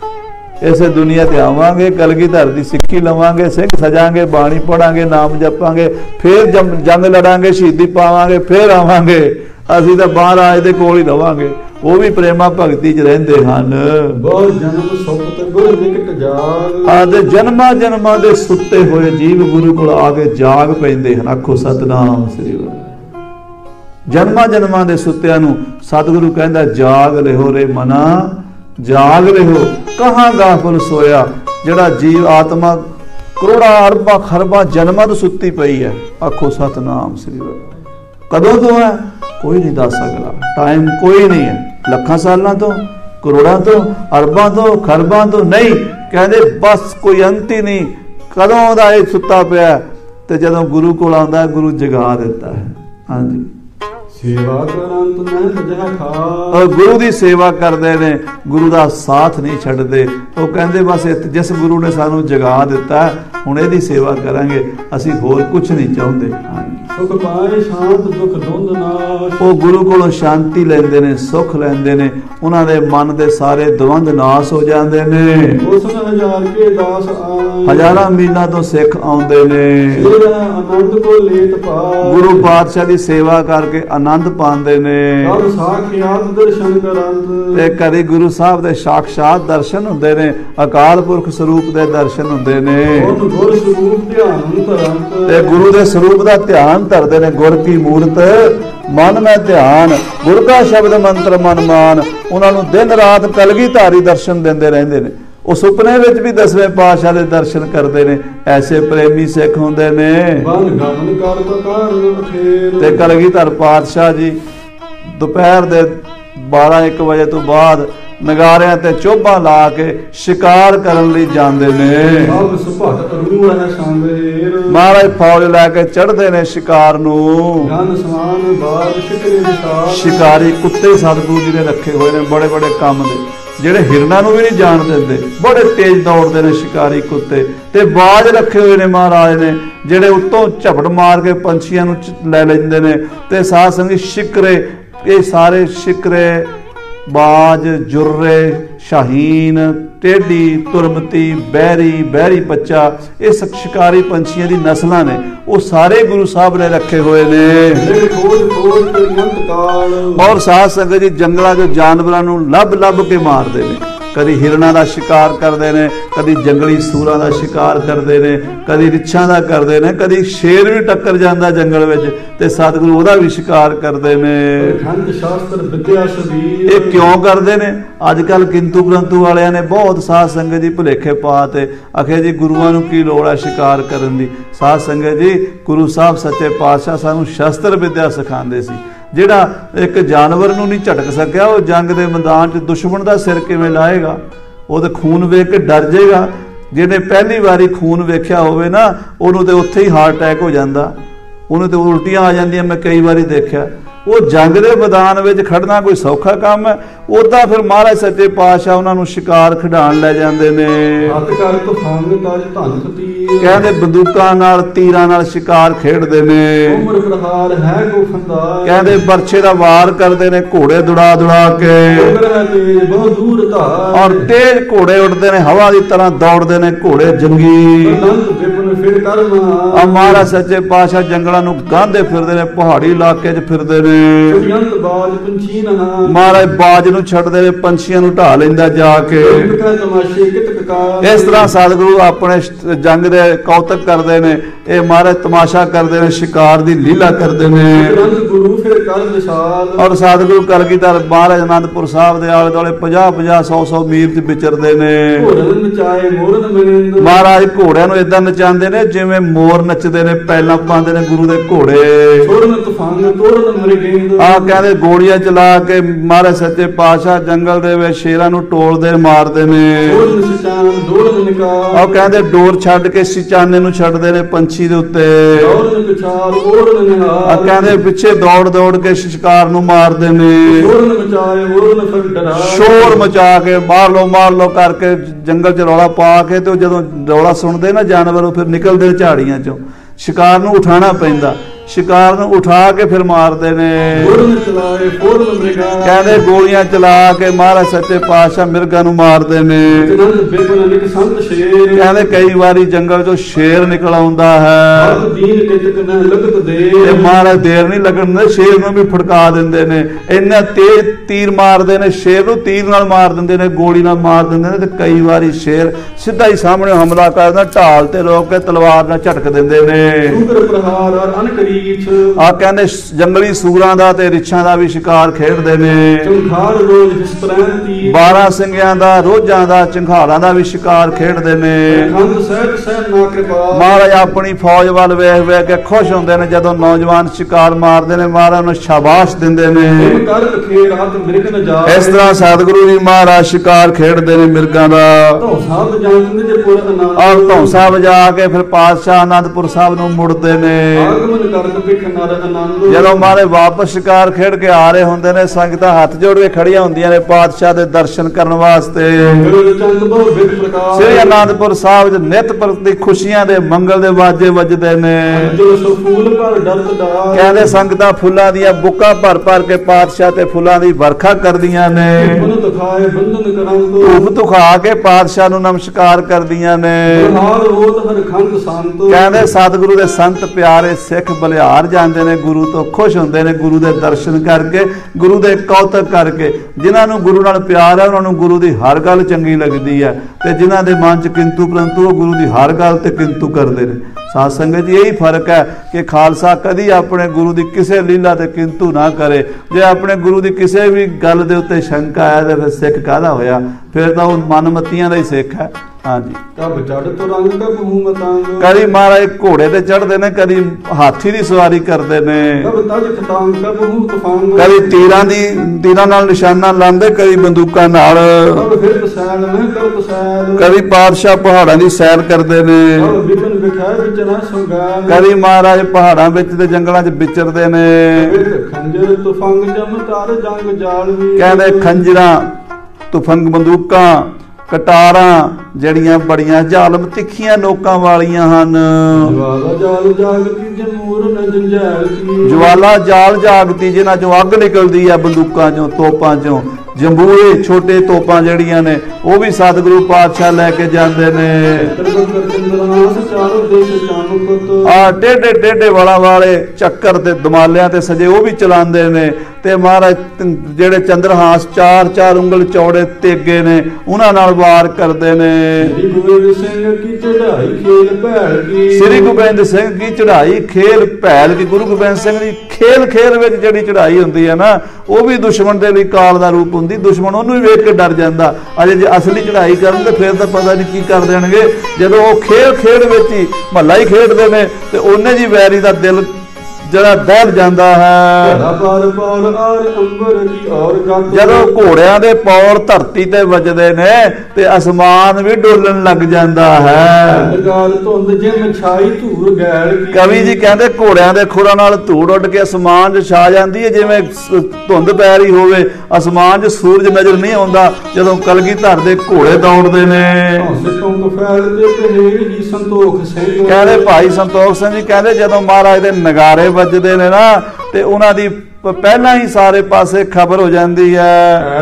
ਇਸੇ ਦੁਨੀਆ ਤੇ ਆਵਾਂਗੇ, ਕਲਗੀਧਰ ਦੀ ਸਿੱਖੀ ਲਵਾਂਗੇ, ਸਿੰਘ ਸਜਾਂਗੇ, ਬਾਣੀ ਪੜਾਂਗੇ, ਨਾਮ ਜਪਾਂਗੇ, ਫਿਰ ਜੰਗ ਲੜਾਂਗੇ, ਸ਼ਹੀਦੀ ਪਾਵਾਂਗੇ, ਫਿਰ ਆਵਾਂਗੇ। ਅਸੀਂ ਤਾਂ ਮਹਾਰਾਜ ਦੇ ਕੋਲ ਹੀ ਰਵਾਂਗੇ। ਉਹ ਵੀ ਪ੍ਰੇਮਾ ਭਗਤੀ 'ਚ ਰਹਿੰਦੇ ਹਨ। ਬਹੁਤ ਜਨਮ ਸੁਪਤ ਗੁਰ ਨਿਕਟ ਜਾਗ। ਆਦੇ ਜਨਮਾਂ ਜਨਮਾਂ ਦੇ ਸੁੱਤੇ ਹੋਏ ਜੀਵ ਗੁਰੂ ਕੋਲ ਆ ਕੇ ਜਾਗ ਪੈਂਦੇ ਹਨ। ਆਖੋ ਸਤਨਾਮ ਸ੍ਰੀ ਵਾਹਿਗੁਰੂ। ਜਨਮਾਂ ਜਨਮਾਂ ਦੇ ਸੁੱਤਿਆਂ ਨੂੰ ਸਤਿਗੁਰੂ ਕਹਿੰਦਾ ਜਾਗ ਰਹੋ ਰੇ ਮਨਾ, ਜਾਗ ਰਹੋ ਕਹਾਂ ਗਾਫਲ ਸੋਇਆ। ਜਿਹੜਾ ਜੀਵ ਆਤਮਾ ਕਰੋੜਾਂ ਅਰਬਾਂ ਖਰਬਾਂ ਜਨਮਾਂ ਤੋਂ ਸੁੱਤੀ ਪਈ ਹੈ। ਆਖੋ ਸਤਨਾਮ ਸ੍ਰੀ ਵਾਹਿਗੁਰੂ। ਕਦੋਂ ਤੋਂ ਹੈ ਕੋਈ ਨਹੀਂ ਦੱਸ ਸਕਦਾ। ਟਾਈਮ ਕੋਈ ਨਹੀਂ ਹੈ। ਲੱਖਾਂ ਸਾਲਾਂ ਤੋਂ, ਕਰੋੜਾਂ ਤੋਂ, ਅਰਬਾਂ ਤੋਂ, ਖਰਬਾਂ ਤੋਂ ਨਹੀਂ। ਕਹਿੰਦੇ ਬਸ ਕੋਈ ਅੰਤ ਹੀ ਨਹੀਂ। ਕਦੋਂ ਦਾ ਇਹ ਸੁੱਤਾ ਪਿਆ, ਤੇ ਜਦੋਂ ਗੁਰੂ ਕੋਲ ਆਉਂਦਾ ਗੁਰੂ ਜਗਾ ਦਿੰਦਾ ਹੈ। ਹਾਂਜੀ, ਸੇਵਾ ਕਰੰਤ ਮੈਂ ਭਜਾ ਖਾ। ਔਰ ਗੁਰੂ ਦੀ ਸੇਵਾ ਕਰਦੇ ਨੇ, ਗੁਰੂ ਦਾ ਸਾਥ ਨਹੀਂ ਛੱਡਦੇ। ਉਹ ਕਹਿੰਦੇ ਬਸ ਜਿਸ ਗੁਰੂ ਨੇ ਸਾਨੂੰ ਜਗਾ ਦਿੱਤਾ, ਹੁਣ ਇਹਦੀ ਸੇਵਾ ਕਰਾਂਗੇ, ਅਸੀਂ ਹੋਰ ਕੁਝ ਨਹੀਂ ਚਾਹੁੰਦੇ। ਸੁਖ ਪਾਏ ਸ਼ਾਂਤ ਦੁਖ ਦੁੰਦ ਨਾਸ਼। ਉਹ ਗੁਰੂ ਕੋਲੋਂ ਸ਼ਾਂਤੀ ਲੈਂਦੇ ਨੇ, ਸੁਖ ਲੈਂਦੇ ਨੇ, ਉਹਨਾਂ ਦੇ ਮਨ ਦੇ ਸਾਰੇ ਦਵੰਦ ਨਾਸ ਹੋ ਜਾਂਦੇ ਨੇ। ਉਸ ਹਜ਼ਾਰ ਕੇ ਦਾਸ ਆਏ। ਹਜ਼ਾਰਾਂ ਮੀਲਾਂ ਤੋਂ ਸਿੱਖ ਆਉਂਦੇ ਨੇ। ਆਨੰਦ ਕੋ ਲੇਤ ਪਾ। ਗੁਰੂ ਪਾਤਸ਼ਾਹ ਦੀ ਸੇਵਾ ਕਰਕੇ ਆਨੰਦ ਪਾਉਂਦੇ ਨੇ। ਕਦ ਸਾਖਿਆਤ ਦਰਸ਼ਨ ਕਰੰਤ। ਤੇ ਕਦੇ ਗੁਰੂ ਸਾਹਿਬ ਦੇ ਸਾਖਸ਼ਾਤ ਦਰਸ਼ਨ ਹੁੰਦੇ ਨੇ, ਅਕਾਲ ਪੁਰਖ ਸਰੂਪ ਦੇ ਦਰਸ਼ਨ ਹੁੰਦੇ ਨੇ। ਉਹ ਗੁਰ ਸਰੂਪ ਧਿਆਨ ਕਰੰਤ। ਤੇ ਗੁਰੂ ਦੇ ਸਰੂਪ ਦਾ ਧਿਆਨ ਧਰਦੇ ਨੇ। ਗੁਰ ਕੀ ਮੂਰਤ ਮਨ ਮੈਂ ਧਿਆਨ, ਗੁਰ ਕਾ ਸ਼ਬਦ ਮੰਤਰ ਮਨ ਮਾਨ। ਉਹਨਾਂ ਨੂੰ ਦਿਨ ਰਾਤ ਕਲਗੀਧਾਰੀ ਦਰਸ਼ਨ ਦਿੰਦੇ ਰਹਿੰਦੇ ਨੇ। ਉਹ ਸੁਪਨੇ ਵਿੱਚ ਵੀ ਦਸਵੇਂ ਪਾਤਸ਼ਾਹ ਦੇ ਦਰਸ਼ਨ ਕਰਦੇ ਨੇ। ਐਸੇ ਪ੍ਰੇਮੀ ਸਿੱਖ ਹੁੰਦੇ ਨੇ। ਬਨ ਗਮਨ ਕਰ ਤਕਾਰ ਫੇਰ। ਤੇ ਕਲਗੀਧਰ ਪਾਤਸ਼ਾਹ ਜੀ ਦੁਪਹਿਰ ਦੇ ਬਾਰਾਂ ਇੱਕ ਵਜੇ ਤੋਂ ਬਾਅਦ ਨਗਾਰਿਆਂ ਤੇ ਚੋਭਾਂ ਲਾ ਕੇ ਸ਼ਿਕਾਰ ਕਰਨ ਲਈ ਜਾਂਦੇ ਨੇ। ਸਭ ਸੁਭਟ ਅਰੂ ਹੈ ਸ਼ਾਂਦੇਰ, ਮਹਾਰਾਜ ਫੌਜ ਲੈ ਕੇ ਚੜ੍ਹਦੇ ਨੇ ਸ਼ਿਕਾਰ ਨੂੰ। ਗਨ ਸਮਾਨ ਬਾਲ ਸ਼ਿਕਰੇ ਵਿਸ਼ਾਲ, ਸ਼ਿਕਾਰੀ ਕੁੱਤੇ ਸਤਿਗੁਰੂ ਜੀ ਨੇ ਰੱਖੇ ਹੋਏ ਨੇ ਬੜੇ ਬੜੇ ਕੰਮ ਦੇ, ਜਿਹੜੇ ਹਿਰਨਾਂ ਨੂੰ ਵੀ ਨਹੀਂ ਜਾਣ ਦਿੰਦੇ, ਬੜੇ ਤੇਜ਼ ਦੌੜਦੇ ਨੇ ਸ਼ਿਕਾਰੀ ਕੁੱਤੇ। ਤੇ ਬਾਜ ਰੱਖੇ ਹੋਏ ਨੇ ਮਹਾਰਾਜ ਨੇ, ਜਿਹੜੇ ਉੱਤੋਂ ਝਪਟ ਮਾਰ ਕੇ ਪੰਛੀਆਂ ਨੂੰ ਲੈ ਲੈਂਦੇ ਨੇ। ਤੇ ਸਾਧ ਸੰਗਤ ਸ਼ਿਕਰੇ, ਇਹ ਸਾਰੇ ਸ਼ਿਕਰੇ, ਬਾਜ, ਜੁਰਰੇ, ਸ਼ਾਹੀਨ, ਟੇਢੀ, ਤੁਰਮਤੀ, ਬਹਿਰੀ, ਬਹਿਰੀ ਪੱਚਾ, ਇਹ ਸ਼ਿਕਾਰੀ ਪੰਛੀਆਂ ਦੀ ਨਸਲਾਂ ਨੇ, ਉਹ ਸਾਰੇ ਗੁਰੂ ਸਾਹਿਬ ਨੇ ਰੱਖੇ ਹੋਏ ਨੇ। ਖੋਜ ਖੋਜ ਅਨੰਤ ਕਾਲ, ਔਰ ਸਾਧ ਸੰਗਤ ਜੀ ਜੰਗਲਾਂ ਦੇ ਜਾਨਵਰਾਂ ਨੂੰ ਲੱਭ ਲੱਭ ਕੇ ਮਾਰਦੇ ਨੇ। ਕਦੀ ਹਿਰਨਾਂ ਦਾ ਸ਼ਿਕਾਰ ਕਰਦੇ ਨੇ, ਕਦੀ ਜੰਗਲੀ ਸੂਰਾਂ ਦਾ ਸ਼ਿਕਾਰ ਕਰਦੇ ਨੇ, ਕਦੀ ਰਿੱਛਾਂ ਦਾ ਕਰਦੇ ਨੇ, ਕਦੀ ਸ਼ੇਰ ਵੀ ਟੱਕਰ ਜਾਂਦਾ ਜੰਗਲ ਵਿੱਚ ਤੇ ਸਤਿਗੁਰੂ ਉਹਦਾ ਵੀ ਸ਼ਿਕਾਰ ਕਰਦੇ ਨੇ। ਖੰਡ ਸ਼ਾਸਤਰ ਵਿਦਿਆ ਸਬੀਰ, ਇਹ ਕਿਉਂ ਕਰਦੇ ਨੇ? ਅੱਜ ਕੱਲ ਕਿੰਤੂ ਪ੍ਰੰਤੂ ਵਾਲਿਆਂ ਨੇ ਬਹੁਤ ਸਾਧ ਸੰਗਤ ਜੀ ਭੁਲੇਖੇ ਪਾ ਤੇ ਆਖਿਆ ਜੀ ਗੁਰੂਆਂ ਨੂੰ ਕੀ ਲੋੜ ਹੈ ਸ਼ਿਕਾਰ ਕਰਨ ਦੀ। ਸਾਧ ਸੰਗਤ ਜੀ ਗੁਰੂ ਸਾਹਿਬ ਸੱਚੇ ਪਾਤਸ਼ਾਹ ਸਾਨੂੰ ਸ਼ਸਤਰ ਵਿਦਿਆ ਸਿਖਾਉਂਦੇ ਸੀ। ਜਿਹੜਾ ਇੱਕ ਜਾਨਵਰ ਨੂੰ ਨਹੀਂ ਝਟਕ ਸਕਿਆ, ਉਹ ਜੰਗ ਦੇ ਮੈਦਾਨ 'ਚ ਦੁਸ਼ਮਣ ਦਾ ਸਿਰ ਕਿਵੇਂ ਲਾਏਗਾ? ਉਹ ਤਾਂ ਖੂਨ ਵੇਖ ਕੇ ਡਰ ਜਾਏਗਾ। ਜਿਹਨੇ ਪਹਿਲੀ ਵਾਰੀ ਖੂਨ ਵੇਖਿਆ ਹੋਵੇ ਨਾ, ਉਹਨੂੰ ਤੇ ਉੱਥੇ ਹੀ ਹਾਰਟ ਅਟੈਕ ਹੋ ਜਾਂਦਾ, ਉਹਨੂੰ ਤੇ ਉਲਟੀਆਂ ਆ ਜਾਂਦੀਆਂ। ਮੈਂ ਕਈ ਵਾਰੀ ਦੇਖਿਆ। ਉਹ ਜੰਗ ਦੇ ਮੈਦਾਨ ਵਿੱਚ ਖੜਨਾ ਕੋਈ ਸੌਖਾ ਕੰਮ ਹੈ? ਉਦਾਂ ਫਿਰ ਮਹਾਰਾਜ ਸੱਚੇ ਪਾਤਸ਼ਾਹ ਉਹਨਾਂ ਨੂੰ ਸ਼ਿਕਾਰ ਖਿਡਾਉਣ ਲੈ ਜਾਂਦੇ ਨੇ। ਹੱਥ ਕਰ ਤੂਫਾਨ ਤਾਜ ਧਨ ਖਤੀਰ, ਕਹਿੰਦੇ ਬੰਦੂਕਾਂ ਨਾਲ ਤੀਰਾਂ ਨਾਲ ਸ਼ਿਕਾਰ ਖੇਡਦੇ ਨੇ। ਉਮਰ ਪ੍ਰਹਾਰ ਹੈ ਕੋ ਫੰਦਾ, ਕਹਿੰਦੇ ਬਰਛੇ ਦਾ ਵਾਰ ਕਰਦੇ ਨੇ ਘੋੜੇ ਦੁੜਾ ਦੁੜਾ ਕੇ। ਉਮਰ ਹੈ ਤੇਜ ਬਹੁ ਦੂਰ ਧਾਰ, ਔਰ ਤੇਜ਼ ਘੋੜੇ ਉੱਡਦੇ ਨੇ, ਹਵਾ ਦੀ ਤਰ੍ਹਾਂ ਦੌੜਦੇ ਨੇ ਘੋੜੇ ਜੰਗੀ। ਅਨੰਤ ਵਿਪਨ ਫਿਰ ਕਰਨਾ, ਆ ਮਹਾਰਾਜ ਸੱਚੇ ਪਾਤਸ਼ਾਹ ਜੰਗਲਾਂ ਨੂੰ ਗਾਂਦੇ ਫਿਰਦੇ ਨੇ, ਪਹਾੜੀ ਇਲਾਕੇ 'ਚ ਫਿਰਦੇ ਨੇ। ਸੁਗੰਧ ਬਾਜ ਪੰਛੀ ਨਾ, ਮਹਾਰਾਜ ਬਾਜ ਨੂੰ ਛੱਡਦੇ ਨੇ, ਪੰਛੀਆਂ ਨੂੰ ਢਾ ਲੈਂਦਾ ਜਾ ਕੇ। ਤਮਾਸ਼ੇ ਕਿਤਕ ਕਾਰ, ਇਸ ਤਰ੍ਹਾਂ ਸਤਿਗੁਰੂ ਆਪਣੇ ਜੰਗ ਦੇ ਕੌਤਕ ਕਰਦੇ ਨੇ। ਇਹ ਮਹਾਰਾਜ ਤਮਾਸ਼ਾ ਕਰਦੇ ਨੇ, ਸ਼ਿਕਾਰ ਦੀ ਲੀਲਾ ਕਰਦੇ ਨੇ। ਅਨੰਦ ਗੁਰੂ ਫਿਰ ਕਰ ਵਿਸ਼ਾਲ, ਔਰ ਸਤਿਗੁਰੂ ਕਲਗੀਧਰ ਮਹਾਰਾਜ ਅਨੰਦਪੁਰ ਸਾਹਿਬ ਦੇ ਆਲੇ ਦੁਆਲੇ ਪੰਜਾਹ ਪੰਜਾਹ ਸੌ ਸੌ ਮੀਲ 'ਚ ਵਿਚਰਦੇ ਨੇ। ਘੋੜਨ ਨਚਾਏ ਮੋਰਨ ਮਨਿੰਦ, ਮਹਾਰਾਜ ਘੋੜਿਆਂ ਨੂੰ ਇਦਾਂ ਨਚਾਉਂਦੇ ਨੇ ਜਿਵੇਂ ਮੋਰ ਨੱਚਦੇ ਨੇ, ਪੈਲਾਂ ਪਾਉਂਦੇ ਨੇ ਗੁਰੂ ਦੇ ਘੋੜੇ। ਛੋੜਨ ਤੂਫਾਨ ਤੋੜਨ ਮਰਗਿੰਦ, ਆ ਕਹਿੰਦੇ ਗੋਲੀਆਂ ਚਲਾ ਕੇ ਮਹਾਰਾਜ ਸੱਚੇ ਪਾਤਸ਼ਾਹ ਜੰਗਲ ਦੇ ਵਿੱਚ ਸ਼ੇਰਾਂ ਨੂੰ ਟੋਲਦੇ ਮਾਰਦੇ ਨੇ। ਛੋੜਨ ਸਿਚਾਨ ਦੋੜਨ ਨਿਕਾਰ, ਉਹ ਕਹਿੰਦੇ ਡੋਰ ਛੱਡ ਕੇ ਸਿਚਾਨੇ ਨੂੰ ਛੱਡਦੇ ਨੇ ਪੰਛੀ ਦੇ ਉੱਤੇ। ਦੌੜਨ ਪਿਛਾਰ ਓੜਨ ਆ ਨਿਹਾਰ, ਕਹਿੰਦੇ ਪਿੱਛੇ ਦੌੜ ਦੌੜ ਕੇ ਸ਼ਿਕਾਰ ਨੂੰ ਮਾਰਦੇ ਨੇ। ਛੋੜਨ ਮਚਾਏ ਓੜਨ ਫਿਰ ਡਰਾ, ਸ਼ੋਰ ਮਚਾ ਕੇ ਮਾਰ ਲੋ ਮਾਰ ਲੋ ਕਰਕੇ ਜੰਗਲ 'ਚ ਰੌਲਾ ਪਾ ਕੇ, ਤੇ ਉਹ ਜਦੋਂ ਰੌਲਾ ਸੁਣਦੇ ਨਾ ਜਾਨਵਰ, ਉਹ ਫਿਰ ਨਿਕਲਦੇ ਨੇ ਝਾੜੀਆਂ 'ਚੋਂ। ਸ਼ਿਕਾਰ ਨੂੰ ਉਠਾਉਣਾ ਪੈਂਦਾ, ਸ਼ਿਕਾਰ ਨੂੰ ਉਠਾ ਕੇ ਫਿਰ ਮਾਰਦੇ ਨੇ। ਓੜਨ ਚਲਾਏ ਫੋੜਨ ਮ੍ਰਿਗਾ, ਕਹਿੰਦੇ ਗੋਲੀਆਂ ਚਲਾ ਕੇ ਮਹਾਰਾਜ ਸੱਚੇ ਪਾਤਸ਼ਾਹ ਮਿਰਗਾਂ ਨੂੰ ਮਾਰਦੇ ਨੇ। ਅਨੰਦ ਬੇਗਨ ਨਿਕ ਸੰਤ ਸ਼ੇਰ, ਕਹਿੰਦੇ ਕਈ ਵਾਰੀ ਜੰਗਲ 'ਚੋਂ ਸ਼ੇਰ ਨਿਕਲ ਆਉਂਦਾ ਹੈ ਹੱਥ ਦੀਨ ਕਿਤਕ ਨਾ ਲਗਤ ਦੇ, ਤੇ ਮਹਾਰਾਜ ਦੇਰ ਨਹੀਂ ਲੱਗਣ ਦਿੰਦੇ, ਸ਼ੇਰ ਨੂੰ ਵੀ ਫੜਕਾ ਦਿੰਦੇ ਨੇ। ਇੰਨਾ ਤੇਜ਼ ਤੀਰ ਮਾਰਦੇ ਨੇ, ਸ਼ੇਰ ਨੂੰ ਤੀਰ ਨਾਲ ਮਾਰ ਦਿੰਦੇ ਨੇ, ਗੋਲੀ ਨਾਲ ਮਾਰ ਦਿੰਦੇ ਨੇ। ਤੇ ਕਈ ਵਾਰੀ ਸ਼ੇਰ ਸਿੱਧਾ ਹੀ ਸਾਹਮਣੇ ਹਮਲਾ ਕਰਦਾ, ਢਾਲ ਤੇ ਰੋਕ ਕੇ ਤਲਵਾਰ ਨਾਲ ਝਟਕ ਦਿੰਦੇ ਨੇ। ਸੂਦਰ ਪ੍ਰਹਾਰ ਔਰ ਅਨਕਰੀਚ, ਆ ਕਹਿੰਦੇ ਜੰਗਲੀ ਸੂਰਾਂ ਦਾ ਤੇ ਰਿੱਛਾਂ ਦਾ ਵੀ ਸ਼ਿਕਾਰ ਖੇਡਦੇ ਨੇ। ਚੰਖਾਰ ਰੋਜ਼ ਵਿਸਤਰੰਤੀ, ਬਾਰਾਂ ਸਿੰਘਿਆਂ ਦਾ, ਰੋਜ਼ਾਂ ਦਾ, ਚੰਖਾਲਾਂ ਦਾ ਵੀ ਸ਼ਿਕਾਰ ਖੇਡਦੇ ਨੇ। ਖੰਡ ਸਹਿਜ ਸਹਿਜ ਨਾ ਕਿਰਪਾ, ਮਹਾਰਾਜ ਆਪਣੀ ਫੌਜ ਵੱਲ ਵੇਖ ਵੇਖ ਕੇ ਖੁਸ਼ ਹੁੰਦੇ ਨੇ ਜਦੋਂ ਨੌਜਵਾਨ ਸ਼ਿਕਾਰ ਮਾਰਦੇ ਨੇ। ਮਹਾਰਾਜ ਨੂੰ ਸ਼ਾਬਾਸ਼ ਦਿੰਦੇ ਨੇ। ਇਹ ਕਰ ਖੇਰ ਹੱਥ ਮਿਰਗ ਨ ਜਾਏ, ਇਸ ਤਰ੍ਹਾਂ ਸਤਿਗੁਰੂ ਜੀ ਮਹਾਰਾਜ ਸ਼ਿਕਾਰ ਖੇਡਦੇ ਨੇ ਮਿਰਗਾਂ ਦਾ। ਧੌ ਸਾਹਿਬ ਜਾਂਦੇ ਜੇ ਪੁਰ ਅਨਾਦ, ਔਰ ਧੌਂਸਾ ਵਜਾ ਕੇ ਫਿਰ ਪਾਤਸ਼ਾਹ ਆਨੰਦਪੁਰ ਸਾਹਿਬ ਨੂੰ ਮੁੜਦੇ ਨੇ। ਆਗਮਨ ਕਰਨ ਬਿਖ ਨਰ ਆਨੰਦ, ਜਦੋਂ ਮਹਾਰਾਜ ਵਾਪਸ ਸ਼ਿਕਾਰ ਖੇਡ ਕੇ ਆ ਰਹੇ ਹੁੰਦੇ ਨੇ, ਸੰਗਤਾਂ ਹੱਥ ਜੋੜ ਕੇ ਖੜੀਆਂ ਹੁੰਦੀਆਂ ਨੇ ਪਾਤਸ਼ਾਹ ਦੇ ਦਰਸ਼ਨ ਕਰਨ ਵਾਸਤੇ। ਗੁਰੂ ਚੰਦ ਬਹੁ ਵਿਦ ਪ੍ਰਕਾਸ਼, ਸ੍ਰੀ ਆਨੰਦਪੁਰ ਸਾਹਿਬ ਚ ਨਿਤ ਪ੍ਰਤੀ ਖੁਸ਼ੀਆਂ ਦੇ ਮੰਗਲ ਦੇ ਵਾਜੇ ਵੱਜਦੇ ਨੇ। ਜੋ ਸੋ ਫੂਲ ਪਰ ਡਰਤ ਡਾਰ, ਕਹਿੰਦੇ ਸੰਗਤਾਂ ਫੁੱਲਾਂ ਦੀਆਂ ਬੁੱਕਾਂ ਭਰ ਭਰ ਕੇ ਪਾਤਸ਼ਾਹ ਤੇ ਫੁੱਲਾਂ ਦੀ ਵਰਖਾ ਕਰਦੀਆਂ ਨੇ। ਪੁਨ ਤਖਾਏ ਬੰਧਨ ਕਰੰਦ, ਧੂਪ ਧੁਖਾ ਕੇ ਪਾਤਸ਼ਾਹ ਨੂੰ ਨਮਸਕਾਰ ਕਰਦੀਆਂ ਨੇ। ਹਾਰ ਹੋਤ ਹਰ ਖੰਡ ਸੰਤ, ਕਹਿੰਦੇ ਸਤਿਗੁਰੂ ਦੇ ਸੰਤ ਪਿਆਰੇ ਸਿੱਖ ਬਲਿਹਾਰ ਜਾਂਦੇ ਨੇ, ਗੁਰੂ ਤੋਂ ਖੁਸ਼ ਹੁੰਦੇ ਨੇ, ਗੁਰੂ ਦੇ ਦਰਸ਼ਨ ਕਰਕੇ, ਗੁਰੂ ਦੇ ਕੌਤਕ ਕਰਕੇ। ਜਿਨ੍ਹਾਂ ਨੂੰ ਗੁਰੂ ਨਾਲ ਪਿਆਰ ਹੈ ਉਹਨਾਂ ਨੂੰ ਗੁਰੂ ਦੀ ਹਰ ਗੱਲ ਚੰਗੀ ਲੱਗਦੀ ਹੈ, ਤੇ ਜਿਨ੍ਹਾਂ ਦੇ ਮਨ 'ਚ ਕਿੰਤੂ ਪਰੰਤੂ ਉਹ ਗੁਰੂ ਦੀ ਹਰ ਗੱਲ ਤੇ ਕਿੰਤੂ ਕਰਦੇ ਨੇ। ਸਾਧ ਸੰਗਤ ਜੀ, ਇਹੀ ਫਰਕ ਹੈ ਕਿ ਖਾਲਸਾ ਕਦੀ ਆਪਣੇ ਗੁਰੂ ਦੀ ਕਿਸੇ ਲੀਲਾ ਤੇ ਕਿੰਤੂ ਨਾ ਕਰੇ। ਜੇ ਆਪਣੇ ਗੁਰੂ ਦੀ ਕਿਸੇ ਵੀ ਗੱਲ ਦੇ ਉੱਤੇ ਸ਼ੰਕਾ ਹੈ ਤੇ ਫਿਰ ਸਿੱਖ ਕਾਹਦਾ ਹੋਇਆ? ਫਿਰ ਤਾਂ ਉਹ ਮਨਮਤੀਆਂ ਦਾ ਹੀ ਸਿੱਖ ਹੈ। ਹਾਂਜੀ, ਕਬ ਚੜ ਤੁਰੰਗ ਕਬ ਹੂੰ ਮਤੰਗ, ਕਦੀ ਮਹਾਰਾਜ ਘੋੜੇ ਤੇ ਚੜ੍ਹਦੇ ਨੇ, ਕਦੀ ਹਾਥੀ ਦੀ ਸਵਾਰੀ ਕਰਦੇ ਨੇ, ਕਬ ਤਜ ਖਤੰਗ ਕਬ ਹੂੰ ਤਫੰਗ, ਕਦੀ ਤੀਰਾਂ ਦੀ ਤੀਰਾਂ ਨਾਲ ਨਿਸ਼ਾਨਾ ਲਾਉਂਦੇ, ਕਦੀ ਬੰਦੂਕਾਂ ਨਾਲ, ਕਬ ਫਿਰ ਪਸੈਲ ਮੈਂ ਕਬ ਪਸੈਲ, ਕਦੀ ਪਾਤਸ਼ਾਹ ਪਹਾੜਾਂ ਦੀ ਸੈਰ ਕਰਦੇ ਨੇ, ਕਬ ਵਿਪਨ ਵਿਖਾਇ ਵਿਚਨਾ ਸੰਗਾਲ, ਕਦੀ ਮਹਾਰਾਜ ਪਹਾੜਾਂ ਵਿੱਚ ਤੇ ਜੰਗਲਾਂ 'ਚ ਵਿਚਰਦੇ ਨੇ। ਕਬਿਤ ਖੰਜਰ ਤਫੰਗ ਜਮ ਤਾਰ ਜੰਗ ਜਾਲ ਵੀ, ਕਹਿੰਦੇ ਖੰਜਰਾਂ, ਤੁਫੰਗ, ਬੰਦੂਕਾਂ, ਕਟਾਰਾਂ ਜਿਹੜੀਆਂ ਬੜੀਆਂ ਜ਼ਾਲਮ ਤਿੱਖੀਆਂ ਨੋਕਾਂ ਵਾਲੀਆਂ ਹਨ। ਜਵਾਲਾ ਜਾਲ ਜਾਗਤੀ ਜਮੂਰ ਨ ਜੰਜੈਲ ਕੀ, ਜਵਾਲਾ ਜਾਲ ਜਾਗਤੀ ਜਿਨ੍ਹਾਂ ਚੋਂ ਅੱਗ ਨਿਕਲਦੀ ਆ, ਬੰਦੂਕਾਂ ਚੋਂ, ਤੋਪਾਂ ਚੋਂ। ਜੰਬੂਏ ਛੋਟੇ ਤੋਪਾਂ ਜਿਹੜੀਆਂ ਨੇ ਉਹ ਵੀ ਸਤਿਗੁਰੂ ਪਾਤਸ਼ਾਹ ਲੈ ਕੇ ਜਾਂਦੇ ਨੇ। ਆ ਟੇਢੇ ਟੇਢੇ ਵਾਲਾ ਵਾਲੇ ਚੱਕਰ ਤੇ ਦਮਾਲਿਆਂ ਤੇ ਸਜੇ ਉਹ ਵੀ ਚਲਾਉਂਦੇ ਨੇ। ਤੇ ਮਹਾਰਾਜ ਜਿਹੜੇ ਚੰਦਰਹਾਸ ਚਾਰ ਚਾਰ ਉਂਗਲ ਚੌੜੇ ਤੇਗੇ ਨੇ ਉਹਨਾਂ ਨਾਲ ਵਾਰ ਕਰਦੇ ਨੇ। ਸ੍ਰੀ ਗੋਬਿੰਦ ਸਿੰਘ ਕੀ ਚੜ੍ਹਾਈ ਖੇਲ ਭੈਲ ਕੀ, ਸ੍ਰੀ ਗੋਬਿੰਦ ਸਿੰਘ ਕੀ ਚੜ੍ਹਾਈ ਖੇਲ ਭੈਲ ਕੀ। ਗੁਰੂ ਗੋਬਿੰਦ ਸਿੰਘ ਦੀ ਖੇਲ ਖੇਲ ਵਿੱਚ ਜਿਹੜੀ ਚੜ੍ਹਾਈ ਹੁੰਦੀ ਹੈ ਨਾ, ਉਹ ਵੀ ਦੁਸ਼ਮਣ ਦੇ ਲਈ ਕਾਲ ਦਾ ਰੂਪ ਹੁੰਦੀ। ਦੁਸ਼ਮਣ ਉਹਨੂੰ ਵੀ ਵੇਖ ਕੇ ਡਰ ਜਾਂਦਾ। ਅਜੇ ਜੇ ਅਸਲੀ ਚੜ੍ਹਾਈ ਕਰਨ ਤੇ ਫਿਰ ਤਾਂ ਪਤਾ ਨਹੀਂ ਕੀ ਕਰ ਦੇਣਗੇ। ਜਦੋਂ ਉਹ ਖੇਲ ਖੇਡ ਵਿੱਚ ਹੀ ਮਹੱਲਾ ਹੀ ਖੇਡਦੇ ਨੇ ਤੇ ਉਹਨੇ ਜੀ ਵੈਰੀ ਦਾ ਦਿਲ ਜਿਹੜਾ ਦਹਿਲ ਜਾਂਦਾ ਹੈ। ਜਦੋਂ ਘੋੜਿਆਂ ਦੇ ਪੌਰ ਧਰਤੀ ਤੇ ਵੱਜਦੇ ਨੇ ਤੇ ਅਸਮਾਨ ਵੀ ਡੋਲਣ ਲੱਗ ਜਾਂਦਾ ਹੈ। ਕਵੀ ਜੀ ਕਹਿੰਦੇ ਘੋੜਿਆਂ ਦੇ ਖੁਰਾਂ ਨਾਲ ਧੂੜ ਉੱਡ ਕੇ ਅਸਮਾਨ 'ਚ ਛਾ ਜਾਂਦੀ ਹੈ, ਜਿਵੇਂ ਧੁੰਦ ਪੈ ਰਹੀ ਹੋਵੇ। ਅਸਮਾਨ 'ਚ ਸੂਰਜ ਨਜ਼ਰ ਨਹੀਂ ਆਉਂਦਾ ਜਦੋਂ ਕਲਗੀਧਰ ਦੇ ਘੋੜੇ ਦੌੜਦੇ ਨੇ। ਕਹਿੰਦੇ ਭਾਈ ਸੰਤੋਖ ਸਿੰਘ ਜੀ ਕਹਿੰਦੇ ਜਦੋਂ ਮਹਾਰਾਜ ਦੇ ਨਗਾਰੇ ਵੱਜਦੇ ਨੇ ਨਾ ਤੇ ਉਹਨਾਂ ਦੀ ਪਹਿਲਾਂ ਹੀ ਸਾਰੇ ਪਾਸੇ ਖਬਰ ਹੋ ਜਾਂਦੀ ਹੈ।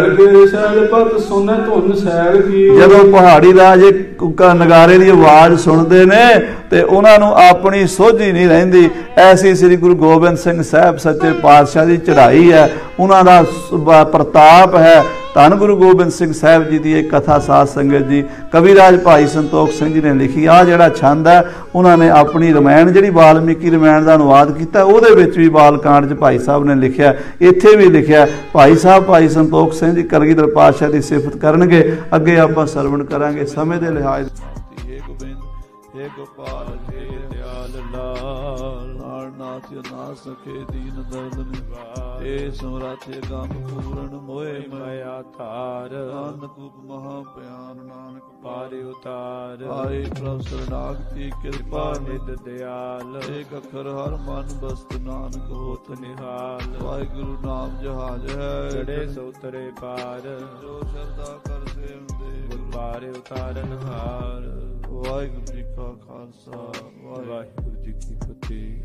ਜਦੋਂ ਪਹਾੜੀ ਰਾਜੇ ਨਗਾਰੇ ਦੀ ਆਵਾਜ਼ ਸੁਣਦੇ ਨੇ ਤੇ ਉਹਨਾਂ ਨੂੰ ਆਪਣੀ ਸੋਝੀ ਨਹੀਂ ਰਹਿੰਦੀ। ਐਸੀ ਸ੍ਰੀ ਗੁਰੂ ਗੋਬਿੰਦ ਸਿੰਘ ਸਾਹਿਬ ਸੱਚੇ ਪਾਤਸ਼ਾਹ ਦੀ ਚੜ੍ਹਾਈ ਹੈ, ਉਹਨਾਂ ਦਾ ਪ੍ਰਤਾਪ ਹੈ। ਧੰਨ ਗੁਰੂ ਗੋਬਿੰਦ ਸਿੰਘ ਸਾਹਿਬ ਜੀ ਦੀ ਇਹ ਕਥਾ ਸਾਧ ਸੰਗਤ ਜੀ ਕਵੀਰਾਜ ਭਾਈ ਸੰਤੋਖ ਸਿੰਘ ਜੀ ਨੇ ਲਿਖੀ। ਆ ਜਿਹੜਾ ਛੰਦ ਹੈ ਉਹਨਾਂ ਨੇ ਆਪਣੀ ਰਮਾਇਣ ਜਿਹੜੀ ਵਾਲਮੀਕੀ ਰਮਾਇਣ ਦਾ ਅਨੁਵਾਦ ਕੀਤਾ, ਉਹਦੇ ਵਿੱਚ ਵੀ ਬਾਲਕਾਂਡ 'ਚ ਭਾਈ ਸਾਹਿਬ ਨੇ ਲਿਖਿਆ, ਇੱਥੇ ਵੀ ਲਿਖਿਆ। ਭਾਈ ਸਾਹਿਬ ਭਾਈ ਸੰਤੋਖ ਸਿੰਘ ਜੀ ਕਲਗੀਧਰ ਪਾਤਸ਼ਾਹ ਦੀ ਸਿਫਤ ਕਰਨਗੇ। ਅੱਗੇ ਆਪਾਂ ਸਰਵਣ ਕਰਾਂਗੇ ਸਮੇਂ ਦੇ ਲਿਹਾਜ਼। ਹੇ ਗੋਬਿੰਦ, ਹੇ ਗੋਪਾਲ, ਹੇ ਦਿਆਲ ਲਾਲ, ਨਾਥ ਨਾ ਸਕੇ ਦੀਨ ਦਰਦ ਨਿਵਾਰ, ਏ ਸਮਰਾਥੇ ਗਮ ਪੂਰਨ ਮੋਏ ਮਾਇਆ ਧਾਰ, ਅਨਕੂਪ ਮਹਾ ਪਿਆਰ ਨਾਨਕ ਪਾਰੇ ਉਤਾਰ, ਆਏ ਪ੍ਰਭ ਸਰਨਾਗਤੀ ਕਿਰਪਾ ਨਿਧ ਦਿਆਲ, ਏਕ ਅੱਖਰ ਹਰ ਮਨ ਬਸਤ ਨਾਨਕ ਹੋਤ ਨਿਹਾਲ, ਵਾਹਿਗੁਰੂ ਨਾਮ ਜਹਾਜ ਹੈ ਚੜੇ ਸੋਤਰੇ ਪਾਰ, ਜੋ ਸ਼ਰਧਾ ਕਰ ਸੇਵ ਦੇ ਪਾਰੇ ਉਤਾਰਨ ਹਾਰ। ਵਾਹਿਗੁਰੂ ਜੀ ਕਾ ਖਾਲਸਾ, ਵਾਹਿਗੁਰੂ ਜੀ ਕੀ ਫਤਿਹ।